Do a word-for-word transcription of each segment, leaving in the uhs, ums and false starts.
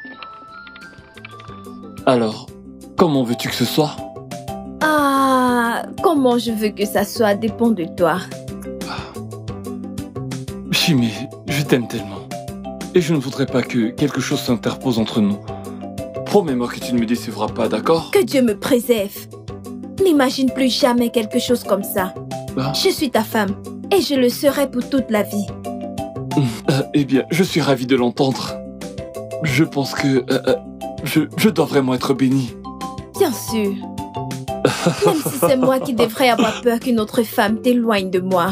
Alors, comment veux-tu que ce soit? Ah, comment je veux que ça soit dépend de toi. Chimé, je t'aime tellement. Et je ne voudrais pas que quelque chose s'interpose entre nous. Promets-moi que tu ne me décevras pas, d'accord? Que Dieu me préserve. N'imagine plus jamais quelque chose comme ça. Ah. Je suis ta femme et je le serai pour toute la vie. Euh, eh bien, je suis ravi de l'entendre. Je pense que euh, euh, je, je dois vraiment être béni. Bien sûr. Même si c'est moi qui devrais avoir peur qu'une autre femme t'éloigne de moi.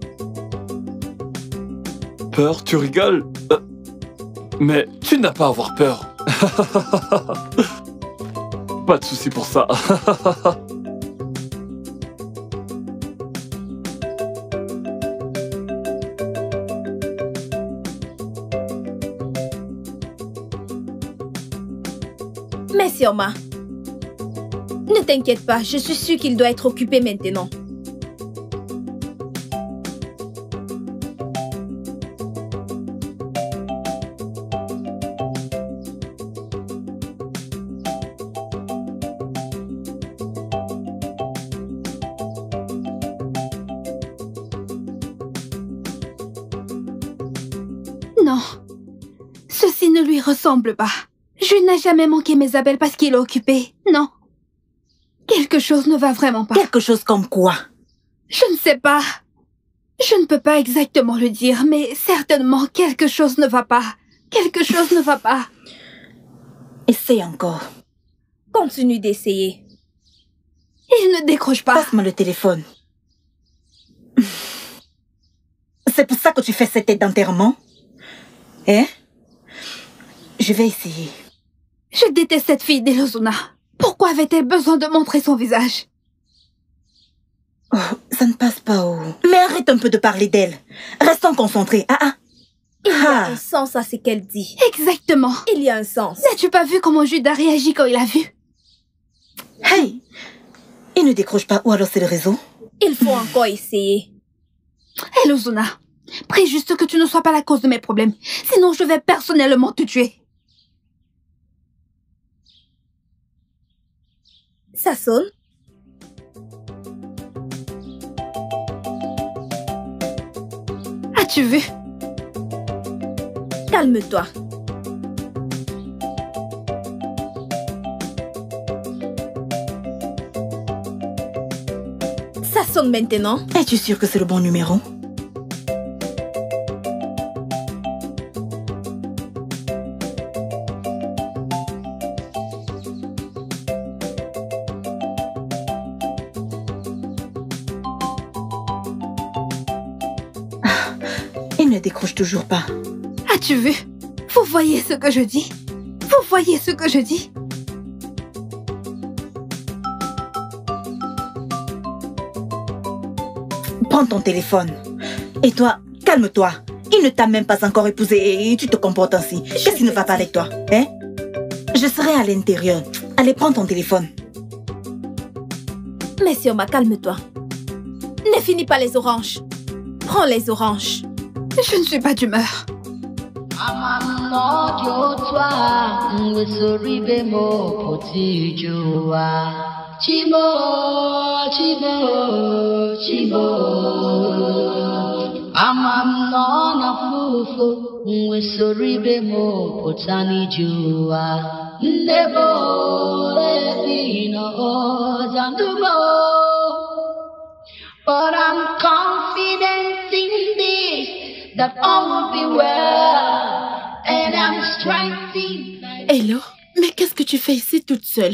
Peur? Tu rigoles? euh, Mais tu n'as pas à avoir peur. Pas de souci pour ça. Merci, Oma. Ne t'inquiète pas, je suis sûre qu'il doit être occupé maintenant. Non, ceci ne lui ressemble pas. Je n'ai jamais manqué mes appels parce qu'il est occupé. Non. Quelque chose ne va vraiment pas. Quelque chose comme quoi? Je ne sais pas. Je ne peux pas exactement le dire, mais certainement quelque chose ne va pas. Quelque chose ne va pas. Essaye encore. Continue d'essayer. Il ne décroche pas. Passe-moi le téléphone. C'est pour ça que tu fais cette tête d'enterrement? Hein? Je vais essayer. Je déteste cette fille d'Elozuna. Pourquoi avait-elle besoin de montrer son visage? Oh, ça ne passe pas, oh. Mais arrête un peu de parler d'elle. Restons concentrés. Ah ah. Il y a Ah. un sens à ce qu'elle dit. Exactement. Il y a un sens. N'as-tu pas vu comment Judas réagit quand il a vu? Hey! Il ne décroche pas, ou alors c'est le réseau? Il faut encore essayer. Elozuna, prie juste que tu ne sois pas la cause de mes problèmes. Sinon, je vais personnellement te tuer. Ça sonne? As-tu vu? Calme-toi. Ça sonne maintenant. Es-tu sûr que c'est le bon numéro? Ah, il ne décroche toujours pas. As-tu vu? Vous voyez ce que je dis? Vous voyez ce que je dis? Prends ton téléphone. Et toi, calme-toi. Il ne t'a même pas encore épousé et tu te comportes ainsi. Qu'est-ce qui ne va pas avec toi, hein? Je serai à l'intérieur. Allez, prends ton téléphone. Monsieur Oma, calme-toi. Ne finis pas les oranges. Prends les oranges. Je ne suis pas d'humeur. Chibo, chibo, chibo. Amam no na fufu, mwe soribe mo potani jua. Nebo ebino zandubo. But I'm confident in this, that all will be well, and I'm strengthened. Hello? Mais qu'est-ce que tu fais ici toute seule?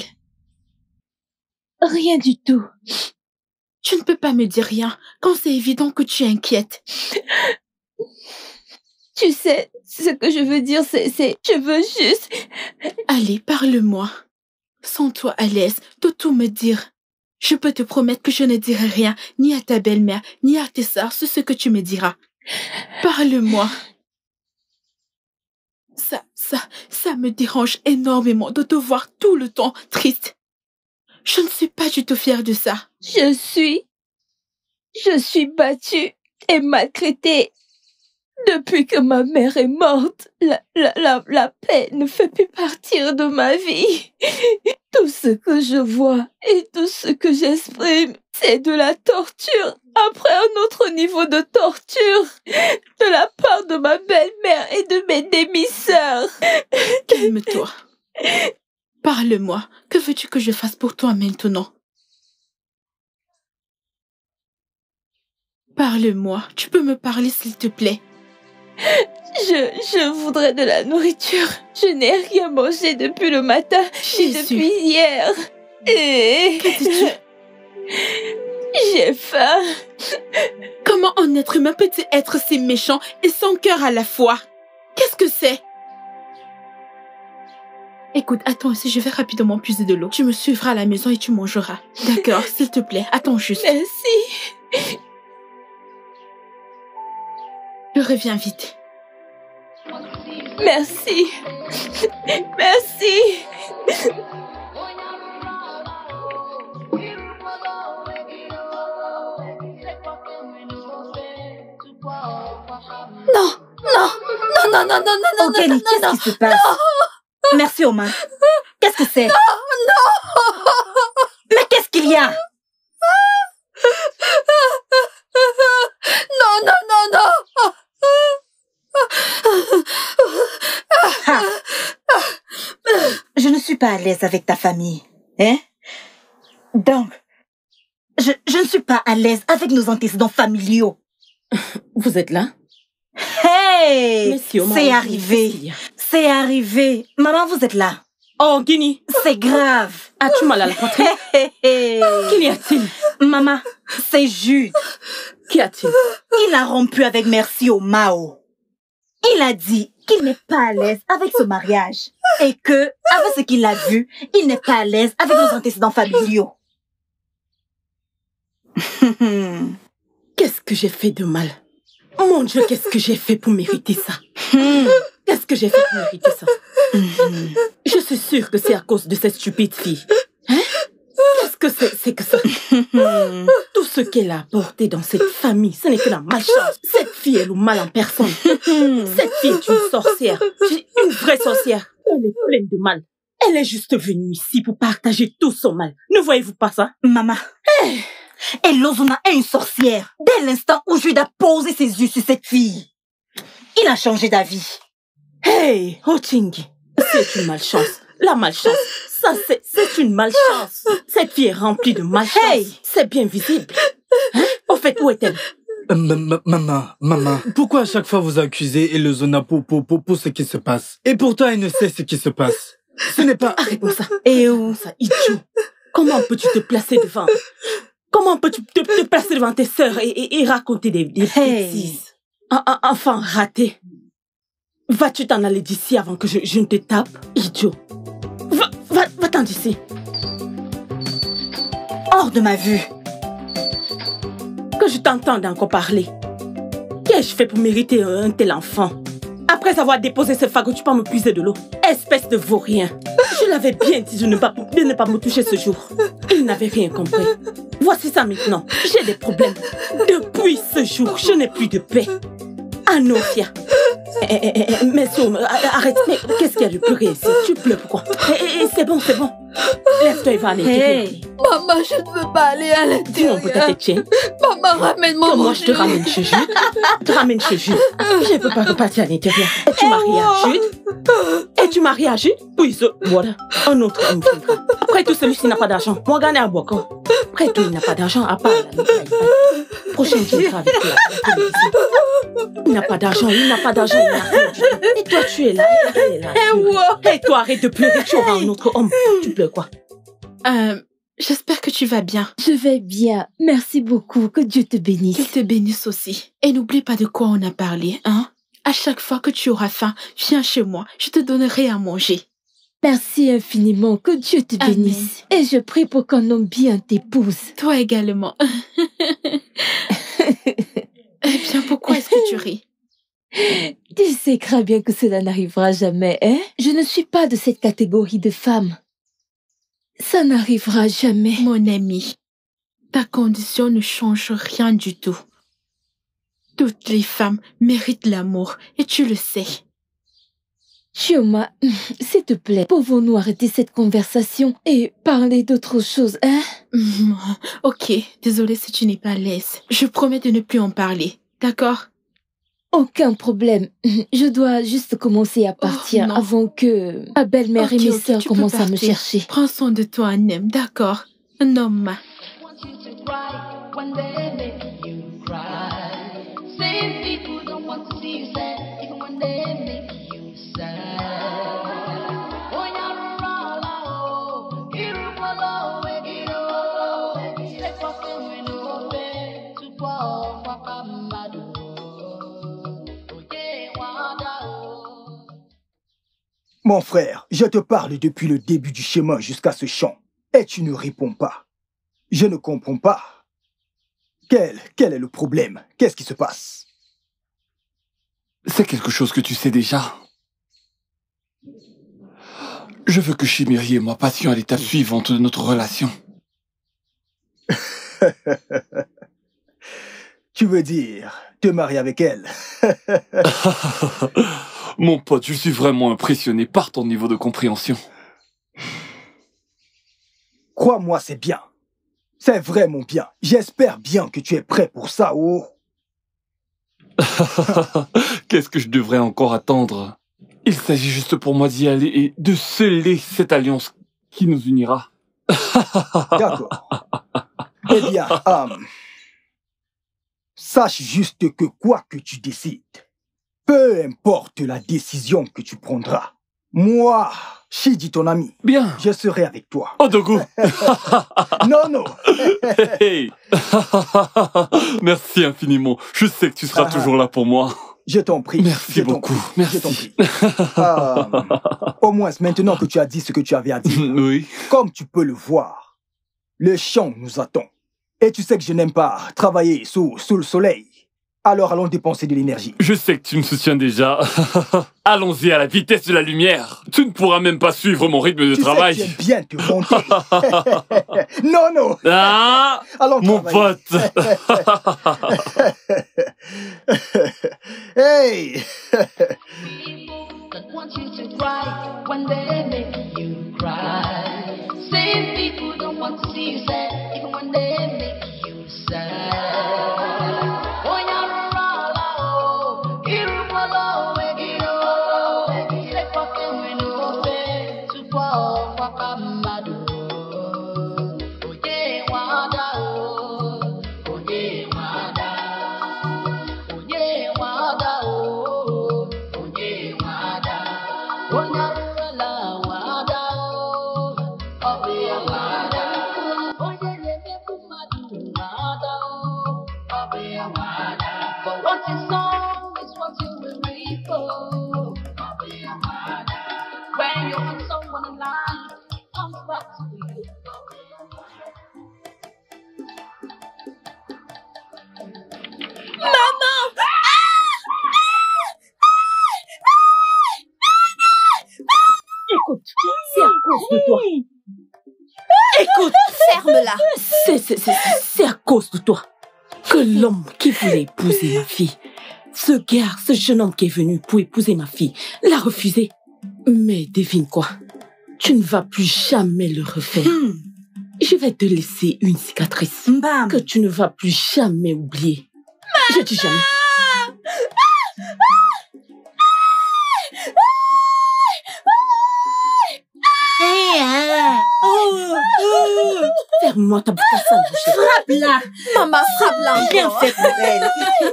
Rien du tout. Tu ne peux pas me dire rien quand c'est évident que tu es inquiète. Tu sais, ce que je veux dire, c'est, c'est, je veux juste... Allez, parle-moi. Sens-toi à l'aise de tout me dire. Je peux te promettre que je ne dirai rien, ni à ta belle-mère, ni à tes sœurs, sur ce que tu me diras. Parle-moi. Ça, ça, ça me dérange énormément de te voir tout le temps triste. Je ne suis pas du tout fière de ça. Je suis... Je suis battue et maltraitée. Depuis que ma mère est morte, la, la, la, la paix ne fait plus partir de ma vie. Tout ce que je vois et tout ce que j'exprime, c'est de la torture après un autre niveau de torture de la part de ma belle-mère et de mes demi-sœurs. Calme-toi. Parle-moi. Que veux-tu que je fasse pour toi maintenant? Parle-moi. Tu peux me parler, s'il te plaît? Je, je voudrais de la nourriture. Je n'ai rien mangé depuis le matin et depuis hier. Et... Que dis-tu? J'ai faim. Comment un être humain peut-il être si méchant et sans cœur à la fois? Qu'est-ce que c'est? Écoute, attends ici, je vais rapidement puiser de l'eau. Tu me suivras à la maison et tu mangeras. D'accord, s'il te plaît, attends juste. Merci. Je reviens vite. Merci. Merci. Non, non, non, non, non, non, non, non, Ogeni, non, qu'est-ce non, qui se passe? non. Merci, Omar. Qu'est-ce que c'est? Non, non. Mais qu'est-ce qu'il y a? Non, non, non, non. Ah. Je ne suis pas à l'aise avec ta famille, hein? Donc, je, je ne suis pas à l'aise avec nos antécédents familiaux. Vous êtes là? Hey! C'est arrivé. C'est arrivé. Maman, vous êtes là. Oh, Guinée. C'est grave. As-tu mal à la poitrine? Hey, hey. Qu'il y a-t-il? Maman, c'est Jude. Qu'y a-t-il? Il a rompu avec Merci au Mao. Il a dit qu'il n'est pas à l'aise avec ce mariage. Et que, avec ce qu'il a vu, il n'est pas à l'aise avec nos antécédents familiaux. Qu'est-ce que j'ai fait de mal? Mon Dieu, qu'est-ce que j'ai fait pour mériter ça? Qu'est-ce que j'ai fait pour mériter ça? Je suis sûre que c'est à cause de cette stupide fille. Hein? Qu'est-ce que c'est, c'est que ça? Tout ce qu'elle a apporté dans cette famille, ce n'est que la malchance. Cette fille est le mal en personne. Cette fille est une sorcière. Une vraie sorcière. Elle est pleine de mal. Elle est juste venue ici pour partager tout son mal. Ne voyez-vous pas ça? Maman. Hey. Et Lozona est une sorcière. Dès l'instant où Jude a posé ses yeux sur cette fille, il a changé d'avis. Hey, Ochingi, c'est une malchance. La malchance, ça c'est, c'est une malchance. Cette fille est remplie de malchance. Hey. C'est bien visible. Hein? Au fait, où est-elle? Euh, maman, maman, pourquoi à chaque fois vous accusez Elozona pour, pour, pour, pour ce qui se passe? Et pourtant elle ne sait ce qui se passe. Ce n'est pas... Arrête-moi ça. Et où ça, idiot? Comment peux-tu te placer devant... Comment peux-tu te, te placer devant tes sœurs et, et, et raconter des, des hey. bêtises? Un, un enfant raté. Vas-tu t'en aller d'ici avant que je, je ne te tape, idiot? Va, va, va-t'en d'ici. Hors de ma vue. Que je t'entende encore parler. Qu'ai-je fait pour mériter un tel enfant? Après avoir déposé ce fagot, tu peux me puiser de l'eau. Espèce de vaurien. Je l'avais bien dit de ne pas, de ne pas me toucher ce jour. Il n'avait rien compris. Voici ça maintenant. J'ai des problèmes. Depuis ce jour, je n'ai plus de paix. Anofia. Eh, eh, eh, mais arrête. Mais qu'est-ce qu'il y a de pleurer ici? Tu pleures pourquoi? Eh, eh, c'est bon, c'est bon. Lève-toi et va à l'intérieur. Hey. Maman, je ne veux pas aller à l'intérieur. Dis mon peut-être tiens. Maman, ramène-moi. Moi, je te ramène chez Jude. Je te ramène chez Jude. Je ne peux pas repartir à l'intérieur. Es-tu mariée à Jude? Es-tu mariée à Jude? Oui, ce... voilà. Un autre homme viendra. Après tout, celui-ci n'a pas d'argent. Moi, gagner à boire. Après tout, il n'a pas d'argent à part la prochaine viendra avec toi. Il n'a pas d'argent, il n'a pas d'argent, il n'a rien. Et toi, tu es là, elle est là. Et toi, arrête de pleurer, tu auras un autre homme. Tu pleures quoi? Euh, j'espère que tu vas bien. Je vais bien, merci beaucoup, que Dieu te bénisse. Qu'il te bénisse aussi. Et n'oublie pas de quoi on a parlé, hein? À chaque fois que tu auras faim, viens chez moi, je te donnerai à manger. Merci infiniment, que Dieu te Amen. bénisse. Et je prie pour qu'un homme bien t'épouse. Toi également. Eh bien, pourquoi est-ce que tu ris? Tu sais très bien que cela n'arrivera jamais, hein? Je ne suis pas de cette catégorie de femmes. Ça n'arrivera jamais. Mon ami, ta condition ne change rien du tout. Toutes les femmes méritent l'amour et tu le sais. Chioma, s'il te plaît, pouvons-nous arrêter cette conversation et parler d'autre chose, hein? Ok, désolée si tu n'es pas à l'aise. Je promets de ne plus en parler, d'accord? Aucun problème. Je dois juste commencer à partir oh, avant que ma belle-mère okay, et mes okay, sœurs commencent à me chercher. Prends soin de toi, Anem, d'accord? Non, ma. Mon frère, je te parle depuis le début du chemin jusqu'à ce champ, et tu ne réponds pas. Je ne comprends pas. Quel, quel est le problème? Qu'est-ce qui se passe? C'est quelque chose que tu sais déjà. Je veux que Chimeri et moi passions à l'étape suivante de notre relation. Tu veux dire te marier avec elle? Mon pote, je suis vraiment impressionné par ton niveau de compréhension. Crois-moi, c'est bien. C'est vraiment bien. J'espère bien que tu es prêt pour ça, oh. Qu'est-ce que je devrais encore attendre? Il s'agit juste pour moi d'y aller et de sceller cette alliance qui nous unira. D'accord. Eh bien, um, sache juste que quoi que tu décides, peu importe la décision que tu prendras, moi, Shiji, ton ami, bien, je serai avec toi. Oh, Dogu. Non, non. Hey. Merci infiniment. Je sais que tu seras ah, toujours là pour moi. Je t'en prie. Merci beaucoup. Prie, Merci. Je t'en prie. euh, au moins, maintenant que tu as dit ce que tu avais à dire, oui. Comme tu peux le voir, le champ nous attend. Et tu sais que je n'aime pas travailler sous, sous le soleil. Alors allons dépenser de l'énergie. Je sais que tu me soutiens déjà. Allons-y à la vitesse de la lumière. Tu ne pourras même pas suivre mon rythme de tu travail. Tu sais que j'aime bien te monter. Non, non. Ah, allons mon travailler. pote. Hey. De toi. Écoute, ferme-la. C'est, c'est, c'est, c'est à cause de toi que l'homme qui voulait épouser ma fille, ce gars, ce jeune homme qui est venu pour épouser ma fille, l'a refusé. Mais devine quoi, tu ne vas plus jamais le refaire. Hmm. Je vais te laisser une cicatrice Bam. Que tu ne vas plus jamais oublier. Maman. Je dis jamais. Ferme-moi ta bouche à ça, frappe-la. Maman, frappe-la. Bien fait pour elle.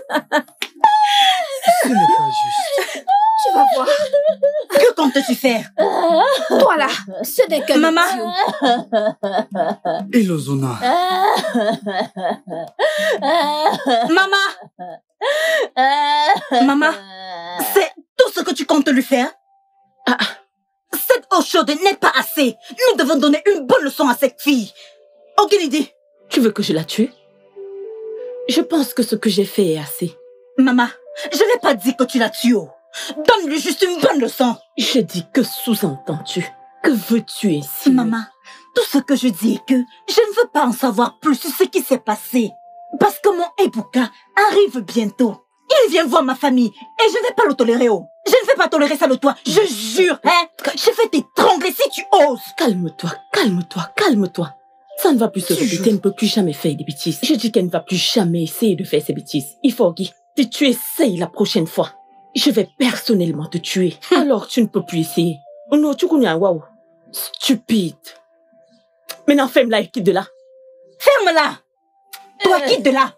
Ce n'est pas juste. Tu vas voir. Que comptes-tu faire? Toi là, ce n'est que maman. Elozona. Maman. Maman, c'est tout ce que tu comptes lui faire? Ah. Cette eau chaude n'est pas assez. Nous devons donner une bonne leçon à cette fille. Aucune idée. Tu veux que je la tue? Je pense que ce que j'ai fait est assez. Maman, je n'ai pas dit que tu la tues. Donne-lui juste une bonne leçon. Je dis que sous-entendu. Que veux-tu ici? Maman, tout ce que je dis est que je ne veux pas en savoir plus sur ce qui s'est passé. Parce que mon Ebuka arrive bientôt. Il vient voir ma famille et je ne vais pas le tolérer, oh. Je ne vais pas tolérer ça de toi, je jure, hein. Je vais t'étrangler si tu oses. Calme-toi, calme-toi, calme-toi. Ça ne va plus se répéter, elle ne peut plus jamais faire des bêtises. Je dis qu'elle ne va plus jamais essayer de faire ces bêtises. Il faut, Guy, que tu essayes la prochaine fois. Je vais personnellement te tuer. Alors tu ne peux plus essayer. Non, tu connais un waouh. Stupide. Maintenant, ferme-la et quitte de là. Ferme-la. Toi, quitte de là.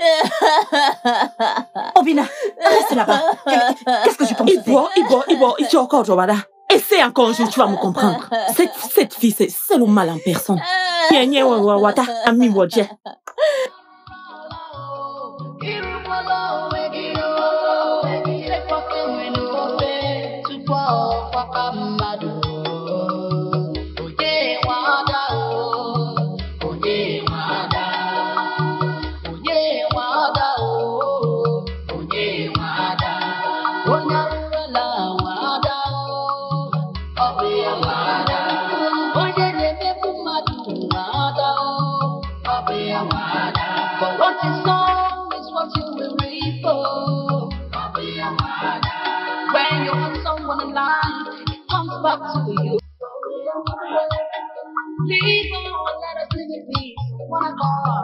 Obina, reste là-bas. Qu'est-ce que tu penses? Il boit, il boit, il boit, il tue encore, Jobada. Essaie encore un jour, tu vas me comprendre. Cette, cette fille, c'est le mal en personne. Nya nya wa wa wata, ami wodje. When you have someone alive, it comes back to you. Leave on, let us live in peace. Wanna go?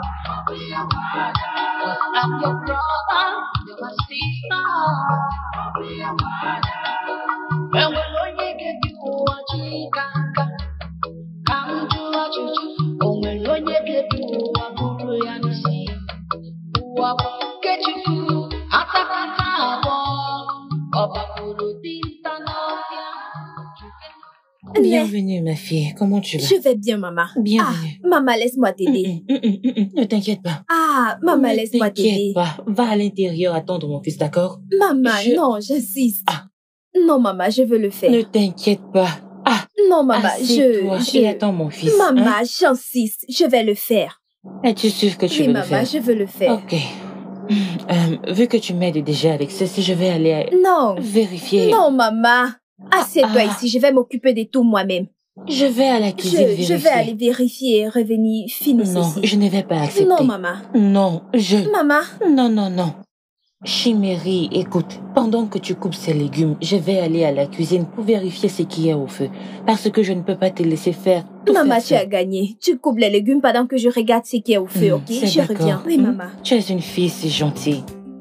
I'm your brother, you're my sister. When we know you get you a chica, come to a chuchu. When we know you get you a guru and see. What get you? Bienvenue, ma fille. Comment tu vas? Je vais bien, maman. Bienvenue. Ah, maman, laisse-moi t'aider. Mm, mm, mm, mm, mm. Ne t'inquiète pas. Ah, maman, laisse-moi t'aider. Ne t'inquiète pas. Va à l'intérieur attendre mon fils, d'accord? Maman, Je... non, j'insiste. Ah. Non, maman, je veux le faire. Ne t'inquiète pas. Ah. Non, maman, Assieds-toi je... et attends mon fils. Maman, hein? j'insiste. Je vais le faire. Es-tu sûre que tu oui, veux maman, le faire? je veux le faire. Ok. Euh, vu que tu m'aides déjà avec ceci, je vais aller non. vérifier. Non, maman. Assieds-toi ah. ici, je vais m'occuper de tout moi-même. Je vais à la cuisine je, vérifier. Je vais aller vérifier et revenir finir non, ceci. Non, je ne vais pas accepter. Non, maman. Non, je... Maman. Non, non, non. Chimérie, écoute, pendant que tu coupes ces légumes, je vais aller à la cuisine pour vérifier ce qu'il y a au feu. Parce que je ne peux pas te laisser faire tout Maman, faire tu as gagné. Tu coupes les légumes pendant que je regarde ce qu'il y a au feu, mmh, ok? Je reviens. Oui, mmh. maman. Tu es une fille si gentille.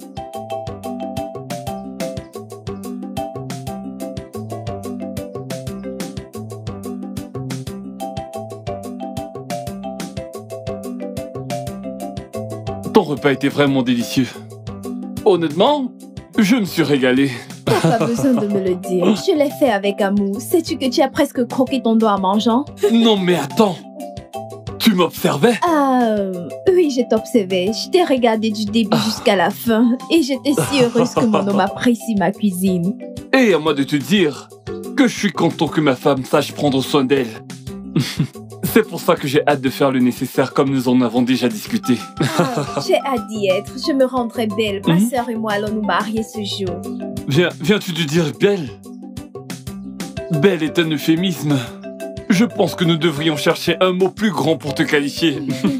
Ton repas était vraiment délicieux. Honnêtement, je me suis régalé. T'as pas besoin de me le dire. Je l'ai fait avec amour. Sais-tu que tu as presque croqué ton doigt en mangeant? Non mais attends. Tu m'observais? Ah, oui, je t'observais. Je t'ai regardé du début jusqu'à la fin. Et j'étais si heureuse que mon homme apprécie ma cuisine. Et à moi de te dire que je suis content que ma femme sache prendre soin d'elle. C'est pour ça que j'ai hâte de faire le nécessaire comme nous en avons déjà discuté. Ah, j'ai hâte d'y être. Je me rendrai belle. Ma mmh. sœur et moi allons nous marier ce jour. Viens, viens-tu de dire belle? Belle est un euphémisme. Je pense que nous devrions chercher un mot plus grand pour te qualifier.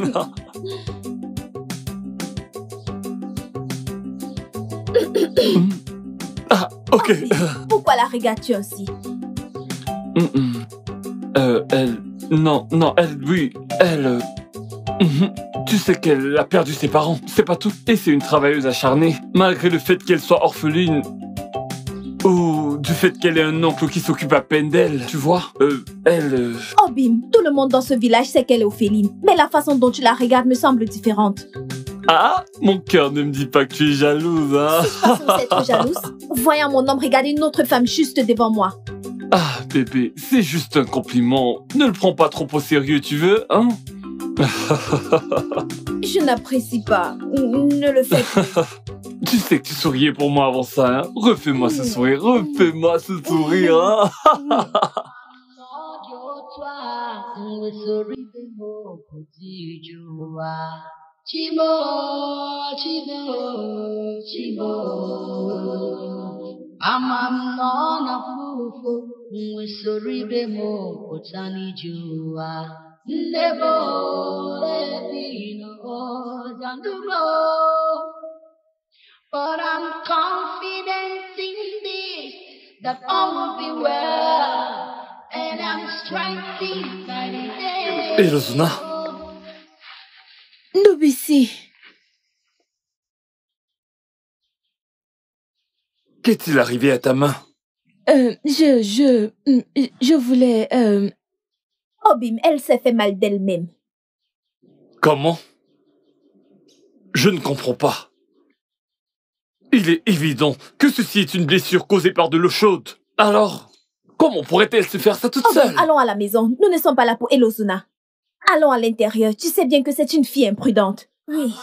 Ah, ok. Pourquoi la regardes-tu ainsi? Euh, elle... Non, non, elle, oui, elle... Euh... Tu sais qu'elle a perdu ses parents, c'est pas tout. Et c'est une travailleuse acharnée, malgré le fait qu'elle soit orpheline. Ou du fait qu'elle ait un oncle qui s'occupe à peine d'elle, tu vois. Euh, elle... Euh... Oh bim, tout le monde dans ce village sait qu'elle est orpheline. Mais la façon dont tu la regardes me semble différente. Ah, mon cœur ne me dit pas que tu es jalouse, hein. Je suis pas censée être jalouse. Voyant mon homme regarder une autre femme juste devant moi. Ah, bébé, c'est juste un compliment. Ne le prends pas trop au sérieux, tu veux, hein? Je n'apprécie pas. Ne le fais pas. Tu sais que tu souriais pour moi avant ça, hein? Refais-moi ce sourire, refais-moi ce sourire, hein? Amamnona fufu mwesoribe mo potani jua nebo ebino zandulo But I'm confident in this, that all will be well, and I'm strengthened by the day. Elozuna. Nobisi. Qu'est-il arrivé à ta main? Euh, je, je, je voulais, euh... Obim, elle s'est fait mal d'elle-même. Comment? Je ne comprends pas. Il est évident que ceci est une blessure causée par de l'eau chaude. Alors, comment pourrait-elle se faire ça toute Obim, seule? allons à la maison. Nous ne sommes pas là pour Elozuna. Allons à l'intérieur. Tu sais bien que c'est une fille imprudente. Oui.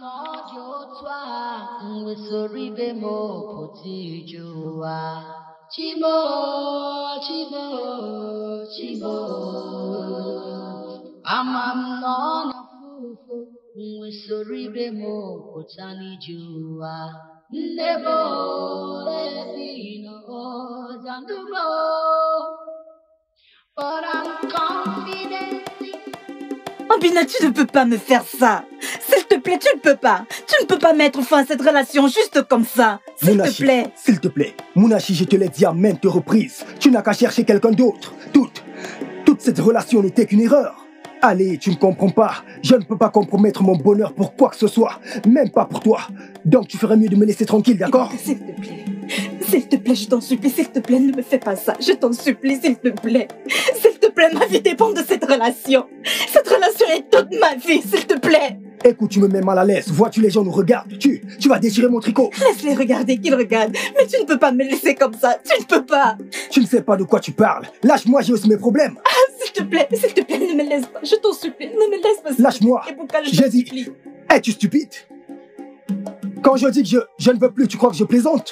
Obina, tu ne peux pas me faire ça. S'il te plaît, tu ne peux pas. Tu ne peux pas mettre fin à cette relation juste comme ça. S'il te plaît. S'il te plaît. Munashi, je te l'ai dit à maintes reprises. Tu n'as qu'à chercher quelqu'un d'autre. Toute, toute cette relation n'était qu'une erreur. Allez, tu ne comprends pas. Je ne peux pas compromettre mon bonheur pour quoi que ce soit. Même pas pour toi. Donc tu ferais mieux de me laisser tranquille, d'accord? S'il te plaît. S'il te plaît, je t'en supplie. S'il te plaît, ne me fais pas ça. Je t'en supplie, s'il te plaît. S'il te plaît, ma vie dépend de cette relation. Cette relation est toute ma vie, s'il te plaît. Écoute, tu me mets mal à l'aise. Vois-tu, les gens nous regardent. Tu, tu vas déchirer mon tricot. Laisse-les regarder, qu'ils regardent. Mais tu ne peux pas me laisser comme ça. Tu ne peux pas. Tu ne sais pas de quoi tu parles. Lâche-moi, j'ai aussi mes problèmes. Ah, s'il te plaît, s'il te plaît, ne me laisse pas. Je t'en supplie, ne me laisse pas. Lâche-moi. J'ai dit. Es-tu stupide? Quand je dis que je, je ne veux plus, tu crois que je plaisante?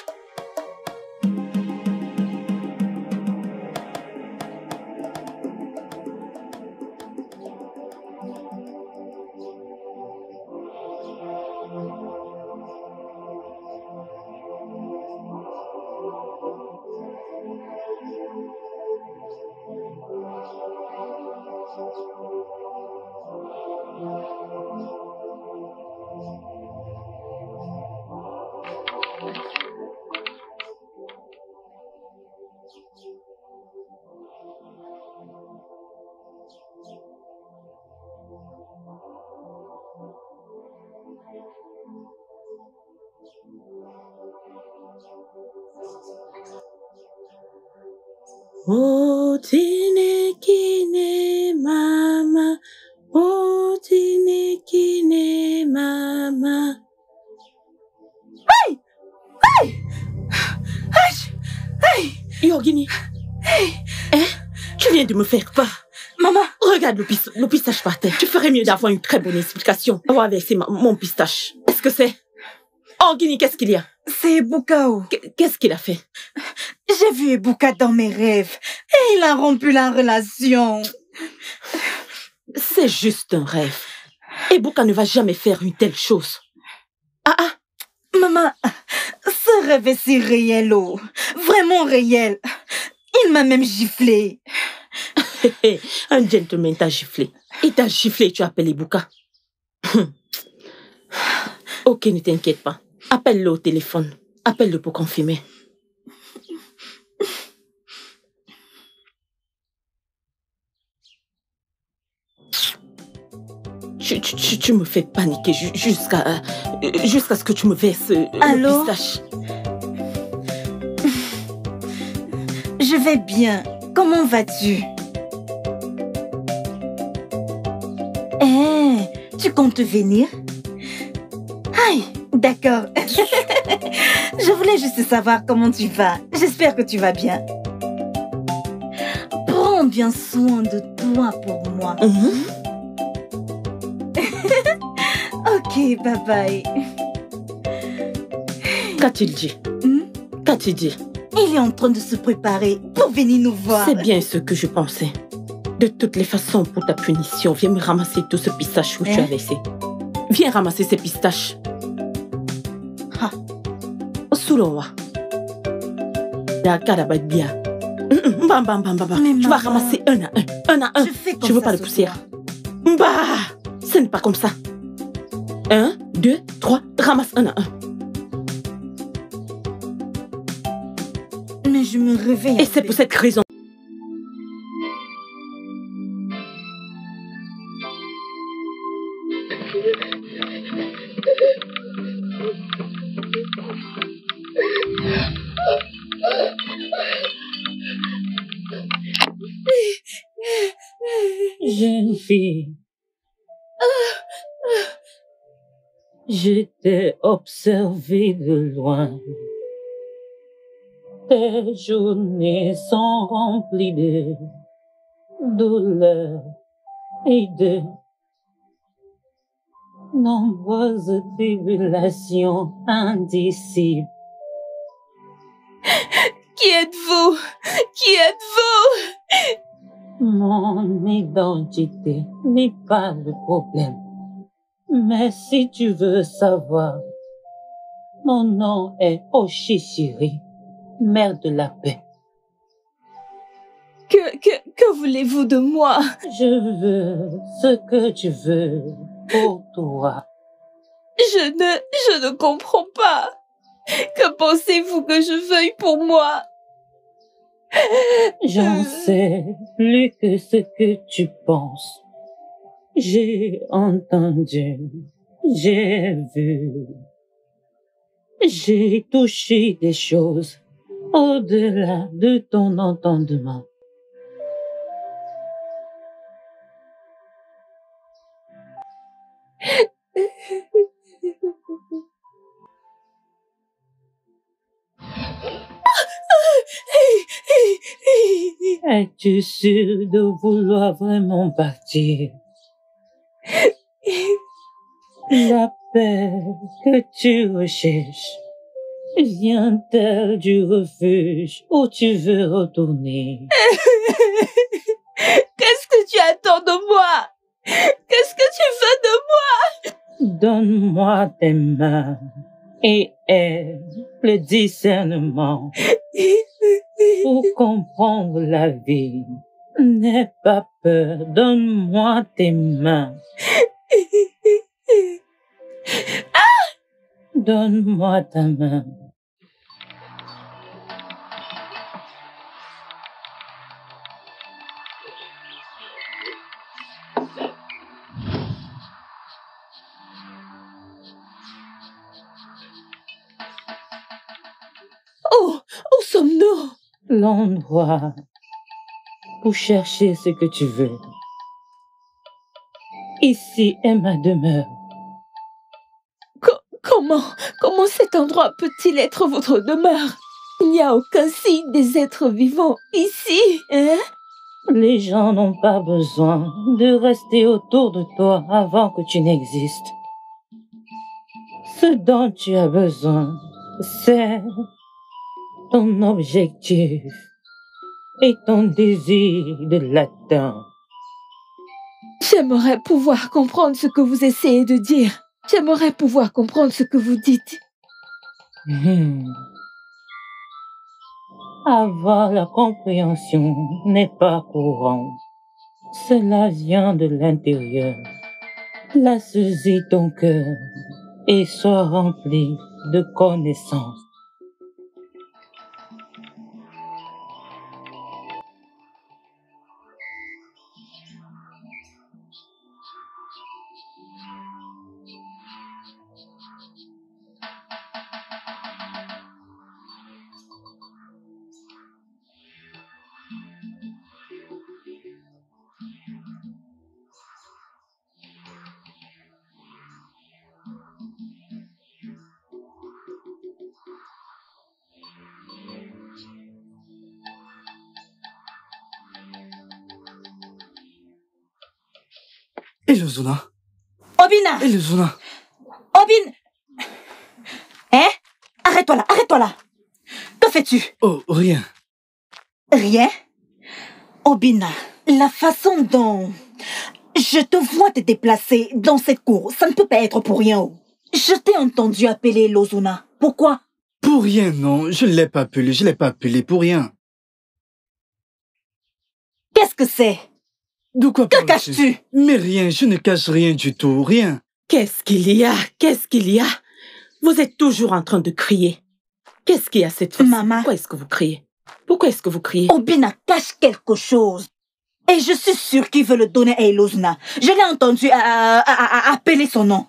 Oh, tine kine mama, oh, tine kine mama. Hey! Hey! Hey! Yorgini! Hey! Hein? Tu viens de me faire peur. Maman! Regarde le, pis le pistache par terre. Tu ferais mieux d'avoir une très bonne explication. On va verser mon pistache. Qu'est-ce que c'est? Yorgini, qu'est-ce qu'il y a? C'est Bukao. Qu'est-ce qu'il a fait? J'ai vu Ebuka dans mes rêves et il a rompu la relation. C'est juste un rêve. Ebuka ne va jamais faire une telle chose. Ah ah, maman, ce rêve est si réel, oh. Vraiment réel. Il m'a même giflé. Un gentleman t'a giflé. Il t'a giflé et tu appelles Ebuka. Ok, ne t'inquiète pas. Appelle-le au téléphone. Appelle-le pour confirmer. Tu, tu, tu me fais paniquer jusqu'à euh, jusqu'à ce que tu me verses euh, le pistache. Je vais bien. Comment vas-tu? Eh, hey, tu comptes venir? Aïe, d'accord. Je voulais juste savoir comment tu vas. J'espère que tu vas bien. Prends bien soin de toi pour moi. Mm-hmm. Ok, bye bye. Qu'a-t-il dit? Hmm? Qu'a-t-il dit? Il est en train de se préparer pour venir nous voir. C'est bien ce que je pensais. De toutes les façons, pour ta punition, viens me ramasser tout ce pistache où eh? tu as laissé. Viens ramasser ces pistaches. Ha. Soulowa. Bien. Bam, bam, bam, bam. Tu vas ramasser un à un. Un à un. Je fais comme tu veux ça pas de poussière? Bah, ce n'est pas comme ça. Un, deux, trois, ramasse un à un. je me réveille. Et c'est pour cette raison. Jeune fille, je t'ai observé de loin. Tes journées sont remplies de douleur et de nombreuses tribulations indicibles. Qui êtes-vous? Qui êtes-vous? Mon identité n'est pas le problème. Mais si tu veux savoir, mon nom est Oshishiri, mère de la paix. Que, que, que voulez-vous de moi? Je veux ce que tu veux pour toi. Je ne, je ne comprends pas. Que pensez-vous que je veuille pour moi? J'en sais plus que ce que tu penses. J'ai entendu, j'ai vu, j'ai touché des choses au-delà de ton entendement. Es-tu sûr de vouloir vraiment partir? La paix que tu recherches vient-elle du refuge où tu veux retourner? Qu'est-ce que tu attends de moi? Qu'est-ce que tu veux de moi? Donne-moi tes mains et aie le discernement pour comprendre la vie. N'aie pas peur, donne-moi tes mains. Donne-moi ta main. Oh, où sommes-nous? L'endroit pour chercher ce que tu veux. Ici est ma demeure. Co comment, comment cet endroit peut-il être votre demeure? Il n'y a aucun signe des êtres vivants ici, hein? Les gens n'ont pas besoin de rester autour de toi avant que tu n'existes. Ce dont tu as besoin, c'est ton objectif et ton désir de l'atteindre. J'aimerais pouvoir comprendre ce que vous essayez de dire. J'aimerais pouvoir comprendre ce que vous dites. Hmm. Avoir la compréhension n'est pas courant. Cela vient de l'intérieur. Assois ton cœur et sois rempli de connaissances. Elozuna. Obina. Elozuna. Obin. Hein? Arrête-toi là, arrête-toi là. Que fais-tu? Oh, rien. Rien? Obina, la façon dont je te vois te déplacer dans cette cour, ça ne peut pas être pour rien. Je t'ai entendu appeler Lozuna. Pourquoi? Pour rien, non. Je ne l'ai pas appelé, je ne l'ai pas appelé pour rien. Qu'est-ce que c'est? De quoi Que caches-tu? Mais rien, je ne cache rien du tout, rien. Qu'est-ce qu'il y a? Qu'est-ce qu'il y a? Vous êtes toujours en train de crier. Qu'est-ce qu'il y a cette fois-ci? Maman. Pourquoi est-ce que vous criez? Pourquoi est-ce que vous criez? Obina cache quelque chose. Et je suis sûre qu'il veut le donner à Elozuna. Je l'ai entendu à, à, à, à appeler son nom.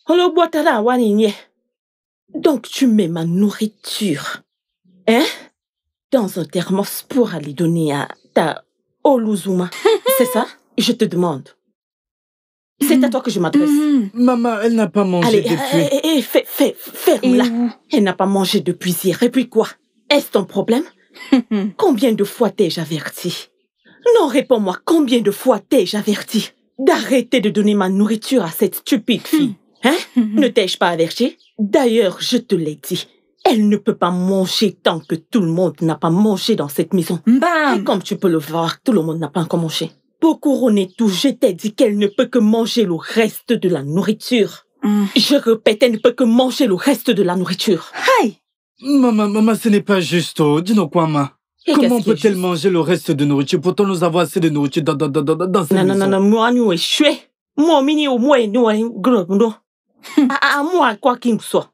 Donc tu mets ma nourriture, hein, dans un thermos pour aller donner à ta Oluzuma. C'est ça? Je te demande. C'est à toi que je m'adresse. Mmh. Maman, elle n'a pas mangé Allez, depuis... Allez, eh, eh, fais, fais, ferme-la. Elle n'a pas mangé depuis hier. Et puis quoi? Est-ce ton problème? Combien de fois t'ai-je averti? Non, réponds-moi, combien de fois t'ai-je averti d'arrêter de donner ma nourriture à cette stupide fille? Hein? Ne t'ai-je pas averti? D'ailleurs, je te l'ai dit, elle ne peut pas manger tant que tout le monde n'a pas mangé dans cette maison. Bam. Et comme tu peux le voir, tout le monde n'a pas encore mangé. Pour couronner tout, je t'ai dit qu'elle ne peut que manger le reste de la nourriture. Mm. Je répète, elle ne peut que manger le reste de la nourriture. Hey! Maman, maman, ce n'est pas juste. Oh. Dis-nous quoi, maman. Comment peut-elle manger le reste de nourriture? Pourtant, nous avons assez de nourriture dans, dans, dans, dans, dans cette non, maison. Non, non, non, moi, nous, échoué. Moi, mini, au moins, nous, gros, non. À moi, quoi qu'il soit.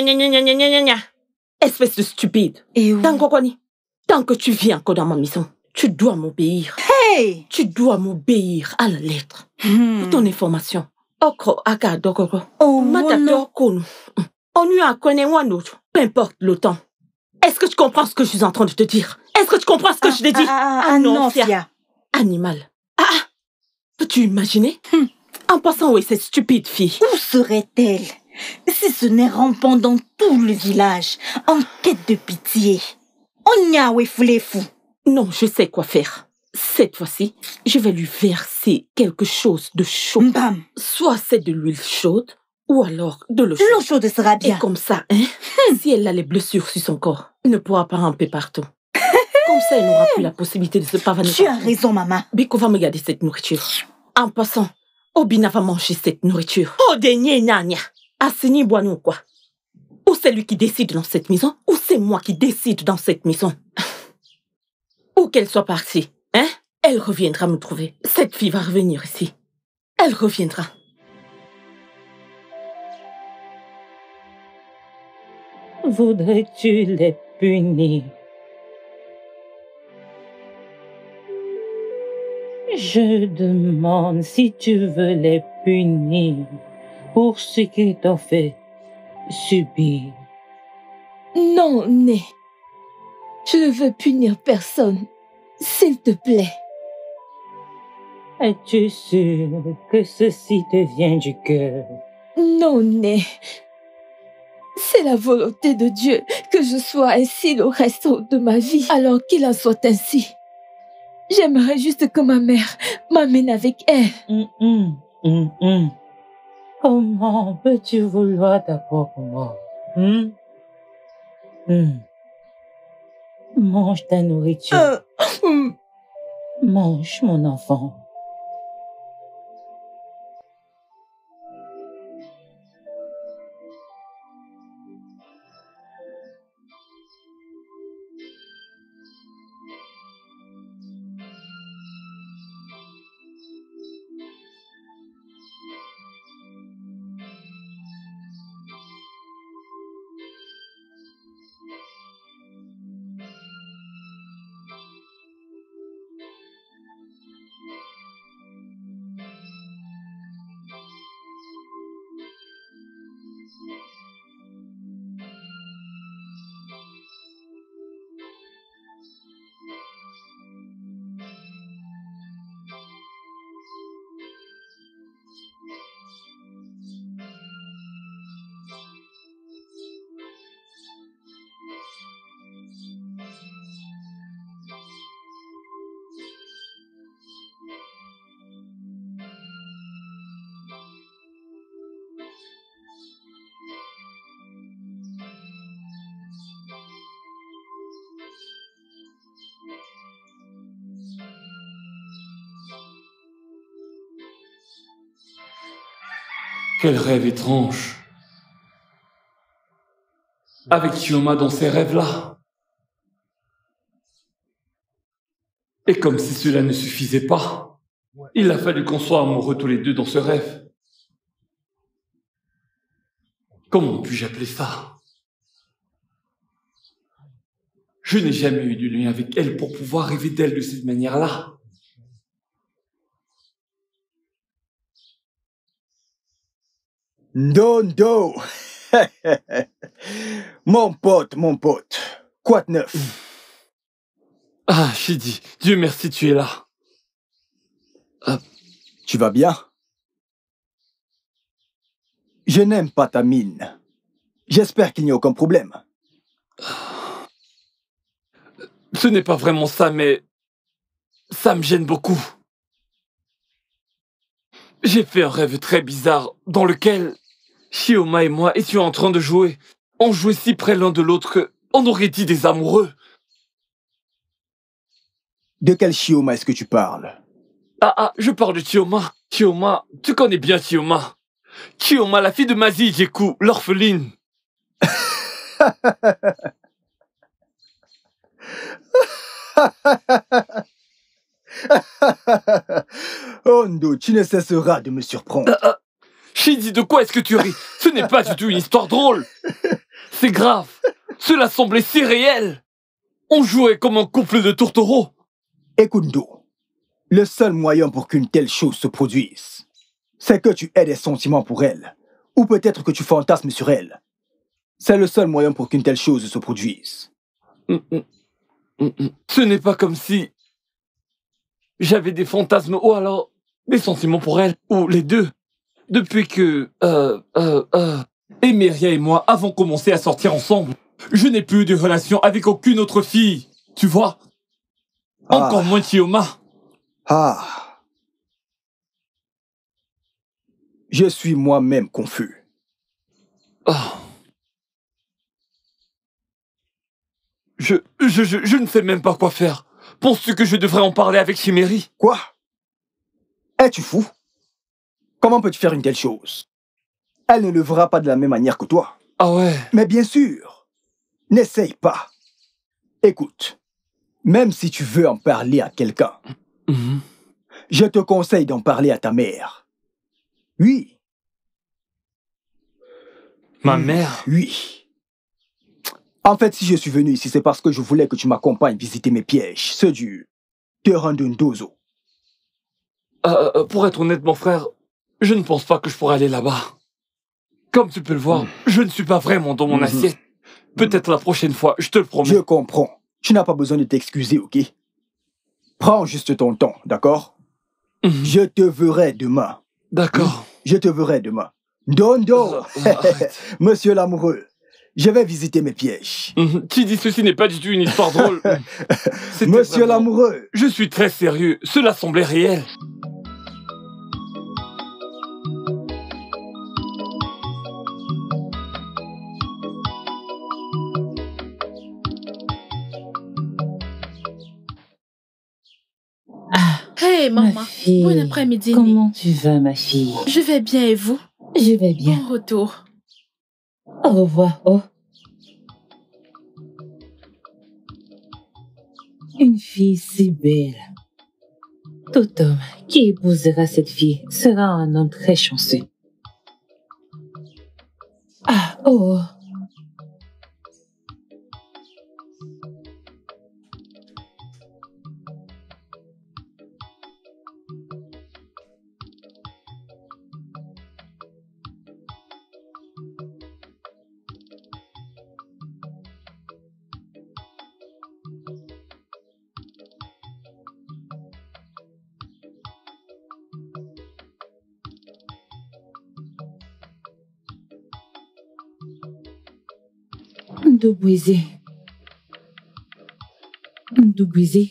Espèce de stupide. Et où? Tant que, tant que tu viens encore dans ma maison, tu dois m'obéir. Hey! Tu dois m'obéir à la lettre. Hmm. Pour ton information. Okro, aga, dokoro. Oh, Matador, kono. On lui a connu un autre. Peu importe le temps. Est-ce que tu comprends ce que je suis en train de te dire? Est-ce que tu comprends ce que ah, je t'ai dit? Ah, ah, ah non, Fia. Animal. Ah, ah. Peux-tu imaginer? Hmm. En passant où est cette stupide fille? Où serait-elle? Si ce n'est rampant dans tout le village, en quête de pitié. On y a oué fou. Non, je sais quoi faire. Cette fois-ci, je vais lui verser quelque chose de chaud. Bam. Soit c'est de l'huile chaude, ou alors de l'eau chaude. L'eau chaude sera bien. Et comme ça, hein, hmm. si elle a les blessures sur son corps, elle ne pourra pas ramper partout. Comme ça, elle n'aura plus la possibilité de se pavaner. Tu as raison, maman. Biko va me garder cette nourriture. En passant, Obina va manger cette nourriture. Oh, dénier, nania. Assini boinou quoi. Ou c'est lui qui décide dans cette maison, ou c'est moi qui décide dans cette maison. Où qu'elle soit partie, hein, elle reviendra me trouver. Cette fille va revenir ici. Elle reviendra. Voudrais-tu les punir? Je demande si tu veux les punir pour ce qu'ils t'ont fait subir. Non, Né. Je ne veux punir personne. S'il te plaît. Es-tu sûr que ceci te vient du cœur? Non, Né. C'est la volonté de Dieu que je sois ainsi le reste de ma vie. Alors qu'il en soit ainsi. J'aimerais juste que ma mère m'amène avec elle. Mm -mm, mm -mm. Comment peux-tu vouloir ta propre mort? mm? mm. Mange ta nourriture. Euh, mm. Mange, mon enfant. Quel rêve étrange. Avec Chioma dans ces rêves-là. Et comme si cela ne suffisait pas, il a fallu qu'on soit amoureux tous les deux dans ce rêve. Comment puis-je appeler ça? Je n'ai jamais eu de lien avec elle pour pouvoir rêver d'elle de cette manière-là. Ndondo. Mon pote, mon pote. Quoi de neuf? Ah, Chidi, Dieu merci, tu es là. Ah. Tu vas bien? Je n'aime pas ta mine. J'espère qu'il n'y a aucun problème. Ce n'est pas vraiment ça, mais ça me gêne beaucoup. J'ai fait un rêve très bizarre dans lequel Chioma et moi étions en train de jouer. On jouait si près l'un de l'autre qu'on aurait dit des amoureux. De quel Chioma est-ce que tu parles? Ah ah, je parle de Chioma. Chioma, tu connais bien Chioma. Chioma, la fille de Mazi Jeku, l'orpheline. Oh Ndo, tu ne cesseras de me surprendre. Ah, ah. Shidi, de quoi est-ce que tu ris? Ce n'est pas du tout une histoire drôle. C'est grave. Cela semblait si réel. On jouait comme un couple de tourtereaux. Écoute Ndo, le seul moyen pour qu'une telle chose se produise, c'est que tu aies des sentiments pour elle. Ou peut-être que tu fantasmes sur elle. C'est le seul moyen pour qu'une telle chose se produise. Mm, mm, mm, mm. Ce n'est pas comme si j'avais des fantasmes ou alors des sentiments pour elle, ou les deux. Depuis que euh, euh, euh, Emeria et moi avons commencé à sortir ensemble, je n'ai plus eu de relation avec aucune autre fille, tu vois. Ah. Encore moins Chioma. Ah. Je suis moi-même confus. Oh. Je, je, je, je ne sais même pas quoi faire. Penses-tu que je devrais en parler avec Chimeri? Quoi? Es-tu fou? Comment peux-tu faire une telle chose? Elle ne le verra pas de la même manière que toi. Ah ouais? Mais bien sûr. N'essaye pas. Écoute, même si tu veux en parler à quelqu'un, mm-hmm. je te conseille d'en parler à ta mère. Oui. Ma mère? Oui. En fait, si je suis venu ici, c'est parce que je voulais que tu m'accompagnes visiter mes pièges, ceux du terrain de Ndozo. Euh, euh, pour être honnête, mon frère, je ne pense pas que je pourrais aller là-bas. Comme tu peux le voir, mmh. je ne suis pas vraiment dans mon mmh. assiette. Peut-être la prochaine fois, je te le promets. Je comprends. Tu n'as pas besoin de t'excuser, ok? Prends juste ton temps, d'accord? mmh. Je te verrai demain. D'accord. Je te verrai demain. Dondo, monsieur l'amoureux, je vais visiter mes pièges. Mmh. Tu dis ceci n'est pas du tout une histoire drôle. Monsieur vraiment... l'amoureux. Je suis très sérieux. Cela semblait réel. Hey maman, fille, bon après-midi. Comment tu vas ma fille? Je vais bien et vous? Je vais bien. Bon retour. Au revoir, oh. Une fille si belle. Tout homme qui épousera cette fille sera un homme très chanceux. Ah, oh. Ndobweze. Ndobweze.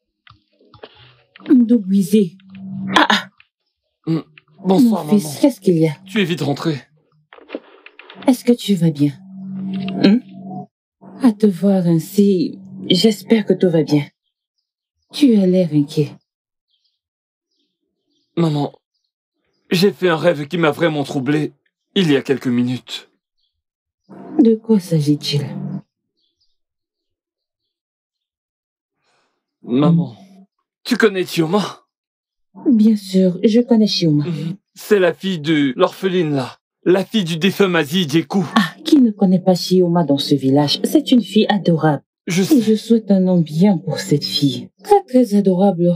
Ndobweze. Ah ah. Mmh. Bonsoir, Mon fils, maman. Qu'est-ce qu'il y a? Tu es vite rentré. Est-ce que tu vas bien? Hum? À te voir ainsi, j'espère que tout va bien. Tu as l'air inquiet. Maman, j'ai fait un rêve qui m'a vraiment troublé il y a quelques minutes. De quoi s'agit-il? Maman, tu connais Chioma? Bien sûr, je connais Chioma. C'est la fille de l'orpheline là. La fille du défunt Mazi Jeku. Ah, qui ne connaît pas Chioma dans ce village? C'est une fille adorable. Je Et sais. je souhaite un nom bien pour cette fille. Très, très adorable.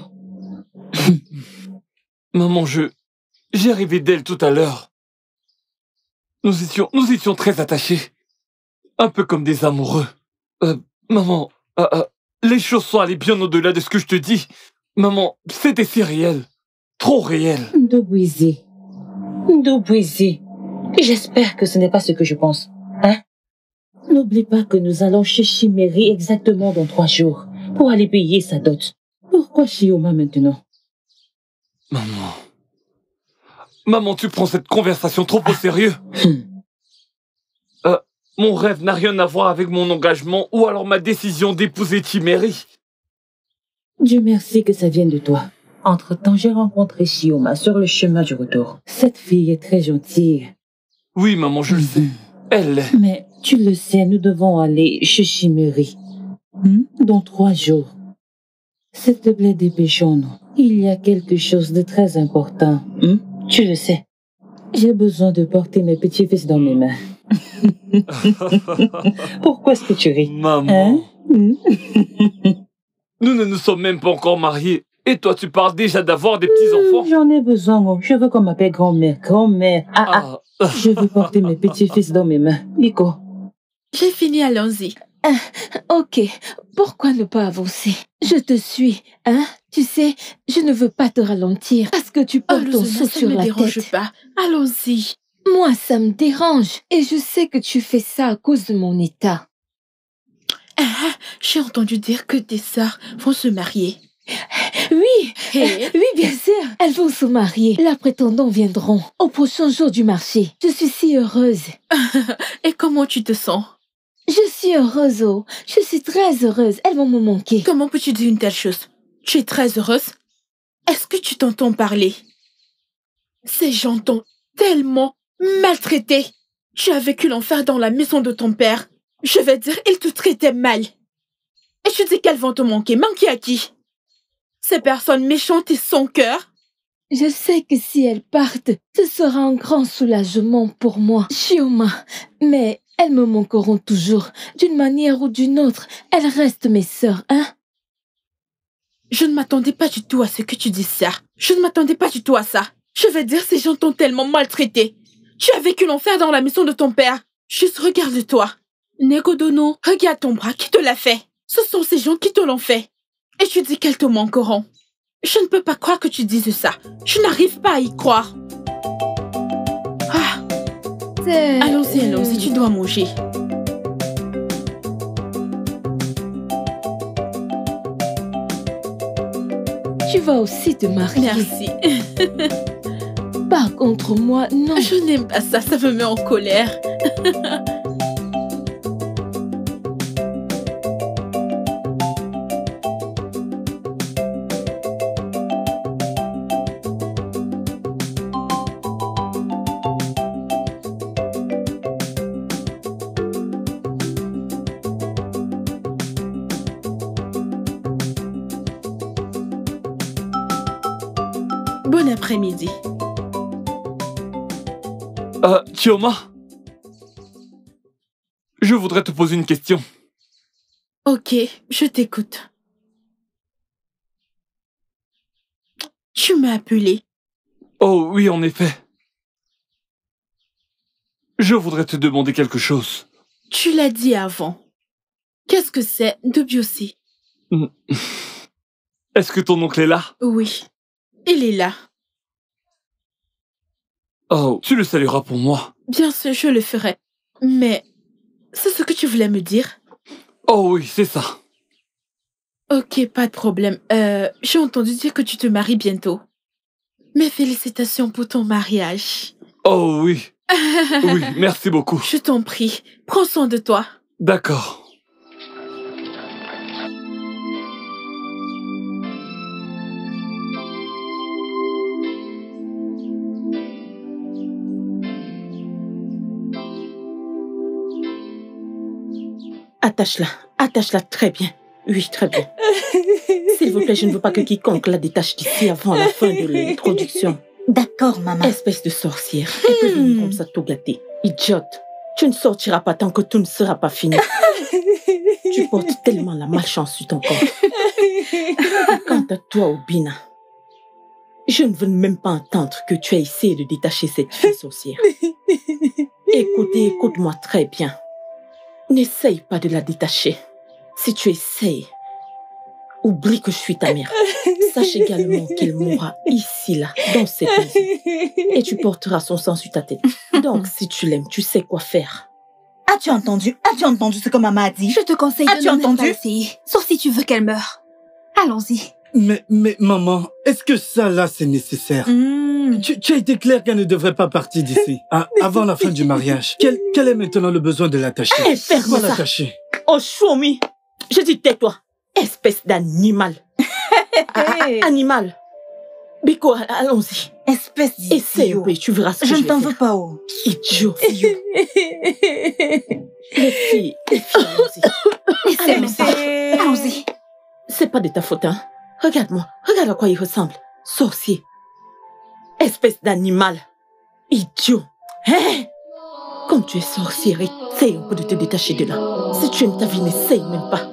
Maman, je... J'ai rêvé d'elle tout à l'heure. Nous étions... Nous étions très attachés. Un peu comme des amoureux. Euh, maman, euh, euh, les choses sont allées bien au-delà de ce que je te dis. Maman, c'était si réel. Trop réel. Ndobwezi. Ndobwezi. J'espère que ce n'est pas ce que je pense. Hein? N'oublie pas que nous allons chez Chimeri exactement dans trois jours pour aller payer sa dot. Pourquoi Chioma maintenant? Maman... Maman, tu prends cette conversation trop au sérieux. Euh, mon rêve n'a rien à voir avec mon engagement ou alors ma décision d'épouser Chimeri. Dieu merci que ça vienne de toi. Entre-temps, j'ai rencontré Chioma sur le chemin du retour. Cette fille est très gentille. Oui, maman, je le sais. Elle l'est. Mais tu le sais, nous devons aller chez Chimeri. Hmm? Dans trois jours. S'il te plaît, dépêchons-nous. Il y a quelque chose de très important. Hmm? Tu le sais. J'ai besoin de porter mes petits-fils dans mes mains. Pourquoi est-ce que tu ris? Maman. Hein? Hmm? Nous ne nous sommes même pas encore mariés. Et toi, tu parles déjà d'avoir des petits-enfants. J'en ai besoin, moi. Je veux qu'on m'appelle grand-mère. Grand-mère. Ah, ah. Je veux porter mes petits-fils dans mes mains. Nico. J'ai fini, allons-y. Ah, ok, pourquoi ne pas avancer? Je te suis, hein? Tu sais, je ne veux pas te ralentir parce que tu portes Oh, ton Lozona, seau ça sur ne me la dérange tête. pas. Allons-y. Moi, ça me dérange et je sais que tu fais ça à cause de mon état. Ah, j'ai entendu dire que tes sœurs vont se marier. Oui, Hey. oui, bien sûr. Elles vont se marier. Les prétendants viendront au prochain jour du marché. Je suis si heureuse. Et comment tu te sens? Je suis heureuse, oh. Je suis très heureuse. Elles vont me manquer. Comment peux-tu dire une telle chose? Tu es très heureuse? Est-ce que tu t'entends parler? Ces gens t'ont tellement maltraité. Tu as vécu l'enfer dans la maison de ton père. Je vais dire, ils te traitaient mal. Et tu dis qu'elles vont te manquer. Manquer à qui? Ces personnes méchantes et sans cœur? Je sais que si elles partent, ce sera un grand soulagement pour moi, Chioma. Mais elles me manqueront toujours. D'une manière ou d'une autre, elles restent mes sœurs, hein? Je ne m'attendais pas du tout à ce que tu dises ça. Je ne m'attendais pas du tout à ça. Je vais dire, ces gens t'ont tellement maltraité. Tu as vécu l'enfer dans la maison de ton père. Juste regarde-toi. Negodono, regarde ton bras, qui te l'a fait? Ce sont ces gens qui te l'ont fait. Et tu dis qu'elles te manqueront. Je ne peux pas croire que tu dises ça. Je n'arrive pas à y croire. Ah. Allons-y, allons-y, tu dois manger. Tu vas aussi te marier. Merci. Par contre, moi, non. Je n'aime pas ça, ça me met en colère. Bon après-midi. Euh, Chioma, je voudrais te poser une question. Ok, je t'écoute. Tu m'as appelé. Oh oui, en effet. Je voudrais te demander quelque chose. Tu l'as dit avant. Qu'est-ce que c'est de Biossi? Est-ce que ton oncle est là? Oui, il est là. Oh, tu le salueras pour moi. Bien sûr, je le ferai. Mais c'est ce que tu voulais me dire? Oh oui, c'est ça. Ok, pas de problème. Euh, j'ai entendu dire que tu te maries bientôt. Mes félicitations pour ton mariage. Oh oui. Oui, merci beaucoup. Je t'en prie, prends soin de toi. D'accord. Attache-la, attache-la très bien. Oui, très bien. S'il vous plaît, je ne veux pas que quiconque la détache d'ici avant la fin de l'introduction. D'accord, maman. Espèce de sorcière. Elle peut venir comme ça tout gâter. Idiote. Tu ne sortiras pas tant que tout ne sera pas fini. Tu portes tellement la malchance sur ton corps. Quant à toi, Obina, je ne veux même pas entendre que tu as essayé de détacher cette fille sorcière. Écoutez, écoute-moi très bien. N'essaye pas de la détacher. Si tu essayes, oublie que je suis ta mère. Sache également qu'elle mourra ici, là, dans cette maison. Et tu porteras son sang sur ta tête. Donc, si tu l'aimes, tu sais quoi faire. As-tu entendu? As-tu entendu ce que maman a dit? Je te conseille As-tu de ne même entendu? pas essayer. Sauf si tu veux qu'elle meure. Allons-y. Mais, mais, maman, est-ce que ça, là, c'est nécessaire? Mmh. tu, tu as été clair qu'elle ne devrait pas partir d'ici, hein, avant la fin du mariage. Quel, quel est maintenant le besoin de l'attacher? Eh, ferme Quoi ça. l'attacher? Oh, Choumi, je dis tais-toi. Espèce d'animal. Hey. Animal. Biko, allons-y. Espèce Essaye un d'idiot. peu, tu verras ce que Je je ne t'en vais veux faire. pas, oh. Idiot. Les filles, les filles, allons-y. Laissez-le Allons-y. faire. Allons-y. C'est pas de ta faute, hein. Regarde-moi, regarde à quoi il ressemble. Sorcier. Espèce d'animal. Idiot. Hein? Comme tu es sorcière, essaye un peu de te détacher de là. Si tu aimes ta vie, n'essaye même pas.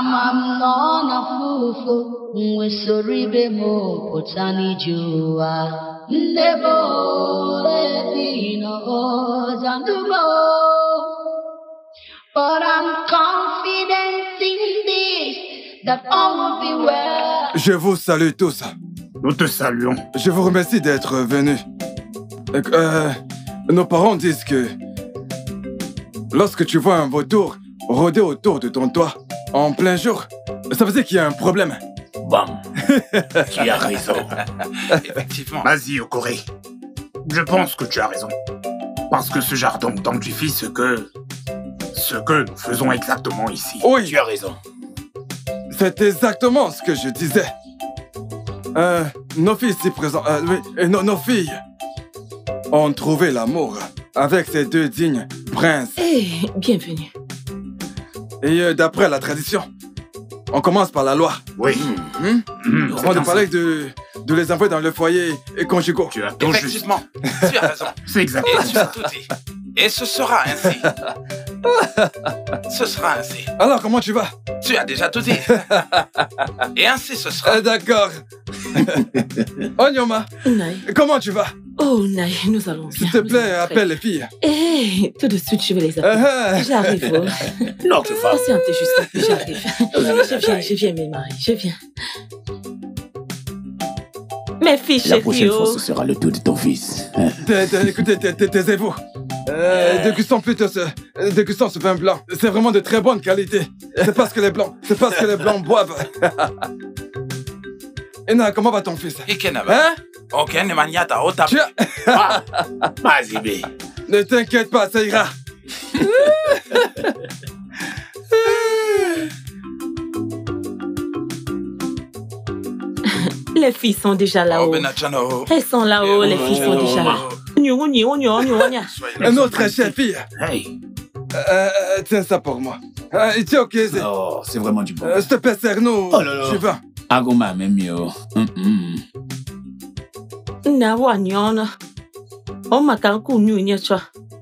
But I'm confident in this, that all will be well. Je vous salue tous. Nous te saluons. Je vous remercie d'être venus. Euh, nos parents disent que lorsque tu vois un vautour rôder autour de ton toit en plein jour, ça veut dire qu'il y a un problème. Bon, tu as raison. Effectivement. Vas-y, Okori. Je pense que tu as raison. Parce que ce jardin identifie ce que... ce que nous faisons exactement ici. Oui. Tu as raison. C'est exactement ce que je disais. Euh, nos filles ici présentes, euh, oui, et nos, nos filles ont trouvé l'amour avec ces deux dignes princes. Eh, bienvenue. Et euh, d'après la tradition, on commence par la loi. Oui. Hum? Mmh, On de parler de, de les envoyer dans le foyer conjugaux. Tu as tout Effectivement, juste. tu as raison. C'est exactement Et tu as ça. tout dit. Et ce sera ainsi. Ce sera ainsi. Alors, comment tu vas? Tu as déjà tout dit. Et ainsi ce sera. Euh, D'accord. Onyoma, Unai. comment tu vas? Oh, Unai, nous allons bien. S'il te nous plaît, allons très appelle les filles. Eh, tout de suite, je vais les appeler. Uh-huh. J'arrive. Oh. Notre femme. Patientez juste un peu, j'arrive. Je viens, je viens, mes maris, je viens. Mes filles La chéries, prochaine fois, oh. ce sera le tour de ton fils. Hein? T'es- t'es- Écoutez, t'es- t'es- taisez-vous. Euh, dégustons plutôt ce, euh, dégustons ce vin blanc. C'est vraiment de très bonne qualité. C'est parce que les blancs, c'est parce que les blancs boivent. Ena, comment va ton fils? Ikenaba. Hein? Ok, ne maniata ota. Tu as... Ah, vas-y, bé. Ne t'inquiète pas, ça ira. Les filles sont déjà Oh, là-haut. Benachano. Elles sont là-haut, les filles sont déjà là. Nyo, nyo, nyo, nyo, nyo. Un autre chère fille. Hey. Euh, euh, tiens ça pour moi. Euh, tiens, ok, c'est... Oh, c'est vraiment du bon. Euh, S'il te plaît, serre-nous. Oh là là. Je vais. Agoma même mieux. Hum, hum. Na wa nyo na. Oh, ma kanku nyo nyo chwa.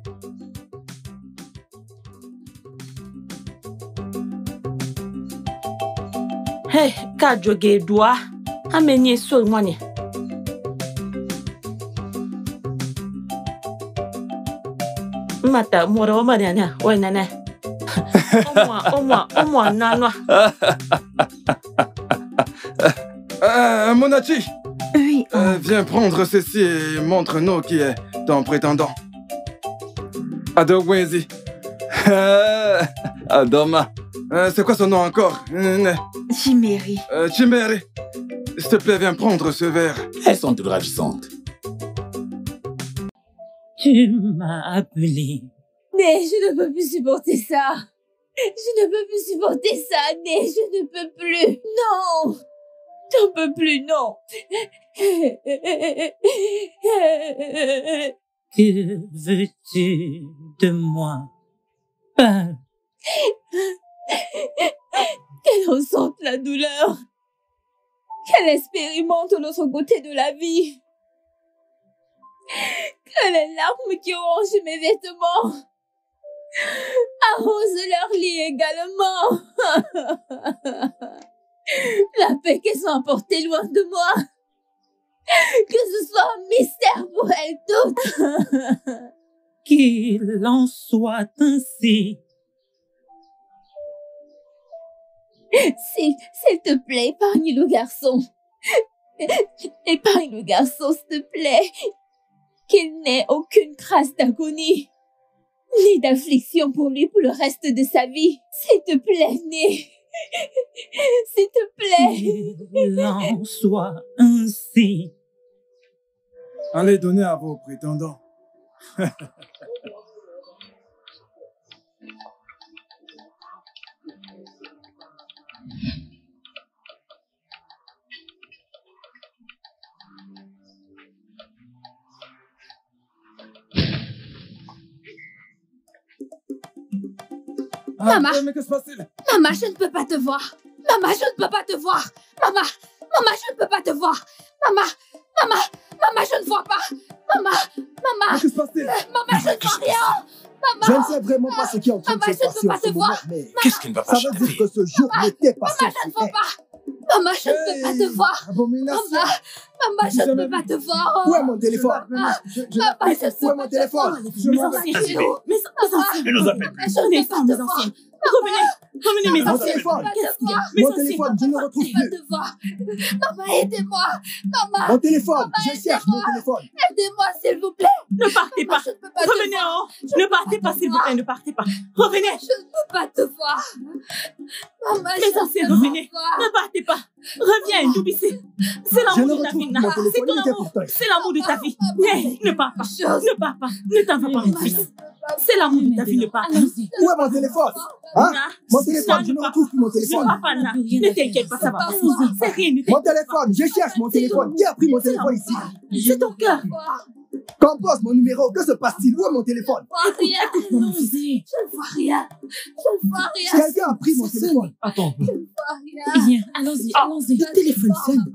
Hey, ka joge dua. Amenye sol mwane. Mata, mora o mariana. Oi, nana. Omwa, omwa, omwa, nanwa. Euh, Monachi, Oui. euh, viens prendre ceci et montre-nous qui est ton prétendant. Adowezi. Adoma. Euh, c'est quoi son nom encore? Euh, Chiméry. Chimere. S'il te plaît, viens prendre ce verre. Elles sont toutes ravissantes. Tu m'as appelé. Mais je ne peux plus supporter ça. Je ne peux plus supporter ça, Né. Je ne peux plus. Non. J'en peux plus, non. Que veux-tu de moi? Parle. Qu'elle ressente la douleur. Qu'elle expérimente l'autre côté de la vie. Que les larmes qui rongent mes vêtements Arrose leur lit également. La paix qu'elles sont emportées loin de moi. Que ce soit un mystère pour elles toutes. Qu'il en soit ainsi. S'il, s'il te plaît, épargne le garçon. Épargne le garçon, s'il te plaît. Qu'il n'ait aucune trace d'agonie, ni d'affliction pour lui pour le reste de sa vie. S'il te plaît, Né. S'il te plaît. Qu'il en soit ainsi. Allez donner à vos prétendants. Maman, ah, mais que se passe-t-il? Maman, je ne peux pas te voir. Maman, je ne peux pas te voir. Maman, maman, je ne peux pas te voir. Maman, maman, maman, je ne vois pas. Maman, maman. Mais que se passe-t-il? Maman, je ne vois rien. Maman. Je ne sais vraiment pas ce qui est en train Maman, de se je ne passer peux pas en ce te moment, voir. mais Qu'est-ce qui ne va pas ça veut dire que ce jour n'était pas Maman, je ne vois pas. Maman, je ne peux pas te voir. Abomination. Maman, maman, je ne peux pas te voir. Où est mon téléphone? Maman, Je- je- maman, je ne Où est peux mon pas te téléphone? voir. Je Mes m'en anciens, vais. Vas-y, mes, mes anciens. Ne nous appelle plus. Je ne peux pas te voir. Revenez, revenez, mes Mon anciens. téléphone. Qu'est-ce qu'il y a? Mes Mon anciens. téléphone, je ne le retrouve Je ne peux plus. pas te voir. Maman, aidez-moi. Maman, Mon téléphone, je cherche mon téléphone. aidez-moi, s'il vous plaît. Ne partez Maman, pas. je ne peux pas te Revenez voir. en haut. Ne partez pas, s'il vous plaît, ne partez pas. Revenez. Je ne peux pas te voir. Maman, je Mes ne anciens, peux revenez. pas te voir. Ne partez pas. Reviens, Noubissé. C'est Je l'amour ne de ta retrouve vie, plus mon Nana. téléphone, C'est il ton était amour. pourtant. C'est l'amour de ta vie. Viens, ne pars pas. Chose. Ne pars pas. Ne t'en vas pas, mon fils. C'est l'amour de ta vie, ne pars pas. Où est mon téléphone? Hein? Nana, Mon téléphone, je ne ne pars retrouve plus mon pas. Ne téléphone. pars pas, Nana. Ne t'inquiète pas, ça va passer. C'est rien, ne t'inquiète Mon téléphone, je cherche mon téléphone. Qui a pris mon téléphone ici? pas. C'est ton cœur. Compose mon numéro. Que se passe-t-il? Où est mon téléphone? Je ne vois rien. Écoute-moi, mon fils. Je ne vois rien. Je ne vois rien. Quelqu'un a pris mon téléphone. Attends, Je ne vois rien. Viens, allons-y, allons-y. le téléphone sonne.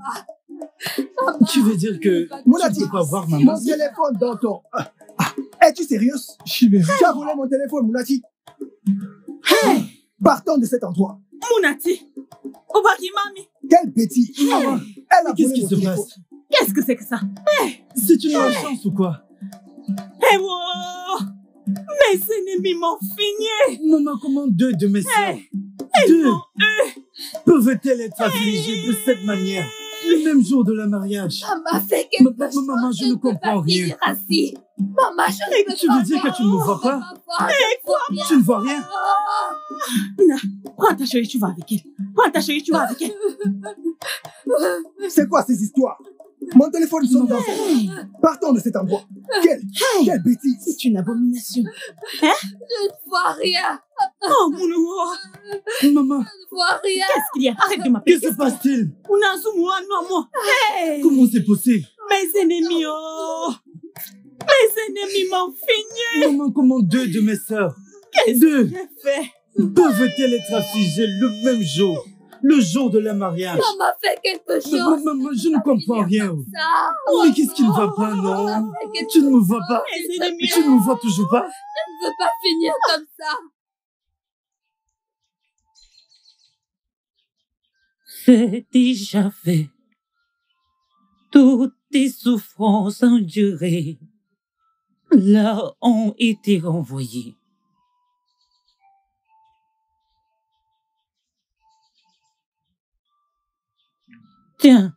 Tu veux dire que Mounati, tu peux pas voir maman? mon téléphone dans ton... Ah, ah, es-tu sérieuse? Tu as volé mon téléphone, Mounati. Hey, Partons de cet endroit. Mounati. Obaki, mami. Quelle bêtise. Maman, elle a Qu'est-ce volé qui mon se téléphone. passe? Qu'est-ce que c'est que ça? C'est une malchance ou quoi? Eh, wow. Mes ennemis m'ont fini. Maman, comment deux de mes sœurs, Ils deux, m'ont eu. peuvent-elles être affligées de cette manière, le même jour de leur mariage? Maman, fais quelque Maman, chose. maman, je ne peux comprends pas rien. finir ainsi. Maman, je ne peux Tu pas veux dire que tu ne me vois pas? voir. Tu ne vois rien? Nana, prends ta chérie, tu vas avec elle. Prends ta chérie, tu vas avec elle. C'est quoi ces histoires? Mon téléphone sonne dans Hey, Partons de cet endroit. Quelle, quelle bêtise. c'est une abomination. Je ne vois rien. Oh, mon roi. Maman, Je ne vois rien. Qu'est-ce qu'il y a? Arrête de m'appeler. que se passe-t-il? Unazumu, non, moi. Hey, Comment c'est possible? mes ennemis, oh. Mes ennemis m'ont fini. Maman, comment deux de mes sœurs, Qu'est-ce deux, que j'ai fait? peuvent-elles être affligées le même jour, le jour de leur mariage? Maman, fais quelque chose. Maman, maman, je ne comprends rien. Ça. Mais qu'est-ce qui ne va pas, non? Tu ne me vois pas? Mes ennemis, Tu ne me vois toujours pas? Je ne veux pas finir comme ça. c'est déjà fait. Toutes tes souffrances endurées leur ont été renvoyées. Tiens.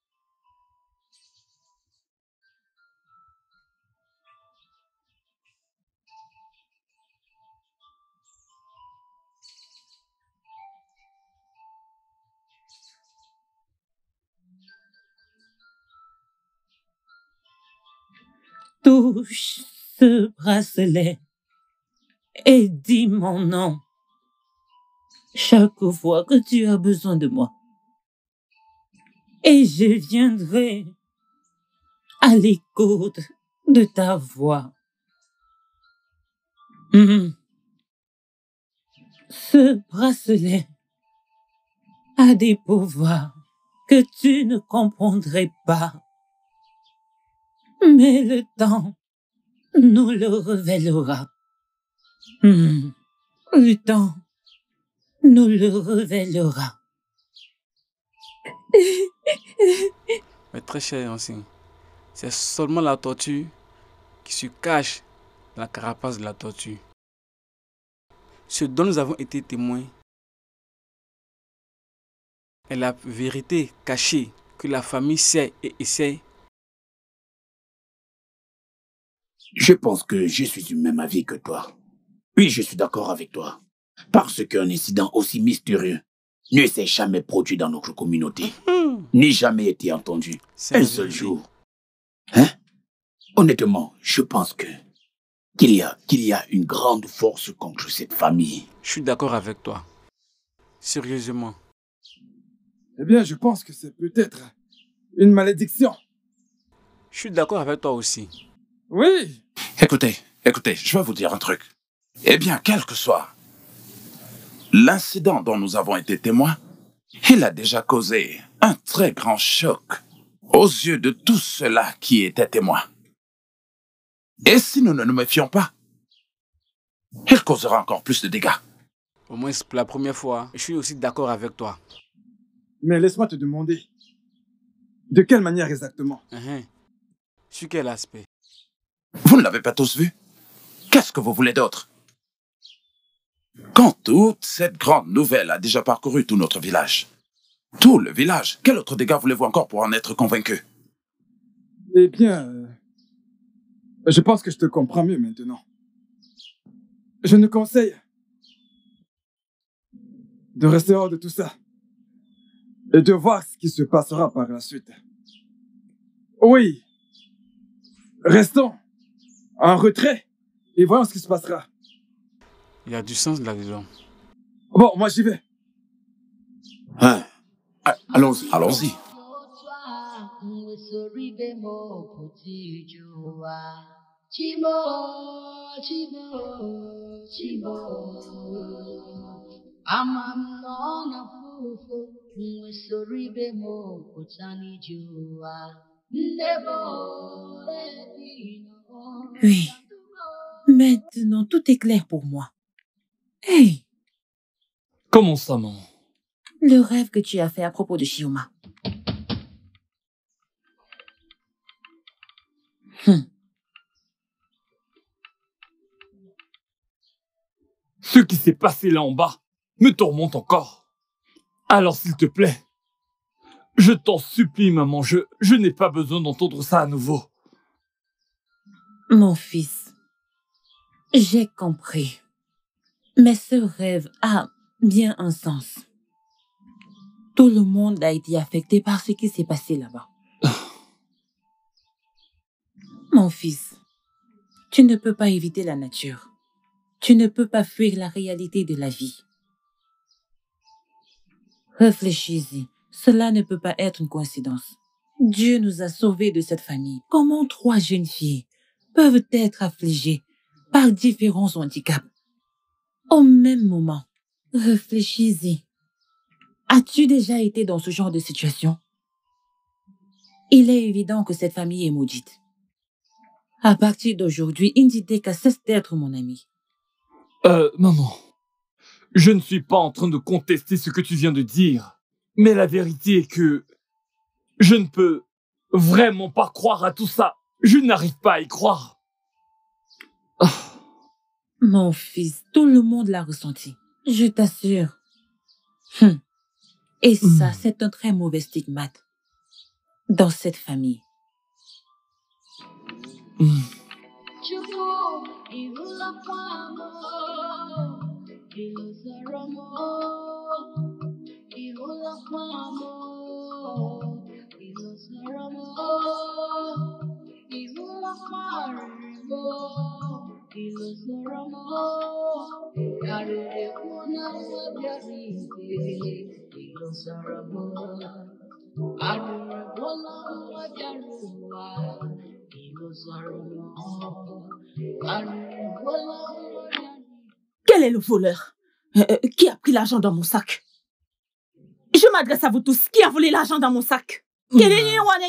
Touche ce bracelet et dis mon nom chaque fois que tu as besoin de moi. Et je viendrai à l'écoute de ta voix. Mmh. Ce bracelet a des pouvoirs que tu ne comprendrais pas. Mais le temps nous le révélera. Hmm. Le temps nous le révélera. Mais très cher aussi, c'est seulement la tortue qui se cache dans la carapace de la tortue. Ce dont nous avons été témoins est la vérité cachée que la famille sait et essaie. Je pense que je suis du même avis que toi. Oui, je suis d'accord avec toi. Parce qu'un incident aussi mystérieux ne s'est jamais produit dans notre communauté, mmh. ni jamais été entendu un seul jour. Hein? Honnêtement, je pense que qu'il y a, qu'il y a une grande force contre cette famille. Je suis d'accord avec toi. Sérieusement. Eh bien, je pense que c'est peut-être une malédiction. Je suis d'accord avec toi aussi. Oui. Écoutez, écoutez, je vais vous dire un truc. Eh bien, quel que soit l'incident dont nous avons été témoins, il a déjà causé un très grand choc aux yeux de tous ceux-là qui étaient témoins. Et si nous ne nous méfions pas, il causera encore plus de dégâts. Au moins, pour la première fois, je suis aussi d'accord avec toi. Mais laisse-moi te demander, de quelle manière exactement? Uh-huh. Sur quel aspect? Vous ne l'avez pas tous vu? Qu'est-ce que vous voulez d'autre? Quand toute cette grande nouvelle a déjà parcouru tout notre village, tout le village, quel autre dégât voulez-vous encore pour en être convaincu? Eh bien, euh, je pense que je te comprends mieux maintenant. Je nous conseille de rester hors de tout ça et de voir ce qui se passera par la suite. Oui, restons en retrait et voyons ce qui se passera. Il y a du sens là-dedans. Bon, moi j'y vais. Hein? Allons-y. Allons-y. Oui. Maintenant, tout est clair pour moi. Hey! Comment ça, maman? Le rêve que tu as fait à propos de Chioma. Hum. Ce qui s'est passé là en bas me tourmente encore. Alors, s'il te plaît, je t'en supplie, maman, je, je n'ai pas besoin d'entendre ça à nouveau. Mon fils, j'ai compris. Mais ce rêve a bien un sens. Tout le monde a été affecté par ce qui s'est passé là-bas. Mon fils, tu ne peux pas éviter la nature. Tu ne peux pas fuir la réalité de la vie. Réfléchis-y. Cela ne peut pas être une coïncidence. Dieu nous a sauvés de cette famille. Comment trois jeunes filles peuvent être affligées par différents handicaps au même moment? Réfléchis-y. As-tu déjà été dans ce genre de situation? Il est évident que cette famille est maudite. À partir d'aujourd'hui, Inditeka cesse d'être mon ami. Euh, maman, je ne suis pas en train de contester ce que tu viens de dire, mais la vérité est que je ne peux vraiment pas croire à tout ça. Je n'arrive pas à y croire. Oh. Mon fils, tout le monde l'a ressenti. Je t'assure. Hum. Et ça, mmh. c'est un très mauvais stigmate dans cette famille. Mmh. Quel est le voleur? euh, Qui a pris l'argent dans mon sac? Je m'adresse à vous tous. Qui a volé l'argent dans mon sac? Mmh.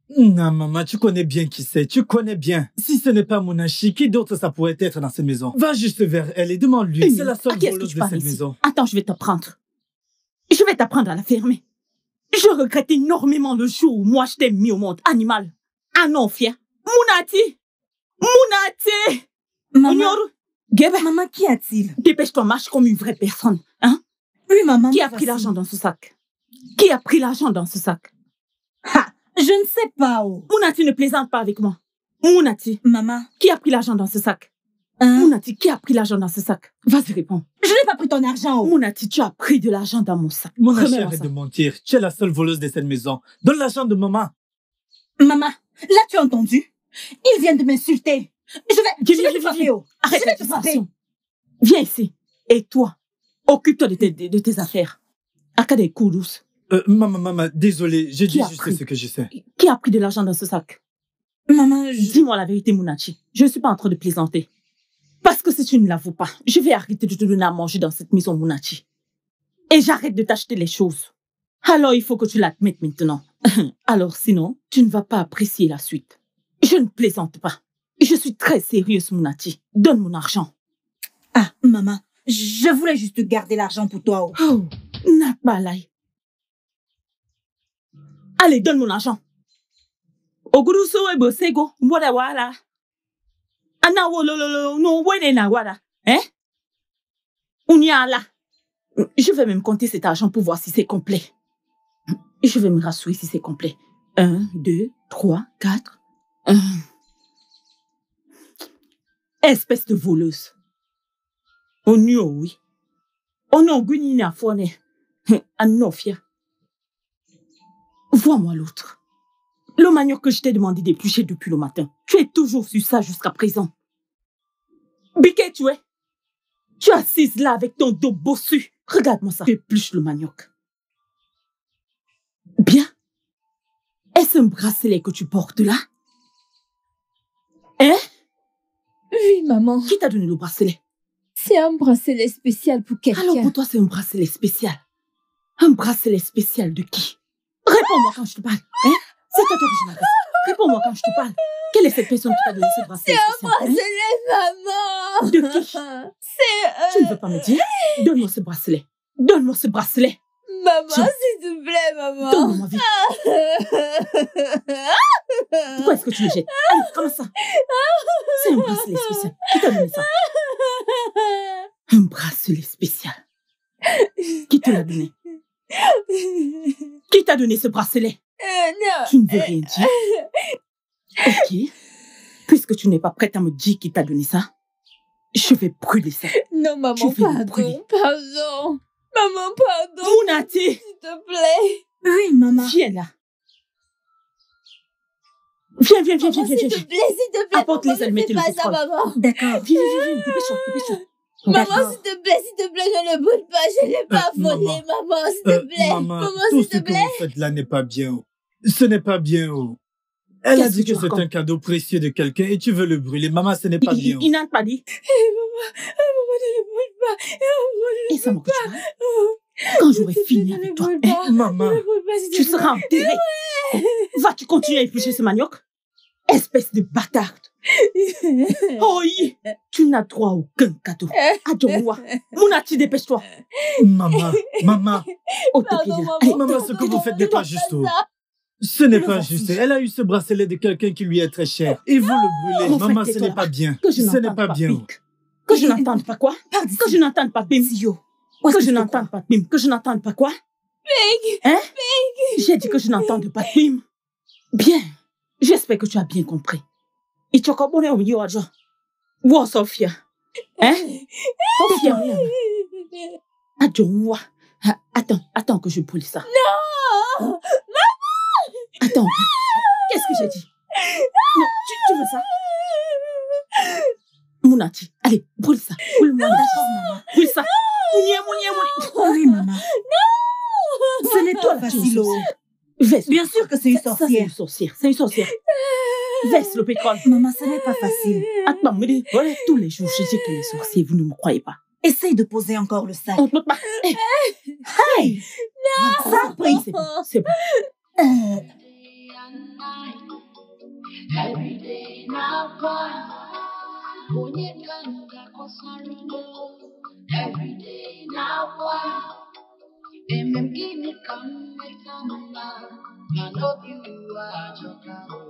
Non, maman, tu connais bien qui c'est, tu connais bien. Si ce n'est pas Munachi, qui d'autre ça pourrait être dans cette maison? Va juste vers elle et demande-lui. C'est la seule voleuse de cette maison. Attends, je vais t'apprendre. Je vais t'apprendre à la fermer. Je regrette énormément le jour où moi je t'ai mis au monde, animal. Ah non, fier. Munati! Munati! Maman, maman, qu'y a-t-il? Dépêche-toi, marche comme une vraie personne. Hein? Oui, maman. Qui a pris l'argent dans ce sac? Qui a pris l'argent dans ce sac? Ha! Je ne sais pas, oh. Munati, ne plaisante pas avec moi. Munati. Maman. Qui a pris l'argent dans ce sac? Hein? Munati, qui a pris l'argent dans ce sac? Vas-y, réponds. Je n'ai pas pris ton argent, oh. Munati, tu as pris de l'argent dans mon sac. Munachi, arrête de mentir. Tu es la seule voleuse de cette maison. Donne l'argent de maman. Maman, là tu as entendu? Ils viennent de m'insulter. Je vais, je vais te frapper, oh. Arrête je vais la te frapper. discussion. Viens ici. Et toi, occupe-toi de tes, de, de tes affaires. Akade Kourous. Euh, maman, maman, désolé, j'ai dit juste pris? ce que je sais. Qui a pris de l'argent dans ce sac? Maman, je... Dis-moi la vérité, Munachi. Je ne suis pas en train de plaisanter. Parce que si tu ne l'avoues pas, je vais arrêter de te donner à manger dans cette maison, Munachi. Et j'arrête de t'acheter les choses. Alors il faut que tu l'admettes maintenant. Alors sinon, tu ne vas pas apprécier la suite. Je ne plaisante pas. Je suis très sérieuse, Munachi. Donne mon argent. Ah, maman, je voulais juste garder l'argent pour toi. Oh, oh Nakbalai. Allez, donne mon argent. Oguruso ebo sego, wada wala. Ana wololo no wene na wada. Hein? Unyala. Je vais même compter cet argent pour voir si c'est complet. Je vais me rassurer si c'est complet. Un, deux, trois, quatre. Un. Espèce de voleuse. Onyo, oui. Ono gunina fone. Anofia. Vois-moi l'autre. Le manioc que je t'ai demandé d'éplucher depuis le matin. Tu es toujours sur ça jusqu'à présent. Biquet, tu es. Tu es assise là avec ton dos bossu. Regarde-moi ça. Tu épluches le manioc. Bien. Est-ce un bracelet que tu portes là? Hein? Oui, maman. Qui t'a donné le bracelet? C'est un bracelet spécial pour quelqu'un. Alors pour toi, c'est un bracelet spécial. Un bracelet spécial de qui? Réponds-moi quand je te parle. Hein? C'est toi que je m'adresse. Réponds-moi quand je te parle. Quelle est cette personne qui t'a donné ce bracelet spécial? C'est un bracelet, hein? maman. De qui? C'est... Euh... Tu ne veux pas me dire? Donne-moi ce bracelet. Donne-moi ce bracelet. Maman, s'il te plaît, maman. Donne-moi ma vie. Pourquoi est-ce que tu le jettes? Allez, comment ça? C'est un bracelet spécial. Qui t'a donné ça? Un bracelet spécial. Qui te l'a donné? Qui t'a donné ce bracelet? Euh, non. Tu ne veux rien dire? Ok. Puisque tu n'es pas prête à me dire qui t'a donné ça, je vais brûler ça. Non, maman, pardon, pardon. Maman, pardon. Munati! S'il te plaît. Oui, maman. Viens là. Viens, viens, viens, viens, viens. S'il te plaît, s'il te plaît. Apporte les allumettes et le pétrole. Maman. D'accord. Viens, viens, viens, dépêche-toi, dépêche-toi. Maman, s'il te plaît, s'il te plaît, je ne brûle pas, je ne l'ai pas euh, volé, maman, maman, s'il te euh, plaît. Maman, maman, tout s'il ce te que plaît. vous faites là n'est pas bien. Oh. Ce n'est pas bien. Oh. Elle a dit que, que c'est un cadeau précieux de quelqu'un et tu veux le brûler. Maman, ce n'est pas il, bien. Il, il n'a pas dit. Hey, maman, maman, ne le brûle pas. Maman, ne et le ça brûle pas. pas. Quand j'aurai fini avec toi, hein, maman, tu seras enterrée. Ouais. Vas-tu continuer à éplucher ce manioc? Espèce de bâtarde. Oh, oui. Tu n'as droit à aucun cadeau. Adore-moi. Munati, dépêche-toi. Maman, maman. Oh, pardon, maman, Allez, maman, ce que vous faites n'est pas juste. Ce n'est pas juste. Elle a eu ce bracelet de quelqu'un qui lui est très cher. Et vous le brûlez. Oh, maman, ce n'est pas bien. Ce n'est pas bien. Que je n'entende pas quoi? Que je n'entende pas Bim. Que je n'entende pas Bim. Que je n'entende pas quoi? Big. Hein? Big. J'ai dit que je n'entende pas Bim. Bien. J'espère que tu as bien compris. Et tu as compris au milieu de Wo Sophia. Hein? Sophia. Adjo-moi. Attends, attends que je brûle ça. Non! Maman! Attends. Qu'est-ce que j'ai dit? Non, tu, tu veux ça? Munati, allez, brûle ça. Brûle-moi. D'accord, maman. Brûle ça. Mounia, mounia, mounia. Oui, maman. Non! Ce n'est pas facile. Bien sûr que c'est une sorcière. C'est une sorcière. C'est une sorcière. Verse le pétrole. Maman, ce n'est pas facile. Attends, me dis, voilà, tous les jours, je dis que les sorciers, vous ne me croyez pas. Essaye de poser encore le sac. On ne peut pas. Hey! Hey! Non! Ça, après, c'est bon. C'est bon. Euh... Every day now, every day now, and I'm giving come with some I love you, I just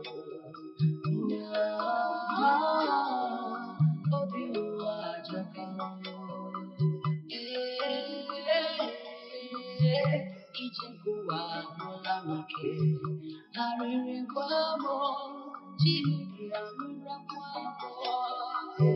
love you, I just Ichekuwa mola wake, narere kwamo, chini ya nura kwamo.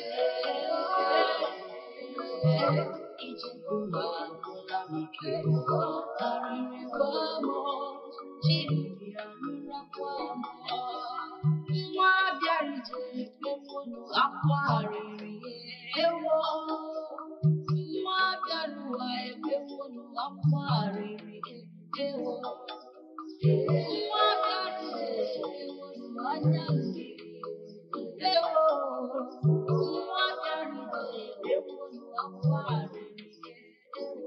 Ichekuwa mola wake, narere kwamo, chini ya nura kwamo. Mwa biarije pemono akwariri ewo. Mwa biaruwa pemono akwariri ewo. Mwa biarije pemono anyali ewo. Mwa biarije pemono akwariri ewo.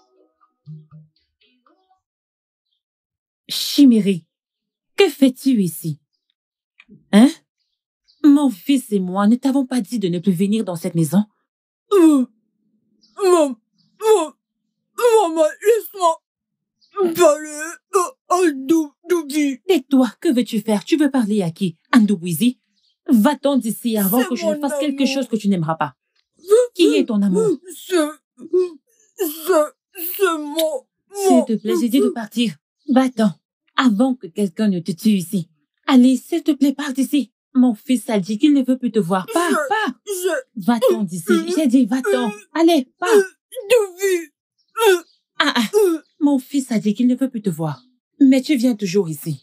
Chiméré, que fais-tu ici? Hein? Mon fils et moi ne t'avons pas dit de ne plus venir dans cette maison? Maman, maman, maman, laisse-moi parler à Andoubizi. Tais-toi, que veux-tu faire? Tu veux parler à qui? Andoubizi? Va-t'en d'ici avant que je ne fasse quelque chose que tu n'aimeras pas. Qui est ton amour? C'est... c'est... c'est mon... S'il te plaît, j'ai dit de partir. Va-t'en, avant que quelqu'un ne te tue ici. Allez, s'il te plaît, pars d'ici. Mon fils a dit qu'il ne veut plus te voir. Pars, je, pars. Je... Va-t'en d'ici. J'ai dit, va-t'en. Allez, pars. Ah, ah. Mon fils a dit qu'il ne veut plus te voir. Mais tu viens toujours ici.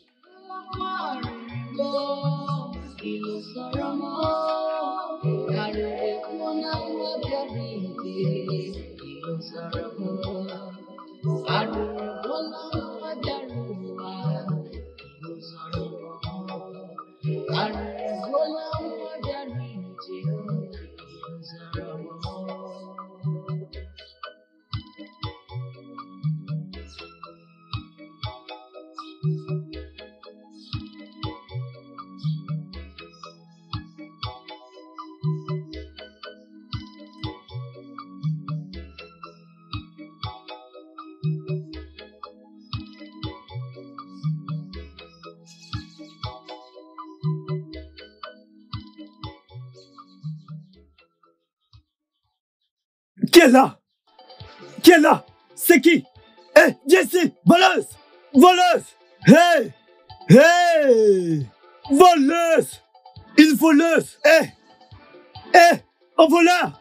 Qui est là? Qui est là? C'est qui? Hé, hey, viens ici! Voleuse! Voleuse! Hé! Hey! Hé! Hey! Voleuse! Une voleuse! Hé! Hey! Hé! Hey! Un voleur!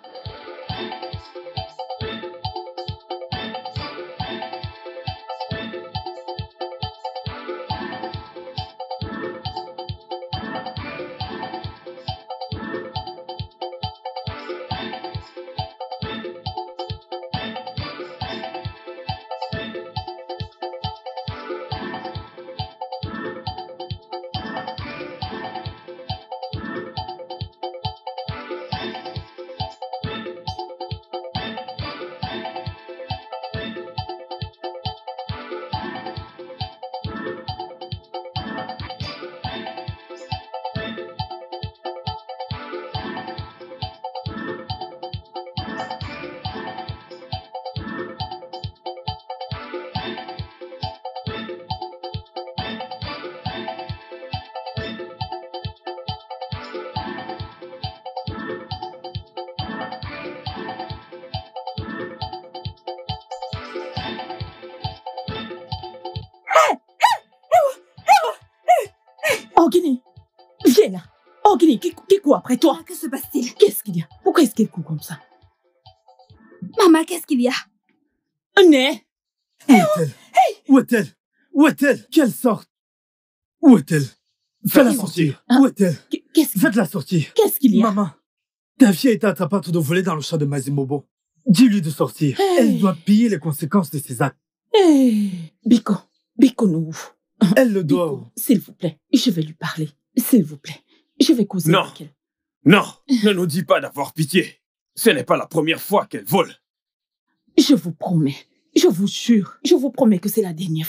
Ogini, viens là. Ogini, qui, qui court après toi? Que se passe-t-il? Qu'est-ce qu'il y a? Pourquoi est-ce qu'elle court comme ça? Maman, qu'est-ce qu'il y a? Un nez. Où est-elle? Où est-elle? Où est-elle? Qu'elle sorte. Où est-elle? Fais-la sortir. Hein? Où est-elle? Qu'est-ce Faites-la sortir. Qu'est-ce qu'il y a? Maman, ta fille a été attrapée en train de voler dans le champ de Mazimobo. Dis-lui de sortir. Hey. Elle doit payer les conséquences de ses actes. Hey. Biko, Biko nous. Elle le doit. S'il vous plaît, je vais lui parler. S'il vous plaît, je vais causer non. avec elle. Non, ne nous dis pas d'avoir pitié. Ce n'est pas la première fois qu'elle vole. Je vous promets, je vous jure, je vous promets que c'est la dernière fois.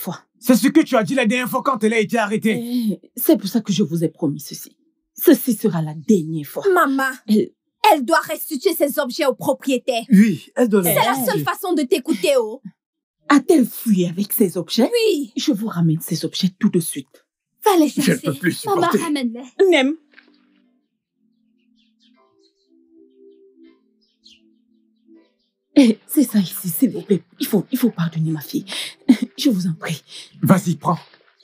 C'est ce que tu as dit la dernière fois quand elle a été arrêtée. Eh, c'est pour ça que je vous ai promis ceci. Ceci sera la dernière fois. Maman, elle, elle doit restituer ses objets au propriétaire. Oui, elle doit. C'est la seule façon de t'écouter, oh. A-t-elle fui avec ses objets? Oui. Je vous ramène ces objets tout de suite. Va les chercher. Je ne peux plus supporter. Maman, ramène-les. Nem. Eh, c'est ça ici, s'il vous plaît. Il faut, il faut pardonner ma fille. Je vous en prie. Vas-y, prends.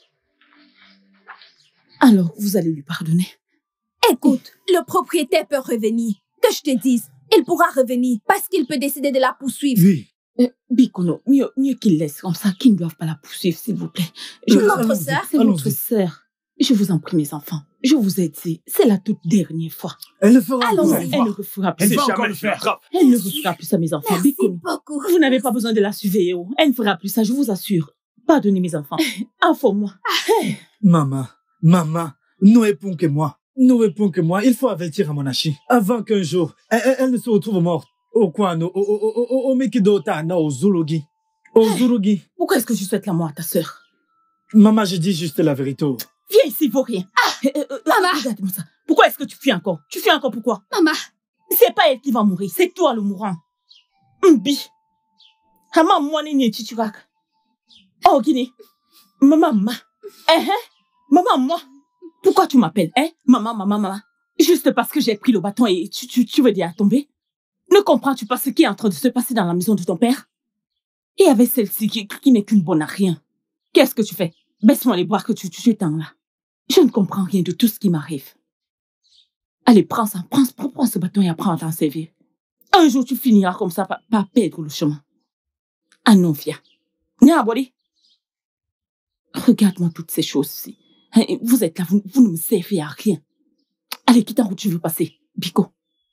Alors, vous allez lui pardonner? Écoute, le propriétaire peut revenir. Que je te dise, il pourra revenir parce qu'il peut décider de la poursuivre. Oui. Euh, Bikono, mieux, mieux qu'il laisse comme ça, qu'ils ne doivent pas la poursuivre, s'il vous plaît. Je Euh, notre sœur? C'est votre sœur. Je vous en prie, mes enfants. Je vous ai dit, c'est la toute dernière fois. Elle le fera. Allons-y. Elle ne refera plus. Elle va ça. encore le faire. Elle ne refera plus ça, mes enfants. Merci Bikono, beaucoup. vous n'avez pas besoin de la surveiller. Oh. Elle ne fera plus ça, je vous assure. Pardonnez, mes enfants. Info-moi. Maman, maman, nous répond que moi. Nous répond que moi. Il faut avertir à Monachi. Avant qu'un jour, elle, elle, elle ne se retrouve morte. Au coin, au, au, au, au, au Mekidota, au Zulugi. Au Zulugi. Pourquoi est-ce que je souhaite la mort à ta sœur? Maman, je dis juste la vérité. Viens ici, vaurien. Ah, euh, euh, Maman. Regarde-moi ça. Pourquoi est-ce que tu fuis encore? Tu fuis encore pourquoi? Maman. C'est pas elle qui va mourir, c'est toi le mourant. Mbi. Hama mwani nye chichurak. Oh, Guinée. Maman, maman. Eh, hein? Maman, moi. Pourquoi tu m'appelles, hein? Maman, maman, maman. Juste parce que j'ai pris le bâton et tu, tu, tu veux dire tomber? Ne comprends-tu pas ce qui est en train de se passer dans la maison de ton père? Et avec celle-ci qui, qui n'est qu'une bonne à rien. Qu'est-ce que tu fais? Baisse-moi les bras que tu, tu t'étends là. Je ne comprends rien de tout ce qui m'arrive. Allez, prends ça, prends, prends, prends ce bâton et apprends à t'en servir. Un jour, tu finiras comme ça par, par perdre le chemin. Ah non, Fia. Nyabodi. Regarde-moi toutes ces choses-ci. Vous êtes là, vous, vous ne me servez à rien. Allez, quitte en route, tu veux passer. Biko.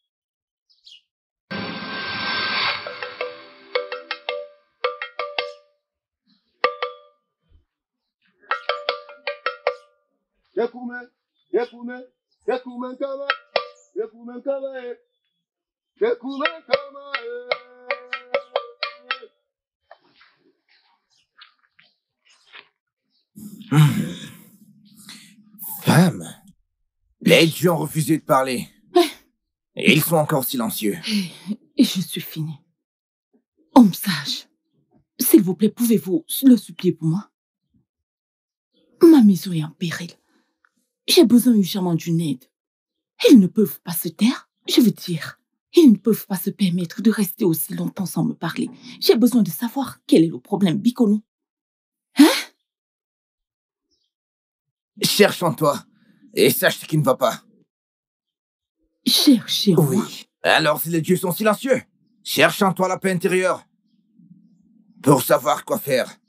Yekume, yekume, yekume kama, yekume kama, yekume kama. Femme, les dieux ont refusé de parler. Et ils sont encore silencieux. Et je suis fini. Homme sage, s'il vous plaît, pouvez-vous le supplier pour moi? Ma maison est en péril. J'ai besoin urgemment d'une aide. Ils ne peuvent pas se taire, je veux dire. Ils ne peuvent pas se permettre de rester aussi longtemps sans me parler. J'ai besoin de savoir quel est le problème, Bikono. Hein? Cherche en toi et sache ce qui ne va pas. Cherchez en oui. moi. Alors si les dieux sont silencieux, cherche en toi la paix intérieure pour savoir quoi faire.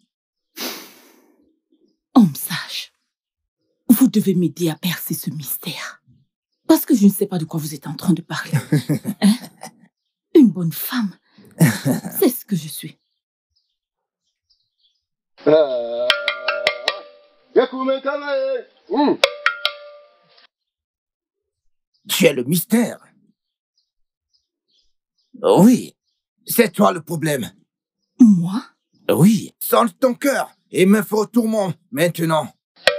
Homme sage, vous devez m'aider à percer ce mystère. Parce que je ne sais pas de quoi vous êtes en train de parler. Hein? Une bonne femme, c'est ce que je suis. Euh... Tu es le mystère. Oui, c'est toi le problème. Moi? Oui, sonde ton cœur et me fais au tourment maintenant.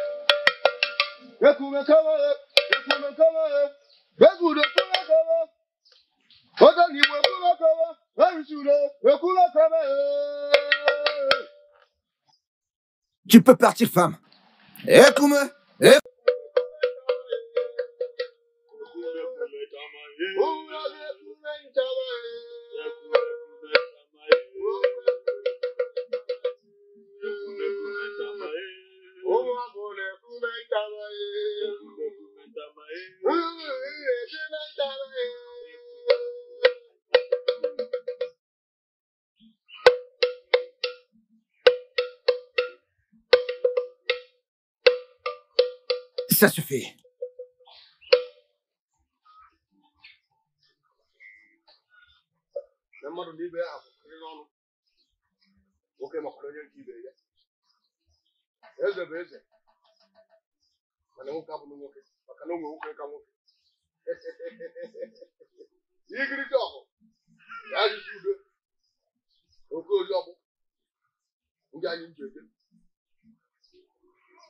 Tu peux partir, femme. Écoute-moi. Écoute. Ça suffit.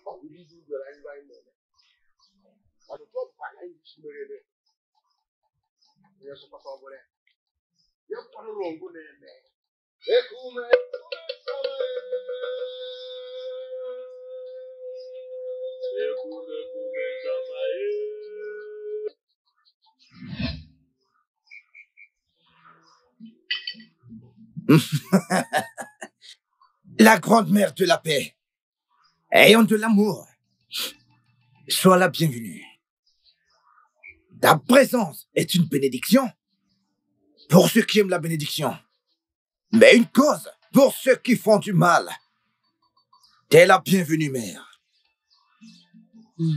La grande mère de la paix, ayant de l'amour, sois la bienvenue. Ta présence est une bénédiction pour ceux qui aiment la bénédiction, mais une cause pour ceux qui font du mal. T'es la bienvenue, mère. Hmm.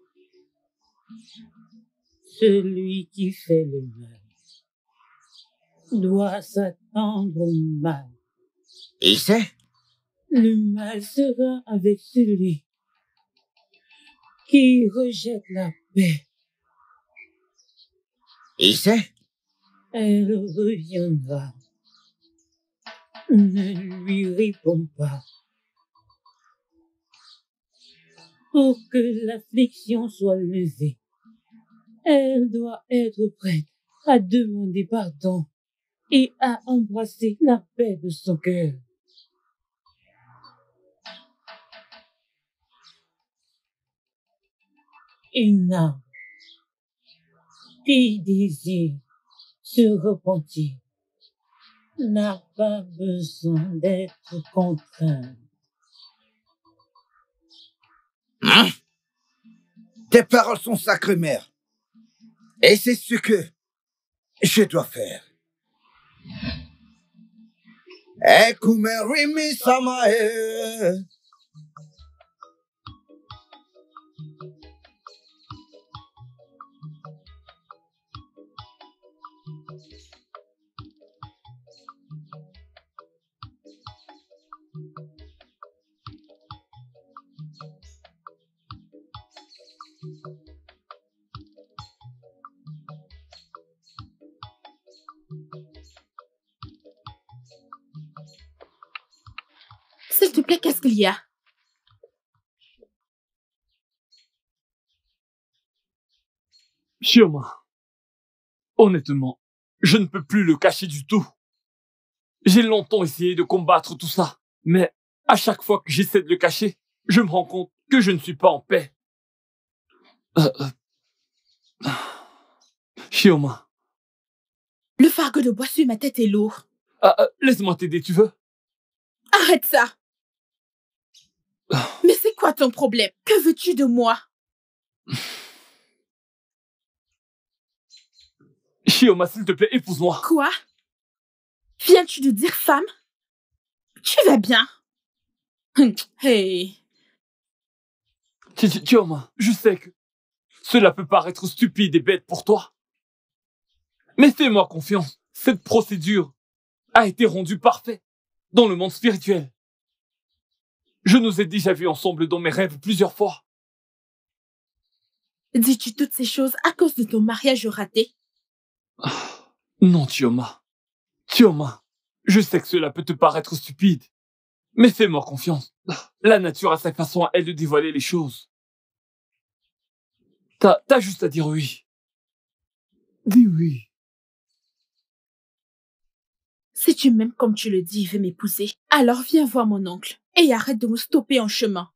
Celui qui fait le mal doit s'attendre au mal. Et c'est? Le mal sera avec celui qui rejette la paix. Et c'est? Elle reviendra. Ne lui réponds pas. Pour que l'affliction soit levée, elle doit être prête à demander pardon et à embrasser la paix de son cœur. Une âme qui désire se repentir n'a pas besoin d'être contraint. Hein? Tes paroles sont sacrées, mère. Et c'est ce que je dois faire. Ekume rimi samae. S'il te plaît, qu'est-ce qu'il y a? Chioma, honnêtement, je ne peux plus le cacher du tout. J'ai longtemps essayé de combattre tout ça, mais à chaque fois que j'essaie de le cacher, je me rends compte que je ne suis pas en paix. Euh, euh... Chioma. Le fardeau de bois sur ma tête est lourd. Euh, euh, laisse-moi t'aider, tu veux? Arrête ça! Mais c'est quoi ton problème? Que veux-tu de moi? Chioma, s'il te plaît, épouse-moi. Quoi? Viens-tu de dire femme? Tu vas bien? Hey. Chioma, je sais que cela peut paraître stupide et bête pour toi. Mais fais-moi confiance, cette procédure a été rendue parfaite dans le monde spirituel. Je nous ai déjà vus ensemble dans mes rêves plusieurs fois. Dis-tu toutes ces choses à cause de ton mariage raté? Non, Chioma. Chioma, je sais que cela peut te paraître stupide, mais fais-moi confiance. La nature a sa façon à elle de dévoiler les choses. T'as, t'as juste à dire oui. Dis oui. Si tu m'aimes comme tu le dis et veux m'épouser, alors viens voir mon oncle et arrête de me stopper en chemin.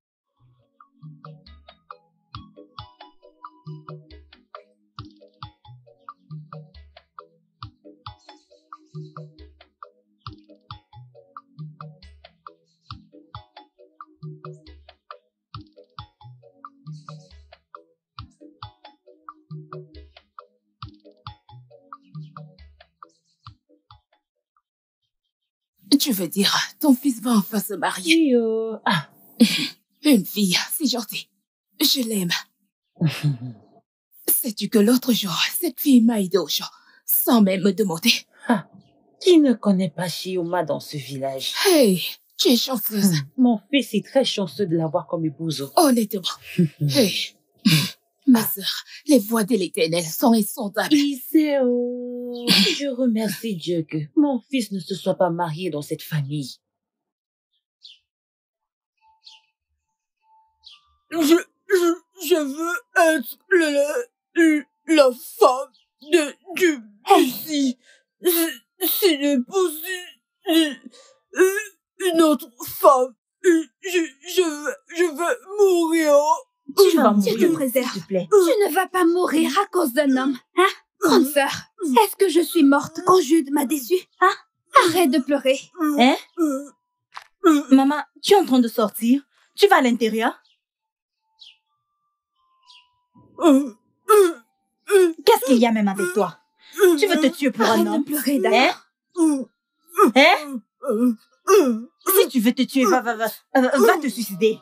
Tu veux dire, ton fils va enfin se marier? Yo. Ah. Une fille si gentille. Je l'aime. Sais-tu que l'autre jour, cette fille m'a aidé au champ, sans même me demander. Ah. Tu ne connais pas Chioma dans ce village. Hey, tu es chanceuse. Mon fils est très chanceux de l'avoir comme épouse. Honnêtement. Hey. Ma sœur, les voies de l'Éternel sont insondables. Iseo, je remercie Dieu que mon fils ne se soit pas marié dans cette famille. Je, je, je veux être la, la, la femme de, du Bussi. S'il est possible, une autre femme, je, je, veux, je veux mourir. Tu vas mourir, Dieu te préserve. S'il te plaît. Tu ne vas pas mourir à cause d'un homme, hein? Grande sœur, est-ce que je suis morte quand Jude m'a déçue, hein? Arrête de pleurer. Hein? Maman, tu es en train de sortir? Tu vas à l'intérieur? Qu'est-ce qu'il y a même avec toi? Tu veux te tuer pour Arrête un homme? de pleurer, d'accord? Hein? Hein? Si tu veux te tuer, va, va, va, va te suicider.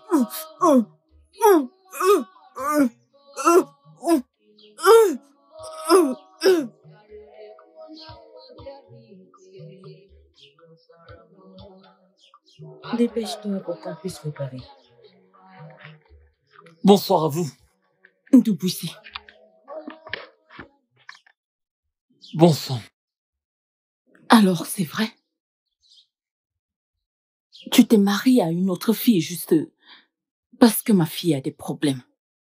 Dépêche-toi pour qu'on puisse préparer. Bonsoir à vous. Ndubuisi. Bon sang. Alors, c'est vrai? Tu t'es marié à une autre fille juste parce que ma fille a des problèmes.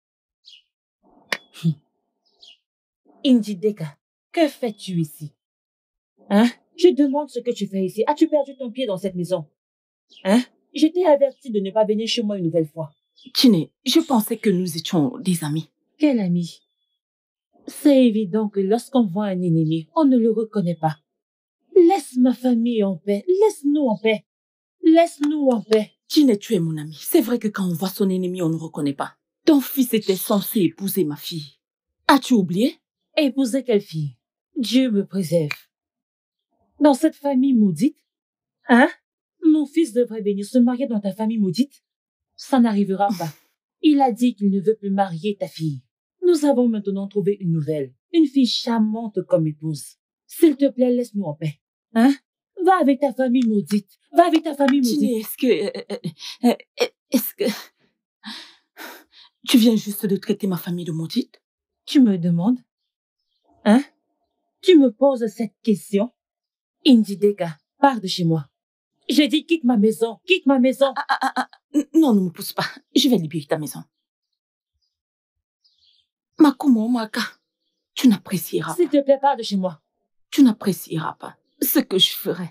Indideka, que fais-tu ici? Hein? Je demande ce que tu fais ici. As-tu perdu ton pied dans cette maison? Hein? Je t'ai averti de ne pas venir chez moi une nouvelle fois. Tine, je pensais que nous étions des amis. Quel ami? C'est évident que lorsqu'on voit un ennemi, on ne le reconnaît pas. Laisse ma famille en paix. Laisse-nous en paix. Laisse-nous en paix. Tine, tu es mon ami. C'est vrai que quand on voit son ennemi, on ne reconnaît pas. Ton fils était censé épouser ma fille. As-tu oublié? Épouser quelle fille? Dieu me préserve. Dans cette famille maudite, hein? Mon fils devrait venir se marier dans ta famille maudite? Ça n'arrivera pas. Il a dit qu'il ne veut plus marier ta fille. Nous avons maintenant trouvé une nouvelle. Une fille charmante comme épouse. S'il te plaît, laisse-nous en paix. Hein? Va avec ta famille maudite. Va avec ta famille maudite. Tine, est-ce que... Euh, euh, euh, est-ce que... Tu viens juste de traiter ma famille de maudite? Tu me demandes? Hein? Tu me poses cette question? Indideka, pars de chez moi. J'ai dit quitte ma maison, quitte ma maison. Ah, ah, ah, ah. Non, ne me pousse pas. Je vais libérer ta maison. Makumo, Maka, tu n'apprécieras pas. S'il te plaît, pars de chez moi. Tu n'apprécieras pas ce que je ferai.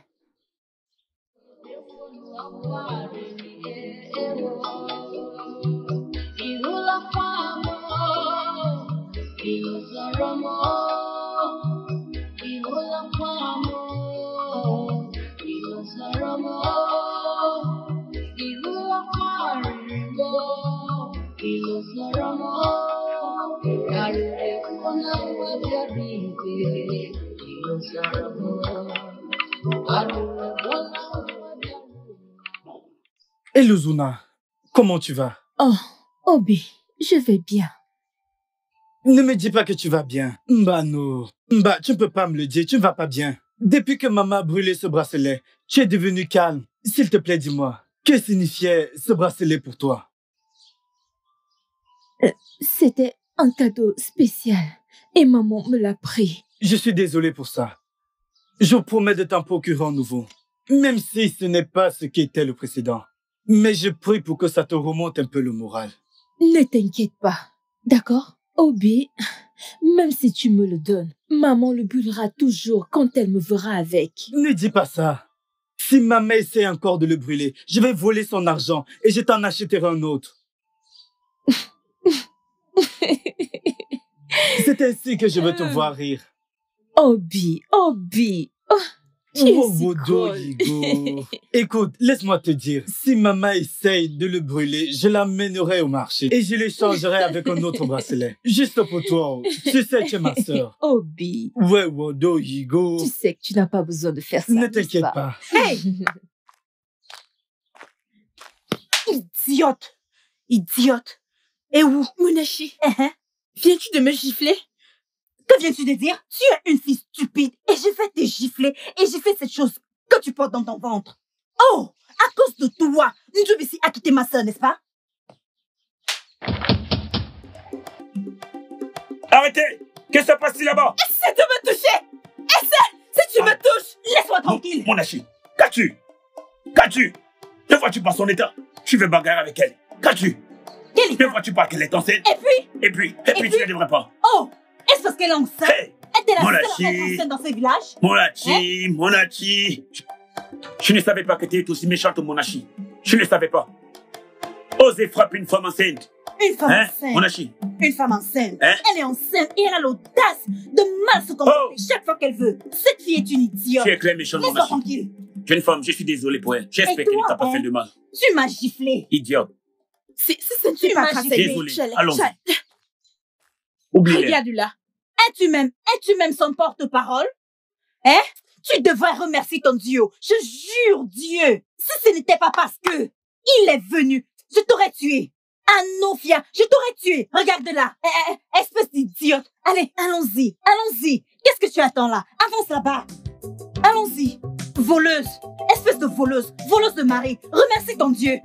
Et Luzuna, comment tu vas? Oh, Obi, je vais bien. Ne me dis pas que tu vas bien. Mba non. Mba, tu ne peux pas me le dire, tu ne vas pas bien. Depuis que maman a brûlé ce bracelet, tu es devenu calme. S'il te plaît, dis-moi, que signifiait ce bracelet pour toi? Euh, C'était un cadeau spécial et maman me l'a pris. Je suis désolé pour ça. Je vous promets de t'en procurer un nouveau. Même si ce n'est pas ce qu'était le précédent. Mais je prie pour que ça te remonte un peu le moral. Ne t'inquiète pas, d'accord? Obi, même si tu me le donnes, maman le brûlera toujours quand elle me verra avec. Ne dis pas ça. Si maman essaie encore de le brûler, je vais voler son argent et je t'en achèterai un autre. C'est ainsi que je veux te voir rire. Obi, Obi, oh, tu es Oh, si Bodo, drôle. Yigo. Écoute, laisse-moi te dire, si maman essaye de le brûler, je l'amènerai au marché et je l'échangerai avec un autre bracelet. Juste pour toi. Tu sais que tu es ma sœur. Obi, Ouais, Bodo, Yigo. tu sais que tu n'as pas besoin de faire ça. Ne n'est-ce t'inquiète pas. Hey! Idiote! Idiote! Et où? Munashi, Uh-huh. viens-tu de me gifler? Que viens-tu de dire? Tu es une fille stupide et je vais te gifler et j'ai fait cette chose que tu portes dans ton ventre. Oh! À cause de toi, Ndubisi a quitté ma sœur, n'est-ce pas? Arrêtez! Qu'est-ce qui se passe là-bas? Essaie de me toucher! Essaie! Si tu me touches, laisse-moi tranquille! Mon Hachi, qu'as-tu? Qu'as-tu? Ne vois-tu pas son état? Tu veux bagarrer avec elle? Qu'as-tu? Quel état? Deux fois tu parles qu'elle est enceinte. Et puis? Et puis, et, puis, tu ne devrais pas. Oh, est-ce parce qu'elle est enceinte? Hey, Elle était la mon seule à Hachi. être enceinte dans ce village? Mon Hachi, Hein? mon Hachi. Je, je ne savais pas que tu étais aussi méchante, mon Hachi. Je ne savais pas. Oser frapper une femme enceinte. Une femme Hein, enceinte. mon Hachi. Une femme enceinte. Hein? Elle est enceinte et elle a l'audace de mal se comporter chaque fois qu'elle veut. Cette fille est une idiote. Tu es clair méchante, mon Laisse-moi Hachi. tranquille. Jeune femme, je suis désolé pour elle. J'espère Et qu'elle ne toi, t'a pas hein? fait de mal. Tu m'as giflé. Idiote. C'est ce ne Tu fait pas m'as grâce. giflé. Désolé, J'allais- allons-y. j'allais- Oublie-les. Regarde-la. Es-tu même, es-tu même son porte-parole? Hein? Tu devrais remercier ton Dieu. Je jure Dieu. Si ce n'était pas parce que il est venu, je t'aurais tué. Anofia, je t'aurais tué. Regarde-la. Eh, eh, eh, espèce d'idiote. Allez, allons-y. Allons-y. Qu'est-ce que tu attends là? Avance là-bas. Allons-y. Voleuse. Espèce de voleuse. Voleuse de mari. Remercie ton Dieu.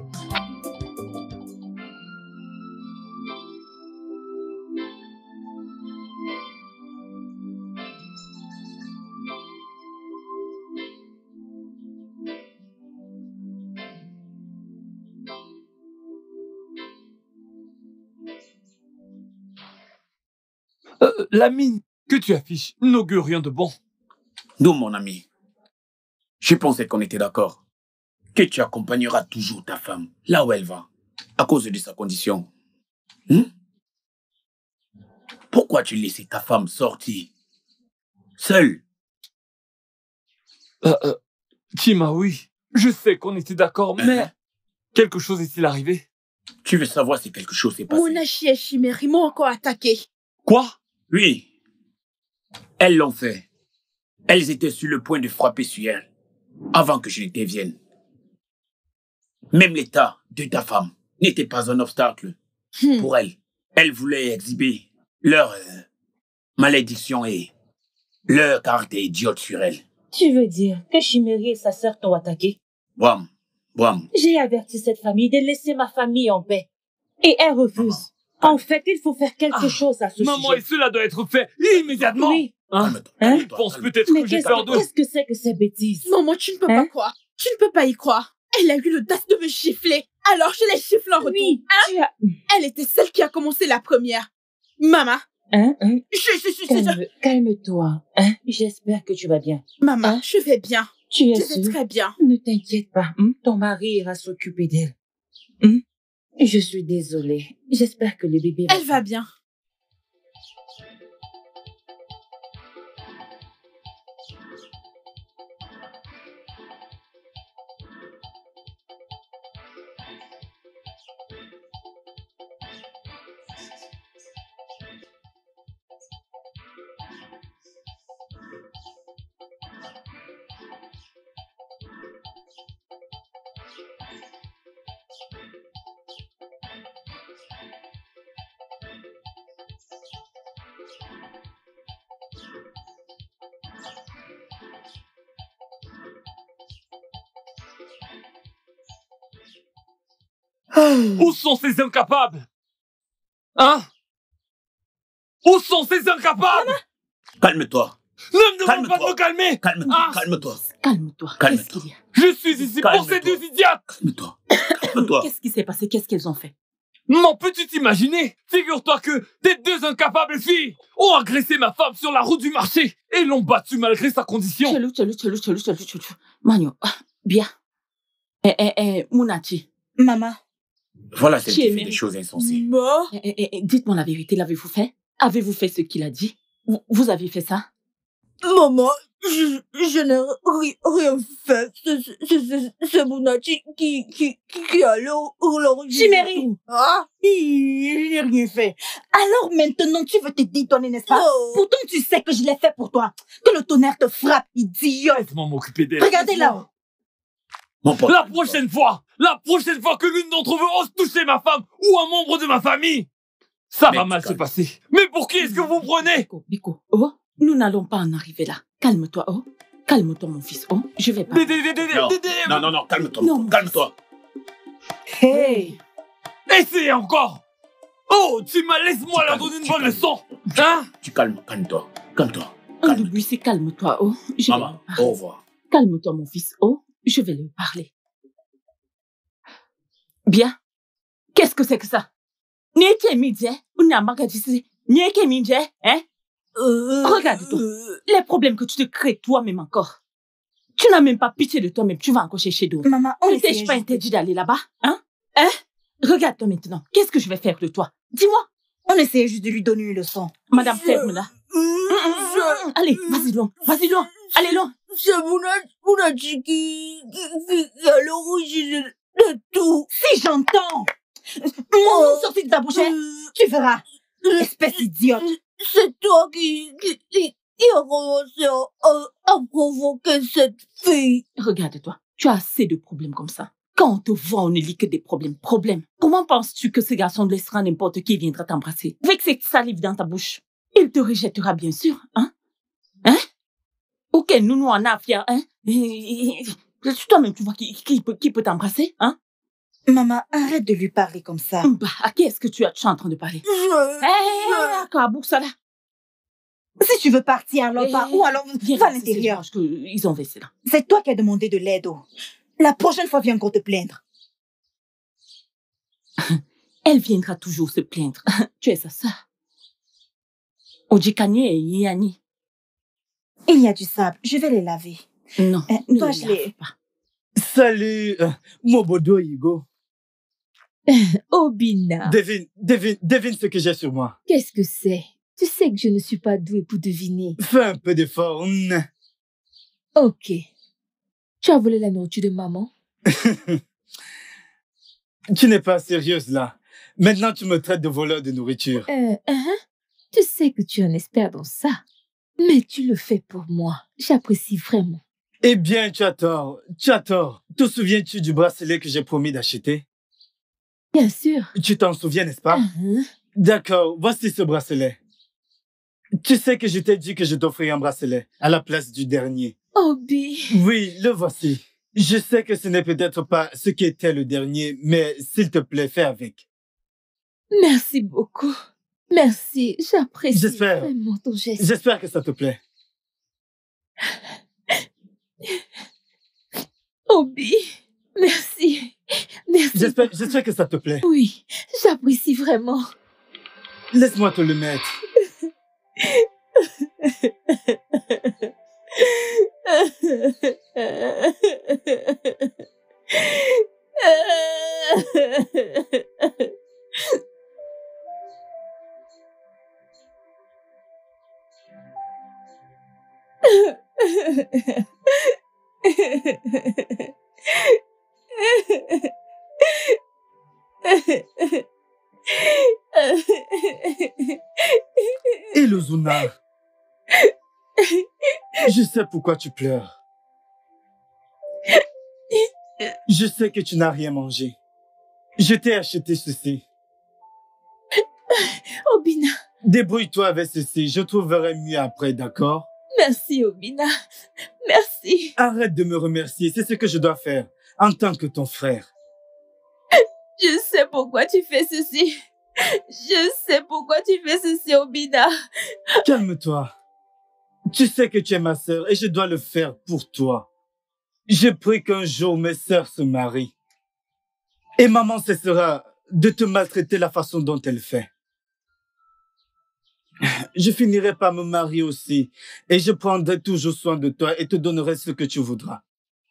Euh, la mine que tu affiches n'augure rien de bon. Nous, mon ami, je pensais qu'on était d'accord. Que tu accompagneras toujours ta femme là où elle va, à cause de sa condition. Hmm? Pourquoi tu laissais ta femme sortir seule? Euh, euh, Tima, oui, je sais qu'on était d'accord, mais quelque chose est-il arrivé? Tu veux savoir si quelque chose s'est passé? Mon Hachi et Chimère, ils m'ont encore attaqué. Quoi? Oui. Elles l'ont fait. Elles étaient sur le point de frapper sur elle, avant que je n'intervienne. Même l'état de ta femme n'était pas un obstacle Hmm. pour elle. Elle voulait exhiber leur euh, malédiction et leur caractère idiote sur elle. Tu veux dire que Chimérie et sa sœur t'ont attaqué? Bram, Bram, J'ai averti cette famille de laisser ma famille en paix. Et elle refuse. En fait, il faut faire quelque chose à ce Maman, sujet. et cela doit être fait immédiatement. Oui. Hein? Hein? Je pense peut-être Mais que j'ai qu'est-ce peur d'eux. qu'est-ce que c'est que ces bêtises? Maman, tu ne peux Hein? pas croire. Tu ne peux pas y croire. Elle a eu l'audace de me gifler. Alors je l'ai giflé en retour. Oui, Hein? tu as... Elle était celle qui a commencé la première. Maman. Hein, hein? Je, je, je, je- Calme, calme-toi. Hein? J'espère que tu vas bien. Maman, Hein? je vais bien. Tu es Je vais sûre? très bien. Ne t'inquiète pas. hein? Ton mari ira s'occuper d'elle. Hein? Je suis désolée. J'espère que le bébé va... Elle va bien. Où sont ces incapables? Hein? Où sont ces incapables? calme-toi. Ne me demande pas Calme-toi. de me calmer. Calme, Ah. calme-toi. Calme-toi. Calme-toi. Qu'est-ce qu'il y a? Je suis ici pour ces deux idiotes. Calme-toi. Calme-toi. Qu'est-ce qui s'est passé? Qu'est-ce qu'elles ont fait? Mon peux-tu t'imaginer? Figure-toi que tes deux incapables filles ont agressé ma femme sur la route du marché et l'ont battue malgré sa condition. Chelu, chelu, chelu, chelu, chelu, chelu. Magno, ah, bien. Eh, eh, eh, Munachi. Maman. Voilà celle qui fait Chimérie. des choses insensées. Moi? Eh, eh, eh, dites-moi la vérité, l'avez-vous fait? Avez-vous fait ce qu'il a dit? Vous, vous avez fait ça? Maman, je, je n'ai ri- rien fait. C'est c'est- c'est- c'est Munachi qui, qui, qui, qui a l'origine. Chimérie. Ah, il- je n'ai rien fait. Alors maintenant, tu veux te dédouaner, n'est-ce pas? Oh. Pourtant, tu sais que je l'ai fait pour toi. Que le tonnerre te frappe, idiot. Laisse-moi m'occuper d'elle. Regardez là. Mon pote. La prochaine fois, la prochaine fois que l'une d'entre vous ose toucher ma femme ou un membre de ma famille, ça Mais va tu mal se calmes. passer. Mais pour qui est-ce que vous prenez? Biko, Biko, oh, nous n'allons pas en arriver là. Calme-toi, oh. Calme-toi, mon fils, oh. Je vais pas. Dé- dé- dé- dé- Non, dé- dé- non, non, non, calme-toi. Non, mon pote, Calme-toi. Hey. Essayez encore. Oh, tu m'as laisse-moi leur calmes, donner une tu bonne calmes. leçon. Hein? Tu calmes, calme-toi. Calme-toi. Andoubouissé, calme-toi, oh. Je vais Maman, lui parler. au revoir. Calme-toi, mon fils, oh. Je vais lui parler. Bien. Qu'est-ce que c'est que ça? Nieke midje, on n'a pas dit Nieke midje, hein? Regarde-toi, les problèmes que tu te crées toi-même encore. Tu n'as même pas pitié de toi-même, tu vas encore chercher d'autres. Maman, on ne t'ai-je pas interdit d'aller là-bas, hein? Hein? Regarde-toi maintenant, qu'est-ce que je vais faire de toi? Dis-moi. On essayait juste de lui donner une leçon. Madame, ferme-la. Allez, vas-y loin, vas-y loin, allez loin. C'est Monachi qui, qui, qui est à l'origine de, de tout. Si j'entends mon nom sorti de ta bouche, tu verras. Espèce idiote. C'est toi qui, qui, qui, qui a commencé à, à, à provoquer cette fille. Regarde-toi, tu as assez de problèmes comme ça. Quand on te voit, on ne lit que des problèmes. Problèmes. Comment penses-tu que ce garçon laissera n'importe qui viendra t'embrasser? Avec cette salive dans ta bouche, il te rejettera bien sûr, hein? Hein? Ok, nous nous en affaire, hein? Toi-même, tu vois qui, qui peut, qui peut t'embrasser, hein? Maman, arrête de lui parler comme ça. Bah, à qui est-ce que tu, as, tu es en train de parler? Je... Hé, d'accord, ça là. Si tu veux partir, alors pas. Ou alors, va à l'intérieur. Ils ont fait là. C'est toi qui as demandé de l'aide. La prochaine fois, viens encore te plaindre. Elle viendra toujours se plaindre. Tu es sa sœur. Ojikanye et Yani. Il y a du sable. Je vais les laver. Non, euh, ne toi, les je lave les... pas. Salut, euh, Mobodo Igo. Obina. Devine, devine, devine ce que j'ai sur moi. Qu'est-ce que c'est? Tu sais que je ne suis pas douée pour deviner. Fais un peu d'effort. Ok. Tu as volé la nourriture de maman? Tu n'es pas sérieuse là. Maintenant, tu me traites de voleur de nourriture. Euh, hein? Tu sais que tu es un expert dans ça. Mais tu le fais pour moi. J'apprécie vraiment. Eh bien, tu as tort. Tu as tort. Te souviens-tu du bracelet que j'ai promis d'acheter? Bien sûr. Tu t'en souviens, n'est-ce pas? Uh-huh. D'accord, voici ce bracelet. Tu sais que je t'ai dit que je t'offrirais un bracelet à la place du dernier. Obi. Oui, le voici. Je sais que ce n'est peut-être pas ce qui était le dernier, mais s'il te plaît, fais avec. Merci beaucoup. Merci, j'apprécie J'espère. vraiment ton geste. J'espère que ça te plaît. Obi, merci. Merci. J'espère, j'espère que ça te plaît. Oui, j'apprécie vraiment. Laisse-moi te le mettre. Et Luzuna, je sais pourquoi tu pleures. Je sais que tu n'as rien mangé. Je t'ai acheté ceci. Obina. Débrouille-toi avec ceci. Je trouverai mieux après, d'accord? Merci, Obina. Merci. Arrête de me remercier. C'est ce que je dois faire en tant que ton frère. Je sais pourquoi tu fais ceci. Je sais pourquoi tu fais ceci, Obina. Calme-toi. Tu sais que tu es ma sœur et je dois le faire pour toi. Je prie qu'un jour mes sœurs se marient. Et maman cessera de te maltraiter la façon dont elle fait. Je finirai par me marier aussi et je prendrai toujours soin de toi et te donnerai ce que tu voudras.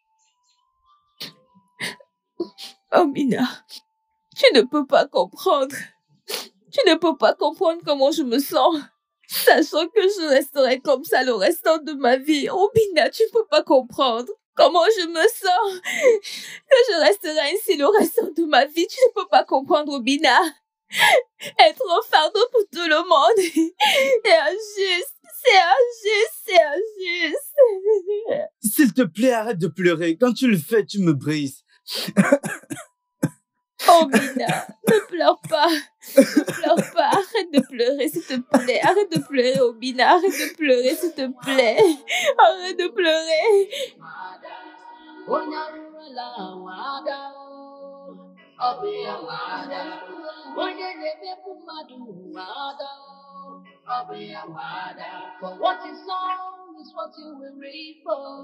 Obina, tu ne peux pas comprendre. Tu ne peux pas comprendre comment je me sens. Sachant que je resterai comme ça le restant de ma vie. Obina, tu ne peux pas comprendre comment je me sens. Que je resterai ainsi le restant de ma vie. Tu ne peux pas comprendre, Obina. Être un fardeau pour tout le monde. C'est injuste. C'est injuste. C'est injuste. S'il te plaît, arrête de pleurer. Quand tu le fais, tu me brises. Obina, ne pleure pas. Ne pleure pas. Arrête de pleurer, s'il te plaît. Arrête de pleurer, Obina. Arrête de pleurer, s'il te plaît. Arrête de pleurer. For what is sown is what you will reap.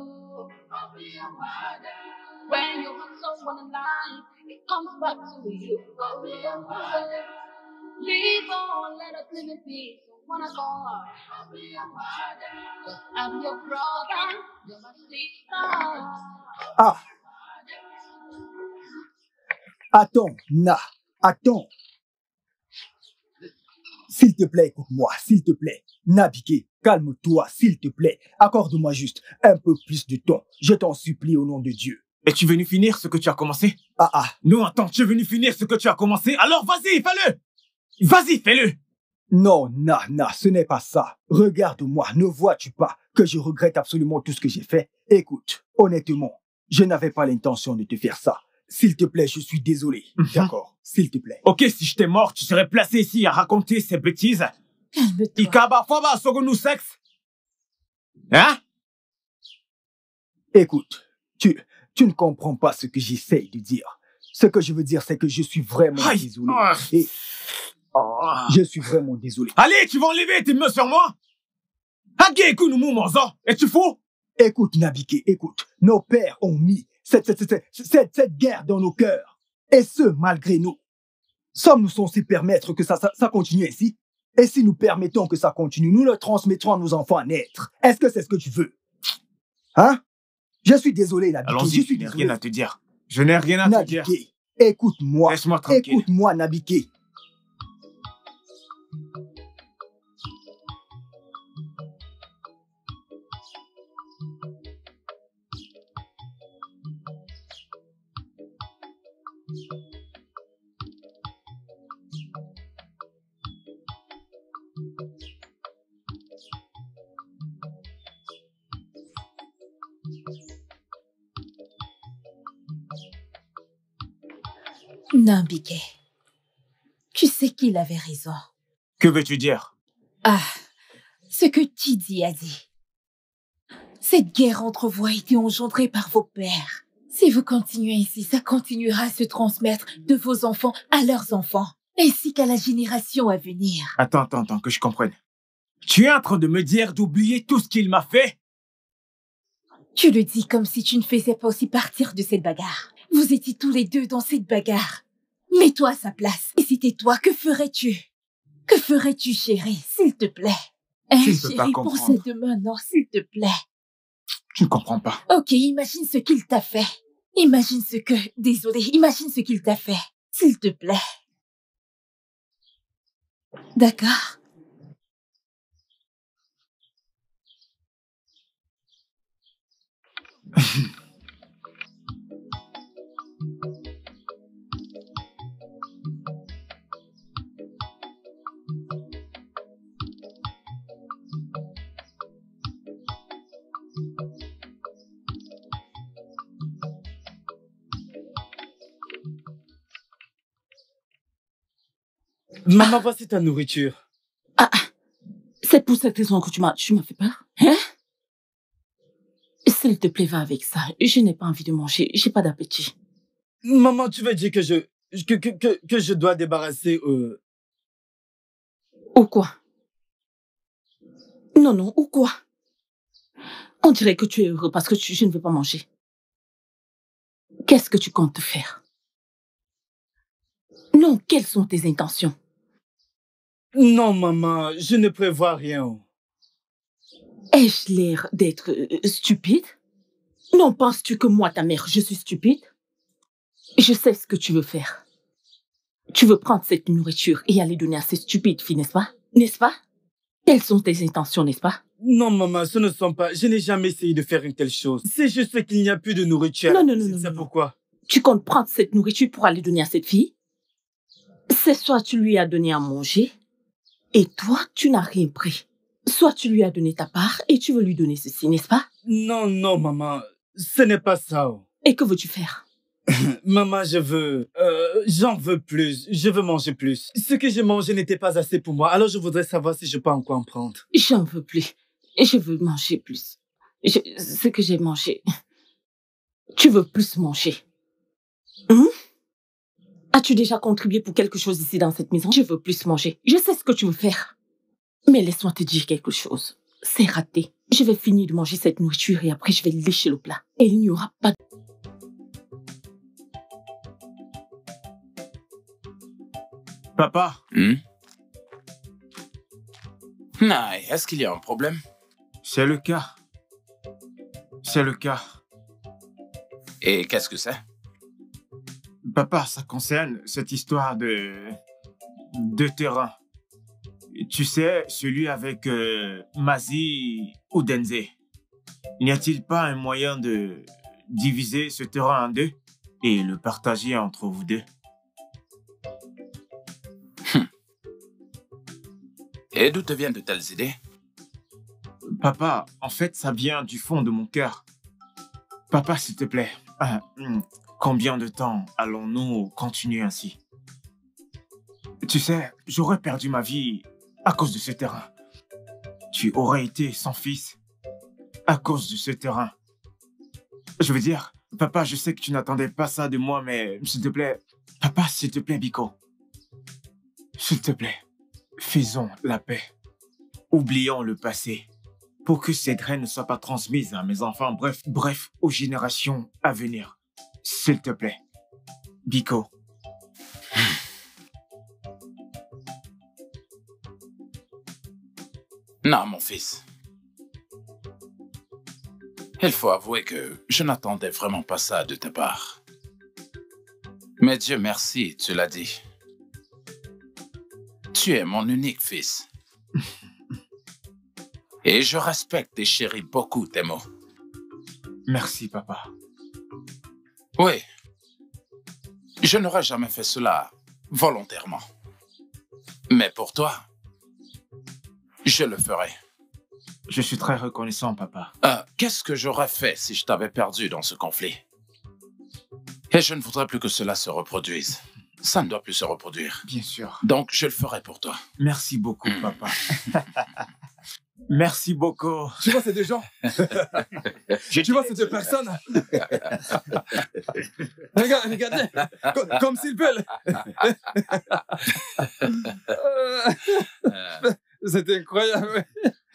When you hurt someone in life, it comes back to you. Leave on, let us live in peace. One accord. I'll be your father. I'm your brother. You're my sister. Ah. Attends, Na. Attends. S'il te plaît, écoute-moi, s'il te plaît. Nabike, calme-toi, s'il te plaît. Accorde-moi juste un peu plus de temps. Je t'en supplie au nom de Dieu. Es-tu venu finir ce que tu as commencé? Ah ah. Non, attends, tu es venu finir ce que tu as commencé? Alors vas-y, fais-le! Vas-y, fais-le! Non, Na, Na, ce n'est pas ça. Regarde-moi, ne vois-tu pas que je regrette absolument tout ce que j'ai fait? Écoute, honnêtement, je n'avais pas l'intention de te faire ça. S'il te plaît, je suis désolé. Mm-hmm. D'accord, s'il te plaît. Ok, si j'étais mort, tu serais placé ici à raconter ces bêtises. Calme-toi. Ikaba foba sogonu sexe. Hein? Écoute, tu, tu ne comprends pas ce que j'essaye de dire. Ce que je veux dire, c'est que je suis vraiment Aïe. désolé. Oh. Et oh. je suis vraiment désolé. Allez, tu vas enlever tes mains sur moi? Es-tu fou? Écoute, Nabike, écoute. Nos pères ont mis cette, cette, cette, cette, cette guerre dans nos cœurs. Et ce, malgré nous. Sommes-nous censés permettre que ça, ça, ça continue ainsi? Et si nous permettons que ça continue, nous le transmettrons à nos enfants à naître. Est-ce que c'est ce que tu veux? Hein? Je suis désolé, Nabike. Allons-y, je suis n'ai désolé. rien à te dire. Je n'ai rien à Nabike, te dire. Écoute-moi. Laisse-moi tranquille. Écoute-moi, Nabike. Nabike, tu sais qu'il avait raison. Que veux-tu dire? Ah, ce que Tidi a dit. Cette guerre entre vous a été engendrée par vos pères. Si vous continuez ainsi, ça continuera à se transmettre de vos enfants à leurs enfants, ainsi qu'à la génération à venir. Attends, attends, attends, que je comprenne. Tu es en train de me dire d'oublier tout ce qu'il m'a fait? Tu le dis comme si tu ne faisais pas aussi partir de cette bagarre. Vous étiez tous les deux dans cette bagarre. Mets-toi à sa place. Et c'était toi, que ferais-tu? Que ferais-tu, chérie, s'il te plaît? Hein, chérie, pour cette demain, non, s'il te plaît. Je ne comprends pas. Ok, imagine ce qu'il t'a fait. Imagine ce que... Désolé, imagine ce qu'il t'a fait. S'il te plaît. D'accord? Maman, voici ta nourriture. Ah, c'est pour cette raison que tu m'as, tu m'as fait peur, hein? S'il te plaît, va avec ça. Je n'ai pas envie de manger, j'ai pas d'appétit. Maman, tu veux dire que je, que, que, que, que je dois débarrasser, euh... Ou quoi? Non, non, ou quoi? On dirait que tu es heureux parce que tu, je ne veux pas manger. Qu'est-ce que tu comptes faire? Non, quelles sont tes intentions? Non, maman, je ne prévois rien. Ai-je l'air d'être euh, stupide? Non, penses-tu que moi, ta mère, je suis stupide? Je sais ce que tu veux faire. Tu veux prendre cette nourriture et aller donner à ces stupides filles, n'est-ce pas? N'est-ce pas? Quelles sont tes intentions, n'est-ce pas? Non, maman, ce ne sont pas... Je n'ai jamais essayé de faire une telle chose. C'est juste qu'il n'y a plus de nourriture. Non, non, non, non. C'est non. pourquoi. Tu comptes prendre cette nourriture pour aller donner à cette fille? C'est soit tu lui as donné à manger, et toi, tu n'as rien pris. Soit tu lui as donné ta part, et tu veux lui donner ceci, n'est-ce pas? Non, non, maman, ce n'est pas ça. Et que veux-tu faire? Maman, je veux... Euh, j'en veux plus. Je veux manger plus. Ce que j'ai mangé n'était pas assez pour moi, alors je voudrais savoir si je peux encore en prendre. J'en veux plus. Je veux manger plus. Je, ce que j'ai mangé... Tu veux plus manger. Hum? As-tu déjà contribué pour quelque chose ici dans cette maison? Je veux plus manger. Je sais ce que tu veux faire. Mais laisse-moi te dire quelque chose. C'est raté. Je vais finir de manger cette nourriture et après je vais lécher le plat. Et il n'y aura pas de... Papa. Hmm? Non, est-ce qu'il y a un problème? C'est le cas. C'est le cas. Et qu'est-ce que c'est? Papa, ça concerne cette histoire de... de terrain. Tu sais, celui avec euh, Mazi ou Denze. N'y a-t-il pas un moyen de diviser ce terrain en deux et le partager entre vous deux? Hum. Et d'où te viennent de telles idées? Papa, en fait, ça vient du fond de mon cœur. Papa, s'il te plaît, euh, hum, combien de temps allons-nous continuer ainsi? Tu sais, j'aurais perdu ma vie à cause de ce terrain. Tu aurais été sans fils à cause de ce terrain. Je veux dire, papa, je sais que tu n'attendais pas ça de moi, mais s'il te plaît, papa, s'il te plaît, Biko. S'il te plaît, faisons la paix. Oublions le passé pour que cette graine ne soit pas transmise à mes enfants, bref, bref, aux générations à venir. S'il te plaît, Biko. Non, mon fils. Il faut avouer que je n'attendais vraiment pas ça de ta part. Mais Dieu merci, tu l'as dit. Tu es mon unique fils. Et je respecte et chéris beaucoup tes mots. Merci, papa. Oui. Je n'aurais jamais fait cela volontairement. Mais pour toi, je le ferai. Je suis très reconnaissant, papa. Euh, qu'est-ce que j'aurais fait si je t'avais perdu dans ce conflit? Et je ne voudrais plus que cela se reproduise. Ça ne doit plus se reproduire. Bien sûr. Donc, je le ferai pour toi. Merci beaucoup, mmh. papa. Merci beaucoup. Tu vois ces deux gens? Tu vois ces deux personnes? Regarde, regardez, comme, comme s'ils veulent. C'était incroyable.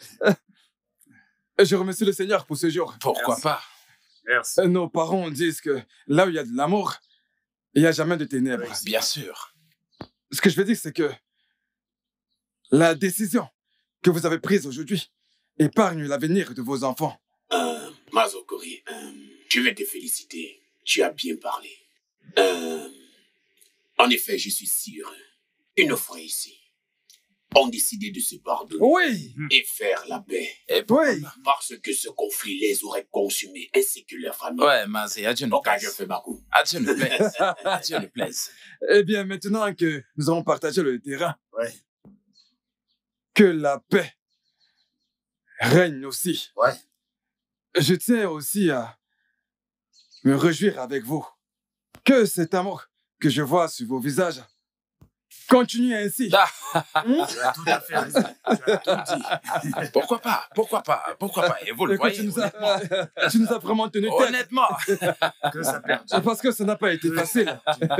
Je remercie le Seigneur pour ce jour. Pourquoi Merci. pas? Merci. Nos parents disent que là où il y a de l'amour, il n'y a jamais de ténèbres. Oui, bien sûr. Ce que je veux dire, c'est que la décision que vous avez prise aujourd'hui épargne l'avenir de vos enfants. Euh, Mazokori, euh, je vais te féliciter. Tu as bien parlé. Euh, en effet, je suis sûr, une fois ici, ont décidé de se pardonner oui. et faire la paix. Et oui. Parce que ce conflit les aurait consumés ainsi que leur famille. Ouais, Mazi, adieu ne plaise. je fais ma coup. Adieu ne plaise. Adieu ne plaise. Eh bien, maintenant que nous avons partagé le terrain, ouais. que la paix règne aussi. Ouais. Je tiens aussi à me réjouir avec vous que cet amour que je vois sur vos visages continue ainsi. Tu as tout à fait raison. Tu as tout dit. Pourquoi pas? Pourquoi pas? Pourquoi pas? Et vous le Écoute, voyez, tu nous, as, tu nous as vraiment tenu tête. Honnêtement. Que ça perde. Parce que ça n'a pas été facile.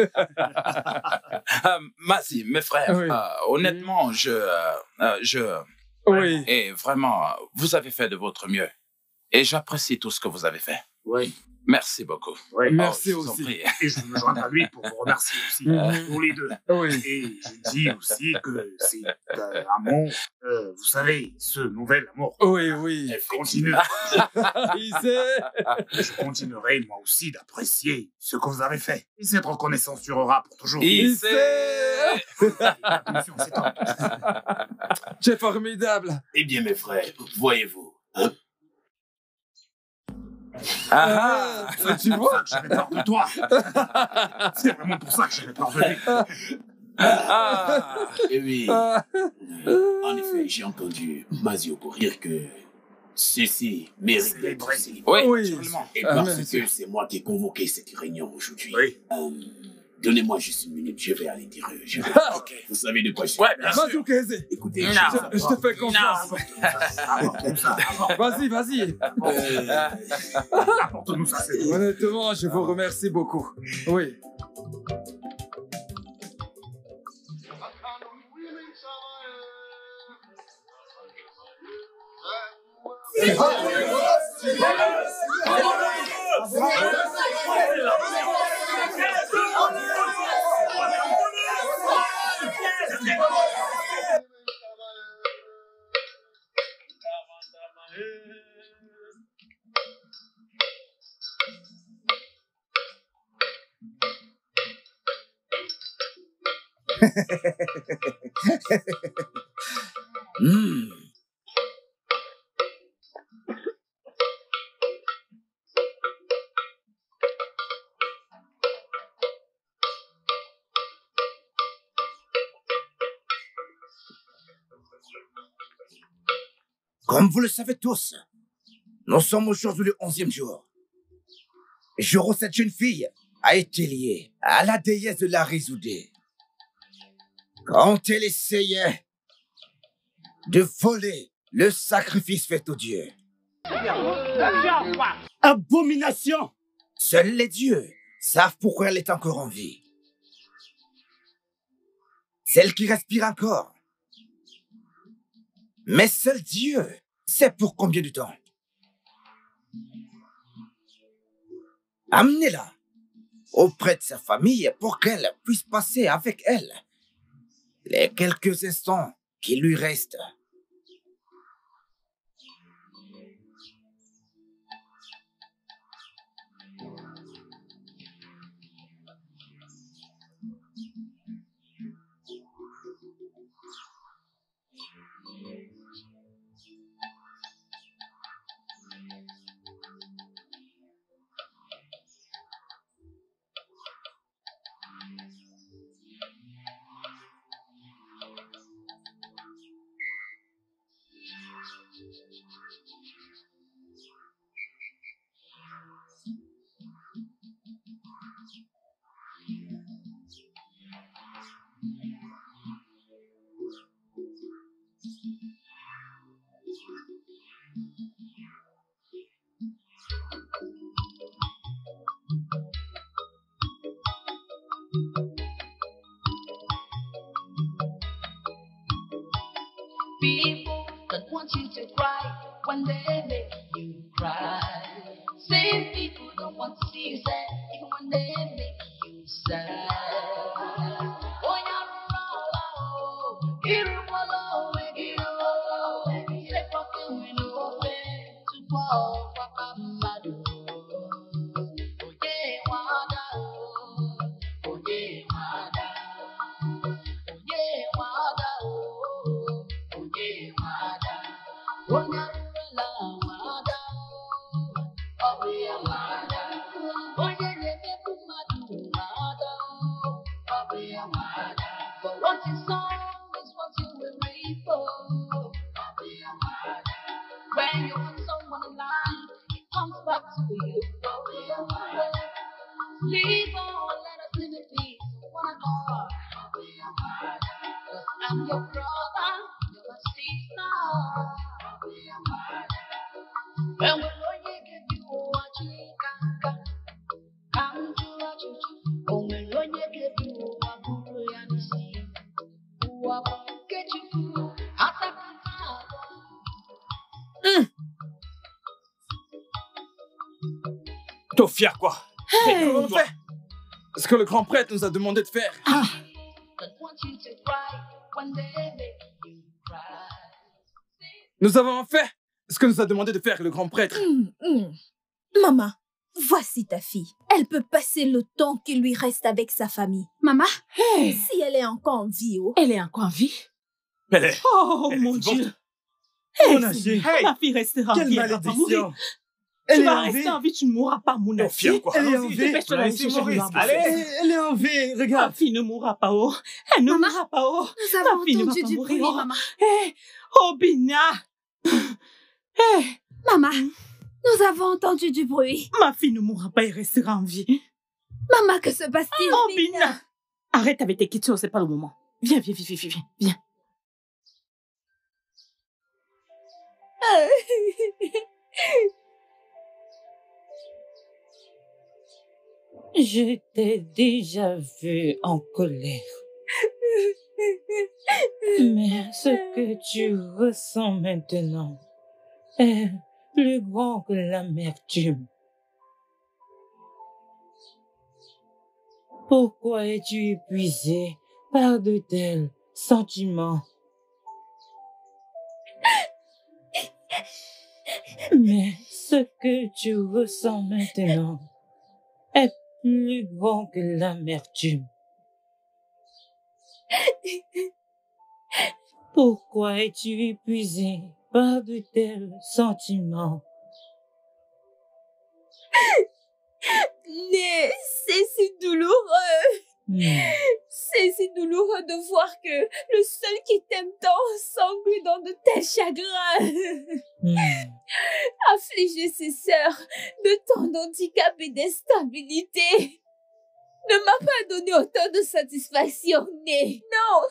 euh, Mazi, mes frères, oui. euh, honnêtement, je... Euh, je oui. Et vraiment, vous avez fait de votre mieux. Et j'apprécie tout ce que vous avez fait. Oui. Merci beaucoup. Oui. Merci oh, aussi. Et je me joins à lui pour vous remercier aussi, mmh. pour les deux. Oui. Et je dis aussi que c'est euh, amour, euh, vous savez, ce nouvel amour. Oui, oui. Continue. Il sait. Je continuerai moi aussi d'apprécier ce que vous avez fait. Et cette reconnaissance durera pour toujours. Il sait. Attention, c'est temps. C'est formidable. Eh bien, mes frères, voyez-vous, hein? Ah, ah, tu vois? J'avais peur de toi. C'est vraiment pour ça que j'avais peur de lui. Ah, et oui. Ah. En effet, j'ai entendu Mazioko dire que ceci mérite d'être célébré. Oui, oui. Et parce ah, que c'est moi qui ai convoqué cette réunion aujourd'hui. Oui. Euh, Donnez-moi juste une minute, je vais à l'intérieur. Vais... Ok. Vous savez de quoi je suis. Ouais, bien sûr. Écoutez, non. je, je te fais confiance. Vas-y, vas-y. Apporte-nous ça. Honnêtement, je vous remercie beaucoup. Oui. Hmm. Comme vous le savez tous, nous sommes aujourd'hui le onzième jour. Jour où cette jeune fille a été liée à la déesse de la Risoudé. Quand elle essayait de voler le sacrifice fait aux dieux. Abomination! Seuls les dieux savent pourquoi elle est encore en vie. Celle qui respire encore. Mais seul Dieu sait pour combien de temps. Amenez-la auprès de sa famille pour qu'elle puisse passer avec elle les quelques instants qui lui restent. People that want you to cry when they make you cry. Same people that want to see you sad even when they make you sad. Oh, yeah, oh, you're all say fucking we know to fall, fuck up, mad. Oh, yeah, wada, oh, yeah, wada, oh, yeah, wada, oh. But what you sow is what you will reap. When you put someone alive, it comes back to you. Leave on, let us live in peace. One God. I'm your brother, you're my sister. When we know you give you what you can, come to what you do. When we know you give you what you can see, what get you out of Hum. T'es fier quoi? Hey. Comment on fait? Ce que le grand prêtre nous a demandé de faire. Ah. Nous avons fait ce que nous a demandé de faire le grand prêtre. Mmh, mmh. Maman, voici ta fille. Elle peut passer le temps qui lui reste avec sa famille. Maman, hey. Si elle est encore en vie, oh. Elle est encore en vie? Elle est... Oh, elle mon est Dieu. Hey, mon Dieu. Hey. Ma fille restera en vie. Quelle malédiction. Tu vas rester en vie, tu ne mourras pas, mon fille. Elle est en vie. Elle est en vie, regarde. Ma fille ne mourra pas, oh. Elle ne maman, mourra pas, oh. Nous avons Ma fille ne va entendu pas du mourir, bruit, oh. maman. Hey. Oh, Bina. Hey. Maman, nous avons entendu du bruit. Ma fille ne mourra pas et restera en vie. Maman, que se passe-t-il? Oh, Bina. Arrête avec tes questions, c'est pas le moment. Viens, viens, viens, viens, viens, viens. Je t'ai déjà vu en colère. Mais ce que tu ressens maintenant est plus grand que l'amertume. Pourquoi es-tu épuisé par de tels sentiments? Mais ce que tu ressens maintenant est plus grand que l'amertume. Pourquoi es-tu épuisé par de tels sentiments? Mais c'est si douloureux. Hmm. C'est si douloureux de voir que le seul qui t'aime tant s'engloutit dans de tels chagrins. Hmm. Affliger ses sœurs de tant d'handicap et d'instabilité ne m'a pas donné autant de satisfaction, Né. Non.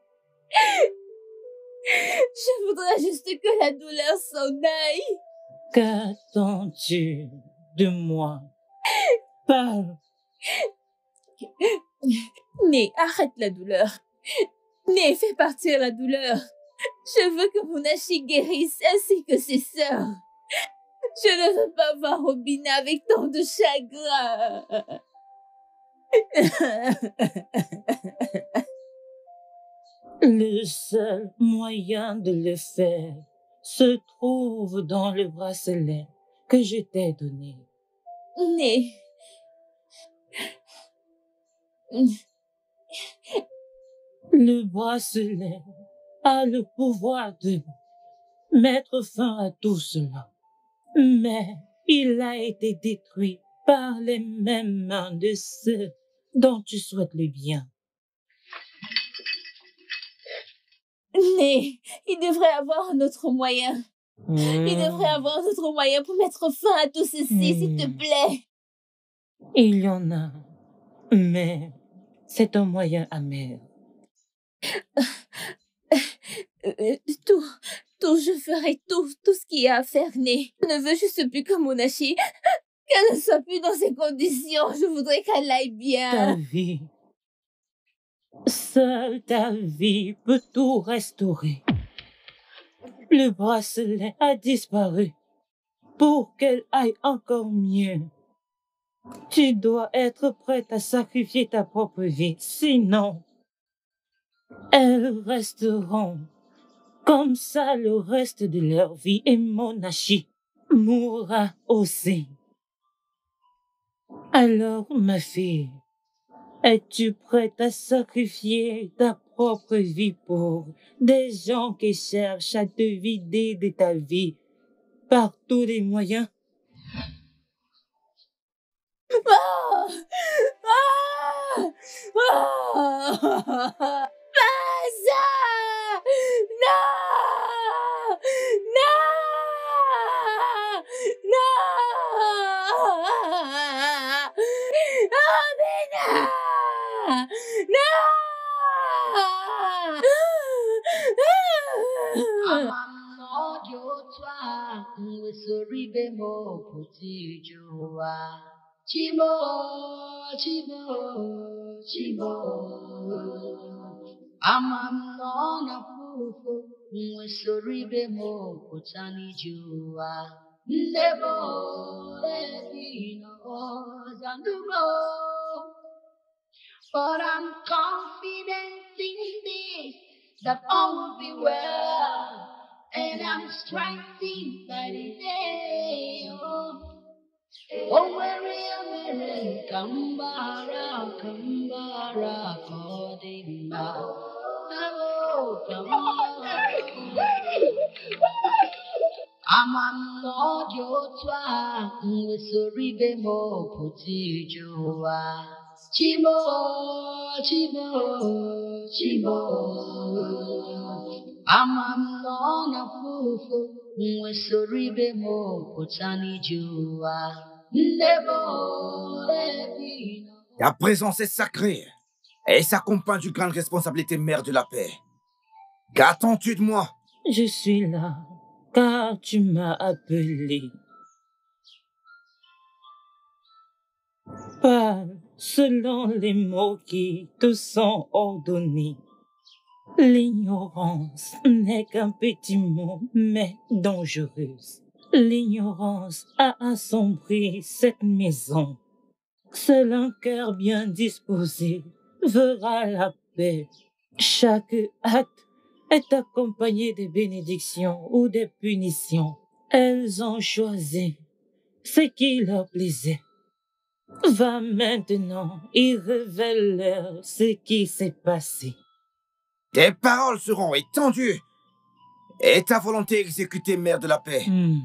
Je voudrais juste que la douleur s'en aille. Qu'attends-tu de moi? Parle. Né, arrête la douleur. Né, fais partir la douleur. Je veux que Munashi guérisse ainsi que ses sœurs. Je ne veux pas voir Obina avec tant de chagrin. Le seul moyen de le faire se trouve dans le bracelet que je t'ai donné. Né. Le bracelet a le pouvoir de mettre fin à tout cela. Mais il a été détruit par les mêmes mains de ceux dont tu souhaites le bien. Né, il devrait avoir un autre moyen. Mmh. Il devrait avoir un autre moyen pour mettre fin à tout ceci, mmh. s'il te plaît. Il y en a, mais c'est un moyen amer. Euh, tout, tout, je ferai tout, tout ce qu'il y a à faire, Né. Je ne veux juste plus que Munashi, qu'elle ne soit plus dans ces conditions. Je voudrais qu'elle aille bien. Ta vie, seule ta vie peut tout restaurer. Le bracelet a disparu. Pour qu'elle aille encore mieux, tu dois être prête à sacrifier ta propre vie. Sinon, elles resteront comme ça le reste de leur vie et Munashi mourra aussi. Alors, ma fille, es-tu prête à sacrifier ta propre vie pour des gens qui cherchent à te vider de ta vie par tous les moyens? Ah! Ah! Ah! Pas ça! Non! Non! Non! Obina! Non! Chimo, chimo, chimo. Amam no na fufu, mwesoribe mo kutani jua. Ndebo ebino zandumo. But I'm confident in this, that all will be well, and I'm strengthened by the day. Oh. Oh, Mary, Mary, Kambara, Kambara, Kodimba. Oh, Kambara. Amam no jotwa, mwesoribe mo puti joa. Chimo, chimo, chimo. Amam no na fufu, mwesoribe mo putani joa. Ta présence est sacrée et s'accompagne d'une grande responsabilité, mère de la paix. Qu'attends-tu de moi? Je suis là, car tu m'as appelé. Parle selon les mots qui te sont ordonnés. L'ignorance n'est qu'un petit mot, mais dangereuse. L'ignorance a assombri cette maison. Seul un cœur bien disposé verra la paix. Chaque acte est accompagné de bénédictions ou de punitions. Elles ont choisi ce qui leur plaisait. Va maintenant et révèle-leur ce qui s'est passé. Tes paroles seront étendues et ta volonté exécutée, mère de la paix. Mm.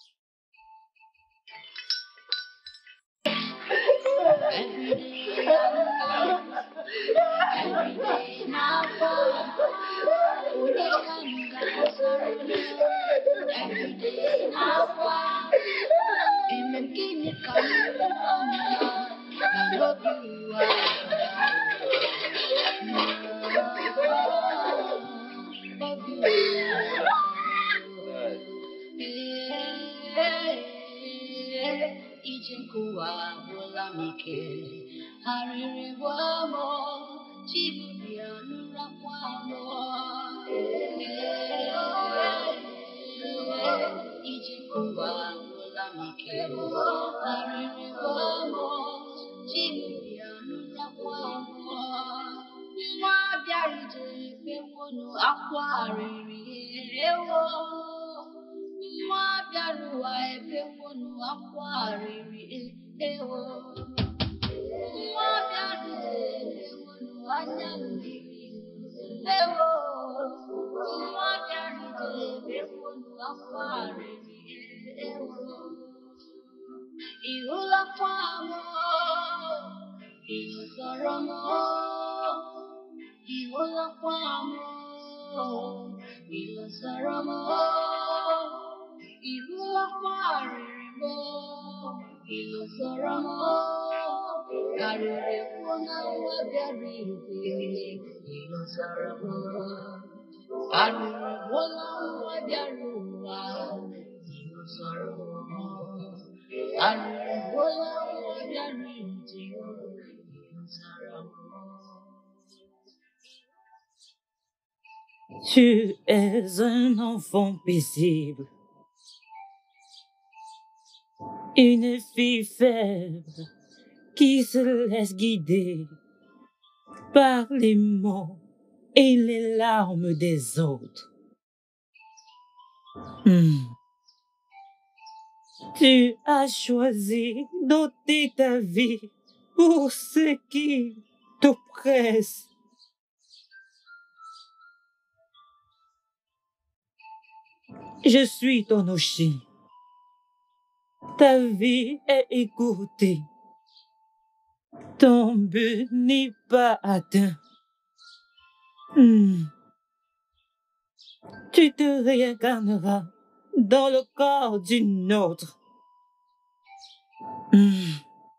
Tu es un enfant paisible, une fille faible qui se laisse guider par les mots et les larmes des autres. Hmm. Tu as choisi d'ôter ta vie pour ce qui t'oppresse. Je suis ton Oshi. Ta vie est écoutée. Ton but n'est pas atteint. Hmm. Tu te réincarneras dans le corps d'une autre. Hmm.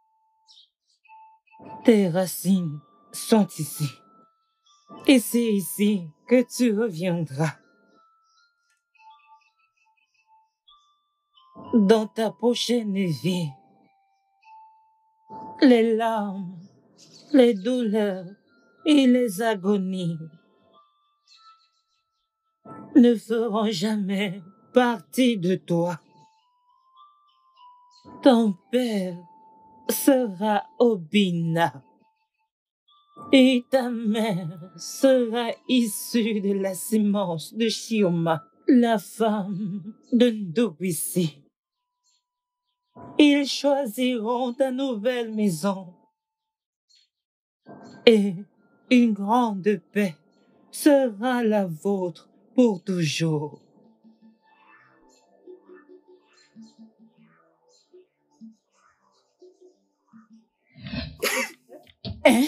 Tes racines sont ici. Et c'est ici que tu reviendras. Dans ta prochaine vie, les larmes, les douleurs et les agonies ne feront jamais partie de toi. Ton père sera Obina et ta mère sera issue de la sémence de Chioma, la femme de Ndobisi. Ils choisiront ta nouvelle maison et une grande paix sera la vôtre pour toujours. Hein?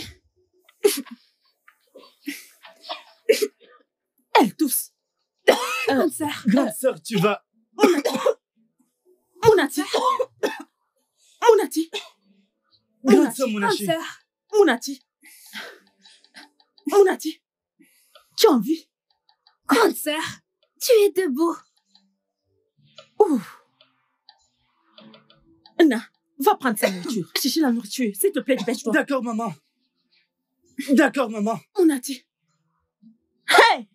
Elle tousse. Grande sœur. Grande sœur, tu vas... Mounati. Mounati. Grande sœur, Mounachi. Mounati. Mounati. Tu as envie? Grande sœur, tu es debout. Ouh. Na, va prendre sa nourriture. Cherche la nourriture. S'il te plaît, dépêche-toi. D'accord, maman. D'accord, maman. Mounati. Hey!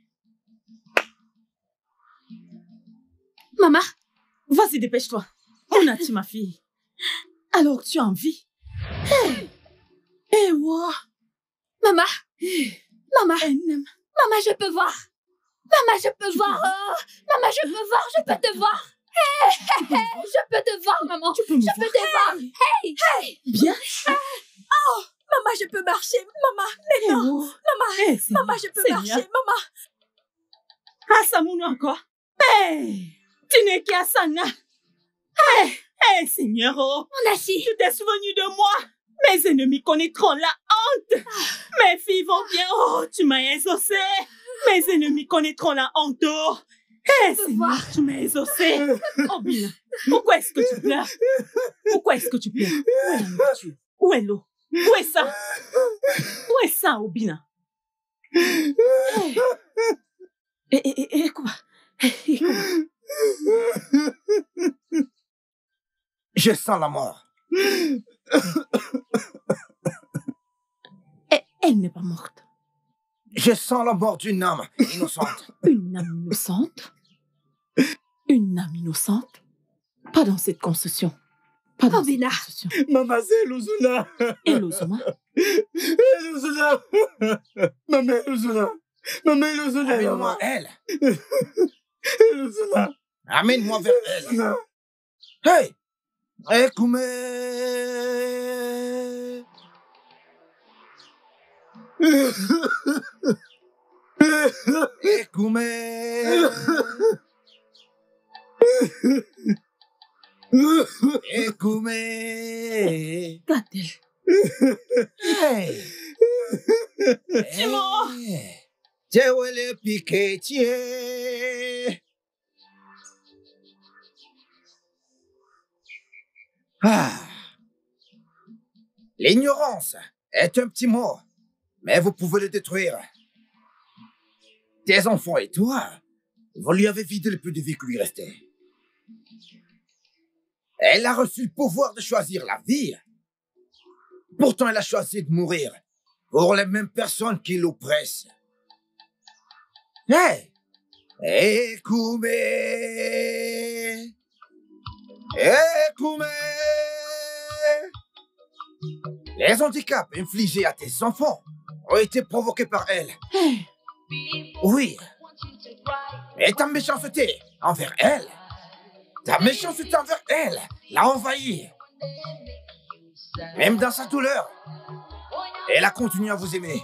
Maman. Vas-y, dépêche-toi. Mounati, ma fille. Alors, tu as envie? Hey! Eh, ouais. Maman. Hey. Maman. Enem. Maman, je peux voir. Maman, je peux voir. Oh. Maman, je peux voir. Je peux te voir. Hey, hey, je peux te voir, maman. Tu peux me je voir. peux te voir. Hey, hey. Bien. Oh, maman, je peux marcher. Maman, mais non. Oh. Maman, Hey, maman, je peux Seigneur. marcher. Maman. Ah, Samounou encore. Hey, tu n'es qu'Asana. Hey, hey, Seigneur. Oh. Mon Achi. Tu t'es souvenu de moi. Mes ennemis connaîtront la honte. Mes filles vont bien. Oh, tu m'as exaucé. Mes ennemis connaîtront la honte. Oh. Hey, Seigneur, tu m'as exaucé. Oh, Bina, pourquoi est-ce que tu pleures? Pourquoi est-ce que tu pleures? Où est la nourriture? Où est l'eau? Où est ça? Où est ça, Obina? Hey. Et, et, et, et quoi? Et quoi? Je sens la mort. Elle, elle n'est pas morte. Je sens la mort d'une âme innocente. Une âme innocente? Une âme innocente? Pas dans cette construction. Pas dans cette construction. Maman, c'est Elozuna. Elozuma? Elozuna. Maman, Elozuna. Maman, Elozuna. Amène-moi elle. Elozuna. Amène-moi vers elle. Hey! Ekume! Ekume! Ekume! Regarde-elle. Hey! Timo! Tewele piquetier! Ah. L'ignorance est un petit mot, mais vous pouvez le détruire. Tes enfants et toi, vous lui avez vidé le peu de vie qui lui restait. Elle a reçu le pouvoir de choisir la vie. Pourtant, elle a choisi de mourir pour les mêmes personnes qui l'oppressent. Hé! Hey! Ekume! Ekume! Les handicaps infligés à tes enfants ont été provoqués par elle. Oui. Et ta méchanceté envers elle, ta méchanceté envers elle l'a envahie. Même dans sa douleur, elle a continué à vous aimer.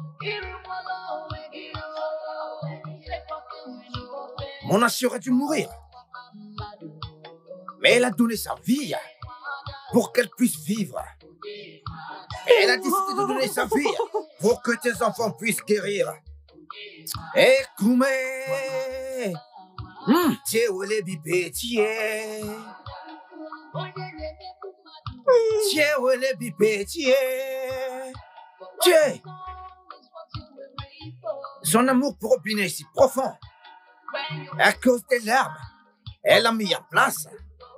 Mon Achi aurait dû mourir. Mais elle a donné sa vie pour qu'elle puisse vivre. Elle a décidé de donner sa vie pour que tes enfants puissent guérir. Ekume! Tiewele bipetie. Tiewele bipetie. Tiens! Son amour pour Obina est si profond. À cause des larmes, elle a mis en place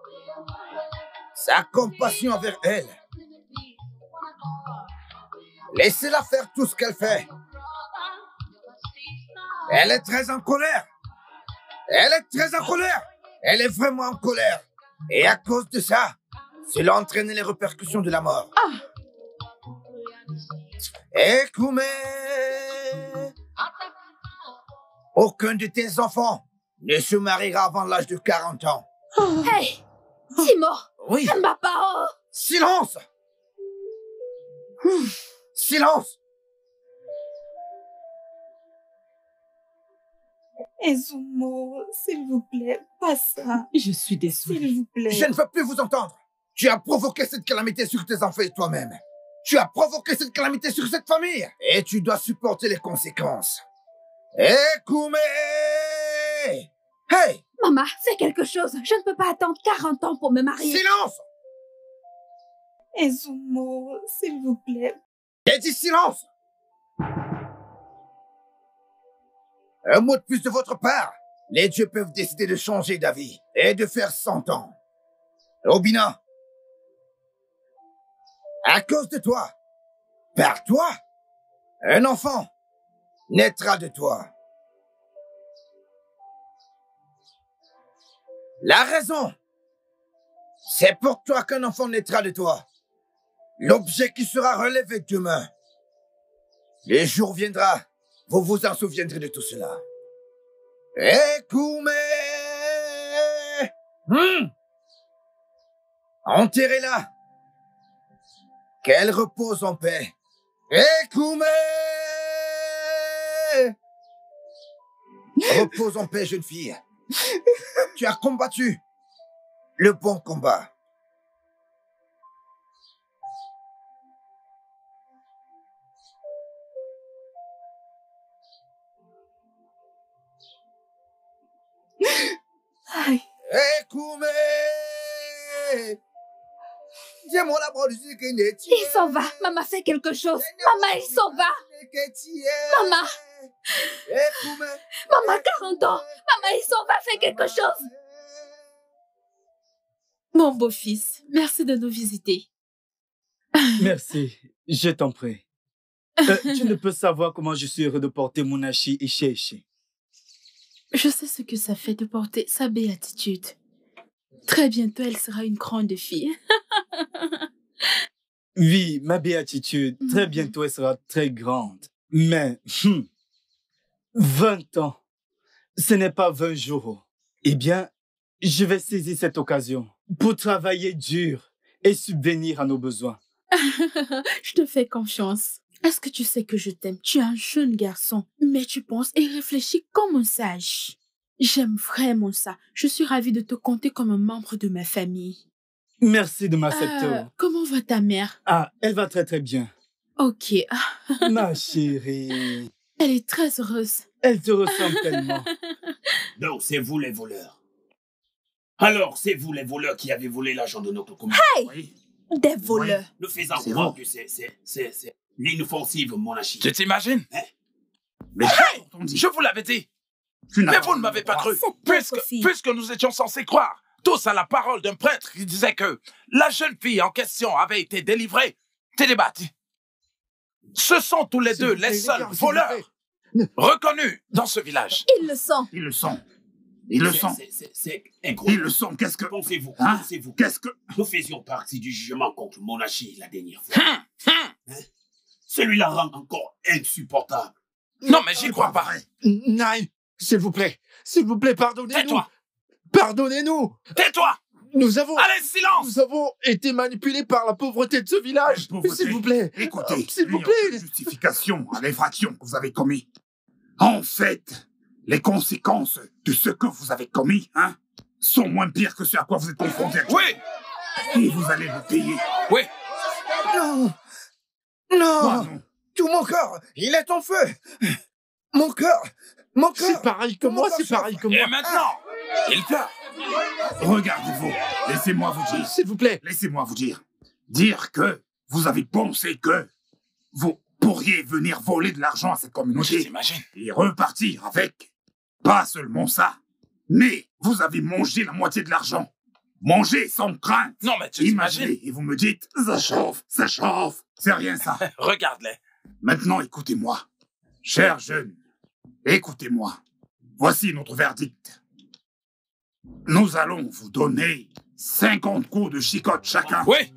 sa compassion envers elle. Laissez-la faire tout ce qu'elle fait. Elle est très en colère. Elle est très en colère. Elle est vraiment en colère. Et à cause de ça, cela a entraîné les répercussions de la mort. Ah. Ekume! Aucun de tes enfants ne se mariera avant l'âge de quarante ans. Oh. Hey! Timo! Oui. Mbapao! Silence! Silence! Ezumo, s'il vous plaît, pas ça. Je suis désolée. S'il vous plaît. Je ne veux plus vous entendre. Tu as provoqué cette calamité sur tes enfants et toi-même. Tu as provoqué cette calamité sur cette famille. Et tu dois supporter les conséquences. Ekume! Hey! Maman, c'est quelque chose. Je ne peux pas attendre quarante ans pour me marier. Silence! Ezumo, s'il vous plaît. J'ai dit silence! Un mot de plus de votre part. Les dieux peuvent décider de changer d'avis et de faire cent ans. Obina, à cause de toi, par toi, un enfant naîtra de toi. La raison, c'est pour toi qu'un enfant naîtra de toi. L'objet qui sera relevé demain. Le jour viendra, vous vous en souviendrez de tout cela. Ekume! Hum Enterrez-la. Qu'elle repose en paix. Ekume! Repose en paix, jeune fille. Tu as combattu le bon combat. Aïe. Ekume! Dis-moi la brode du Kennedy. Il s'en va. Maman fait quelque chose. Maman, il s'en va. Maman. Maman, quarante ans. Maman, il s'en va. Fais quelque chose. Mon beau-fils, merci de nous visiter. Merci, je t'en prie. Euh, tu ne peux savoir comment je suis heureux de porter Munashi Ishe-Ishe. Je sais ce que ça fait de porter sa béatitude. Très bientôt, elle sera une grande fille. Oui, ma béatitude, très bientôt, elle sera très grande. Mais, hum, vingt ans, ce n'est pas vingt jours. Eh bien, je vais saisir cette occasion pour travailler dur et subvenir à nos besoins. Je te fais confiance. Est-ce que tu sais que je t'aime? Tu es un jeune garçon, mais tu penses et réfléchis comme un sage. J'aime vraiment ça. Je suis ravie de te compter comme un membre de ma famille. Merci de m'accepter. Euh, comment va ta mère? Ah, elle va très très bien. Ok. Ma chérie. Elle est très heureuse. Elle te ressemble tellement. Donc, c'est vous les voleurs. Alors, c'est vous les voleurs qui avez volé l'argent de notre communauté. Hey! Oui. Des voleurs. Nous faisons croire que c'est c'est l'inoffensive monarchie. Tu t'imagines? Hein? Mais hey! Je vous l'avais dit. Mais vous ne m'avez pas cru. Puisque, puisque nous étions censés croire tous à la parole d'un prêtre qui disait que la jeune fille en question avait été délivrée, télébattue. Ce sont tous les deux les seuls voleurs reconnus dans ce village. Ils le sont. Ils le sont. Ils le sont. C'est incroyable. Ils le sont. Qu'est-ce que... Pensez-vous, hein? pensez-vous Qu'est-ce que... Nous faisions partie du jugement contre monarchie la dernière fois. Hum, hum. Hein? Celui-là rend encore insupportable. Non, mais j'y crois pas. Naïm, s'il vous plaît, s'il vous plaît, pardonnez-nous. Tais-toi. Pardonnez-nous. Tais-toi. Nous avons... Allez, silence. Nous avons été manipulés par la pauvreté de ce village. S'il vous plaît. Écoutez, s'il vous il n'y a plaît. aucune justification à l'infraction que vous avez commis. En fait, les conséquences de ce que vous avez commis, hein, sont moins pires que ce à quoi vous êtes confrontés. Oui. Et vous allez le payer. Oui. Non. Non. Quoi, non? Tout mon corps, il est en feu. Mon cœur, mon cœur. C'est pareil que moi, c'est pareil que moi. Et maintenant, il pleure. Regardez-vous. Laissez-moi vous dire. S'il vous plaît. Laissez-moi vous dire. Dire que vous avez pensé que vous pourriez venir voler de l'argent à cette communauté. J'imagine. Et repartir avec. Pas seulement ça, mais vous avez mangé la moitié de l'argent. Mangé sans crainte. Non, mais tu imaginez. t'imagines. Et vous me dites, ça chauffe, ça chauffe. C'est rien ça. Regarde-les. Maintenant, écoutez-moi. Cher jeune, écoutez-moi. Voici notre verdict. Nous allons vous donner cinquante coups de chicotte chacun. Oui.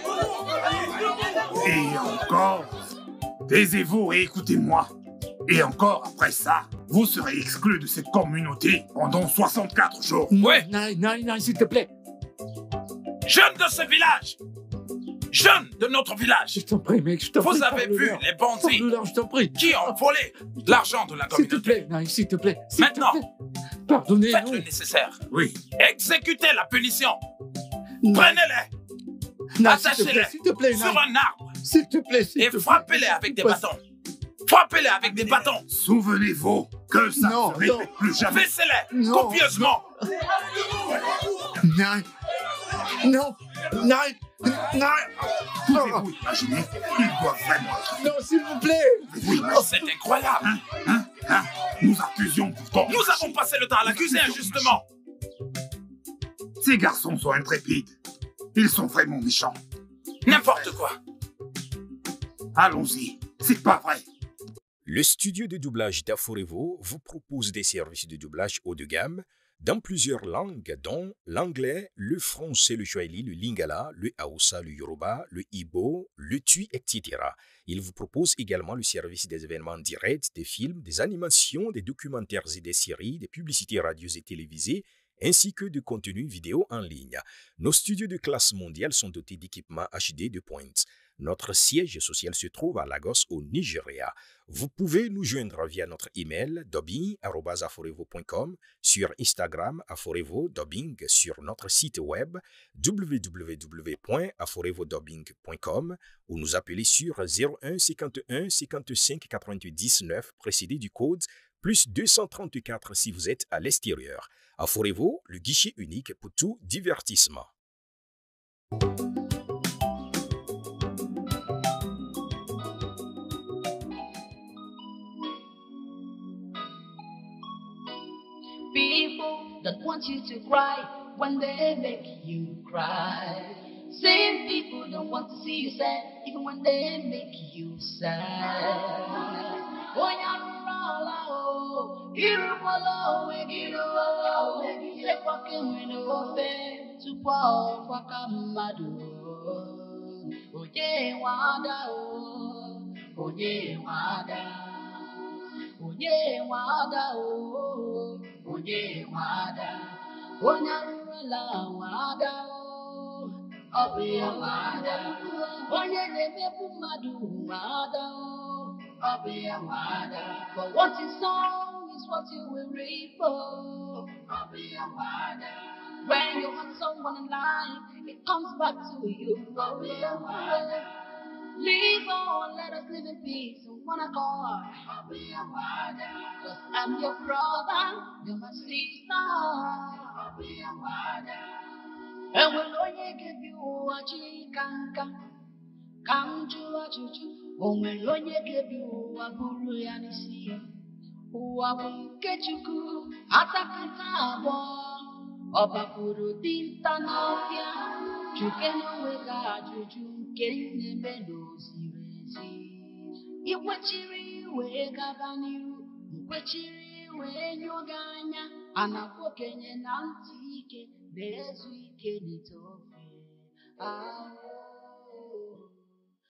Et encore, taisez-vous et écoutez-moi. Et encore après ça, vous serez exclu de cette communauté pendant soixante-quatre jours. Oui. Non, non, non, s'il te plaît. Jeunes de ce village. Jeunes de notre village. Je t'en prie, mec, je t'en prie. Vous avez vu les bandits je t'en prie. qui ont volé l'argent de la S'il te communauté. plaît, Naïm, s'il te plaît. Maintenant, pardonnez-nous. faites le nécessaire. Oui. Exécutez la punition. Prenez-les. Attachez-les s'il te plaît, sur un arbre. S'il te plaît, s'il Et te plaît. frappez-les avec des bâtons. Frappez-les avec des bâtons. Souvenez-vous que ça Non, ne se répète plus jamais. Fessez-les Non. copieusement. Naïm. Non. Naïm. Naïm. Pouvez-vous imaginer? Il doit vraiment... Non, s'il vous plaît. Oui, C'est incroyable. hein, hein, hein. Nous accusions pourtant... Nous avons passé le temps à l'accuser injustement. Ces garçons sont intrépides. Ils sont vraiment méchants. N'importe quoi. Allons-y. C'est pas vrai. Le studio de doublage d'Aforevo vous propose des services de doublage haut de gamme dans plusieurs langues, dont l'anglais, le français, le swahili, le lingala, le hausa, le yoruba, le ibo, le tui, et cetera. Il vous propose également le service des événements directs, des films, des animations, des documentaires et des séries, des publicités radios et télévisées, ainsi que de contenus vidéo en ligne. Nos studios de classe mondiale sont dotés d'équipements H D de pointe. Notre siège social se trouve à Lagos, au Nigeria. Vous pouvez nous joindre via notre email dubbing arobase aforevo point com, sur Instagram aforevo dubbing, sur notre site web w w w point aforevodubbing point com ou nous appeler sur zéro un cinquante et un cinquante-cinq quatre-vingt-dix neuf précédé du code plus deux cent trente-quatre si vous êtes à l'extérieur. Aforevo, le guichet unique pour tout divertissement. People that want you to cry when they make you cry. Same people don't want to see you sad even when they make you sad. Oh, Iru polo we giru olo we se kwake wene ofe tupo kwaka mmadu. Oye wada o, oye wada. Oye wada o, oye wada. Onyarula wada o, obe wada. Onye nemepu mmadu wada o, obe wada. For what is sown is what you will reap. Obe wada. When you hurt someone in life, it comes back to you. Obe wada. Live on, let us live in peace and one accord. Cause I'm your brother, you're my sister. And when I give you a chikanka, come to a chuchu. When I give you a buru yanisi, who are get you good, atakantabo, Obakuru tinta novia, chukeno wega juju. Ikwechiri we gabaniru, ikwechiri we nyoganya, anakokenye nantike, bezu ike nitofe. Ah.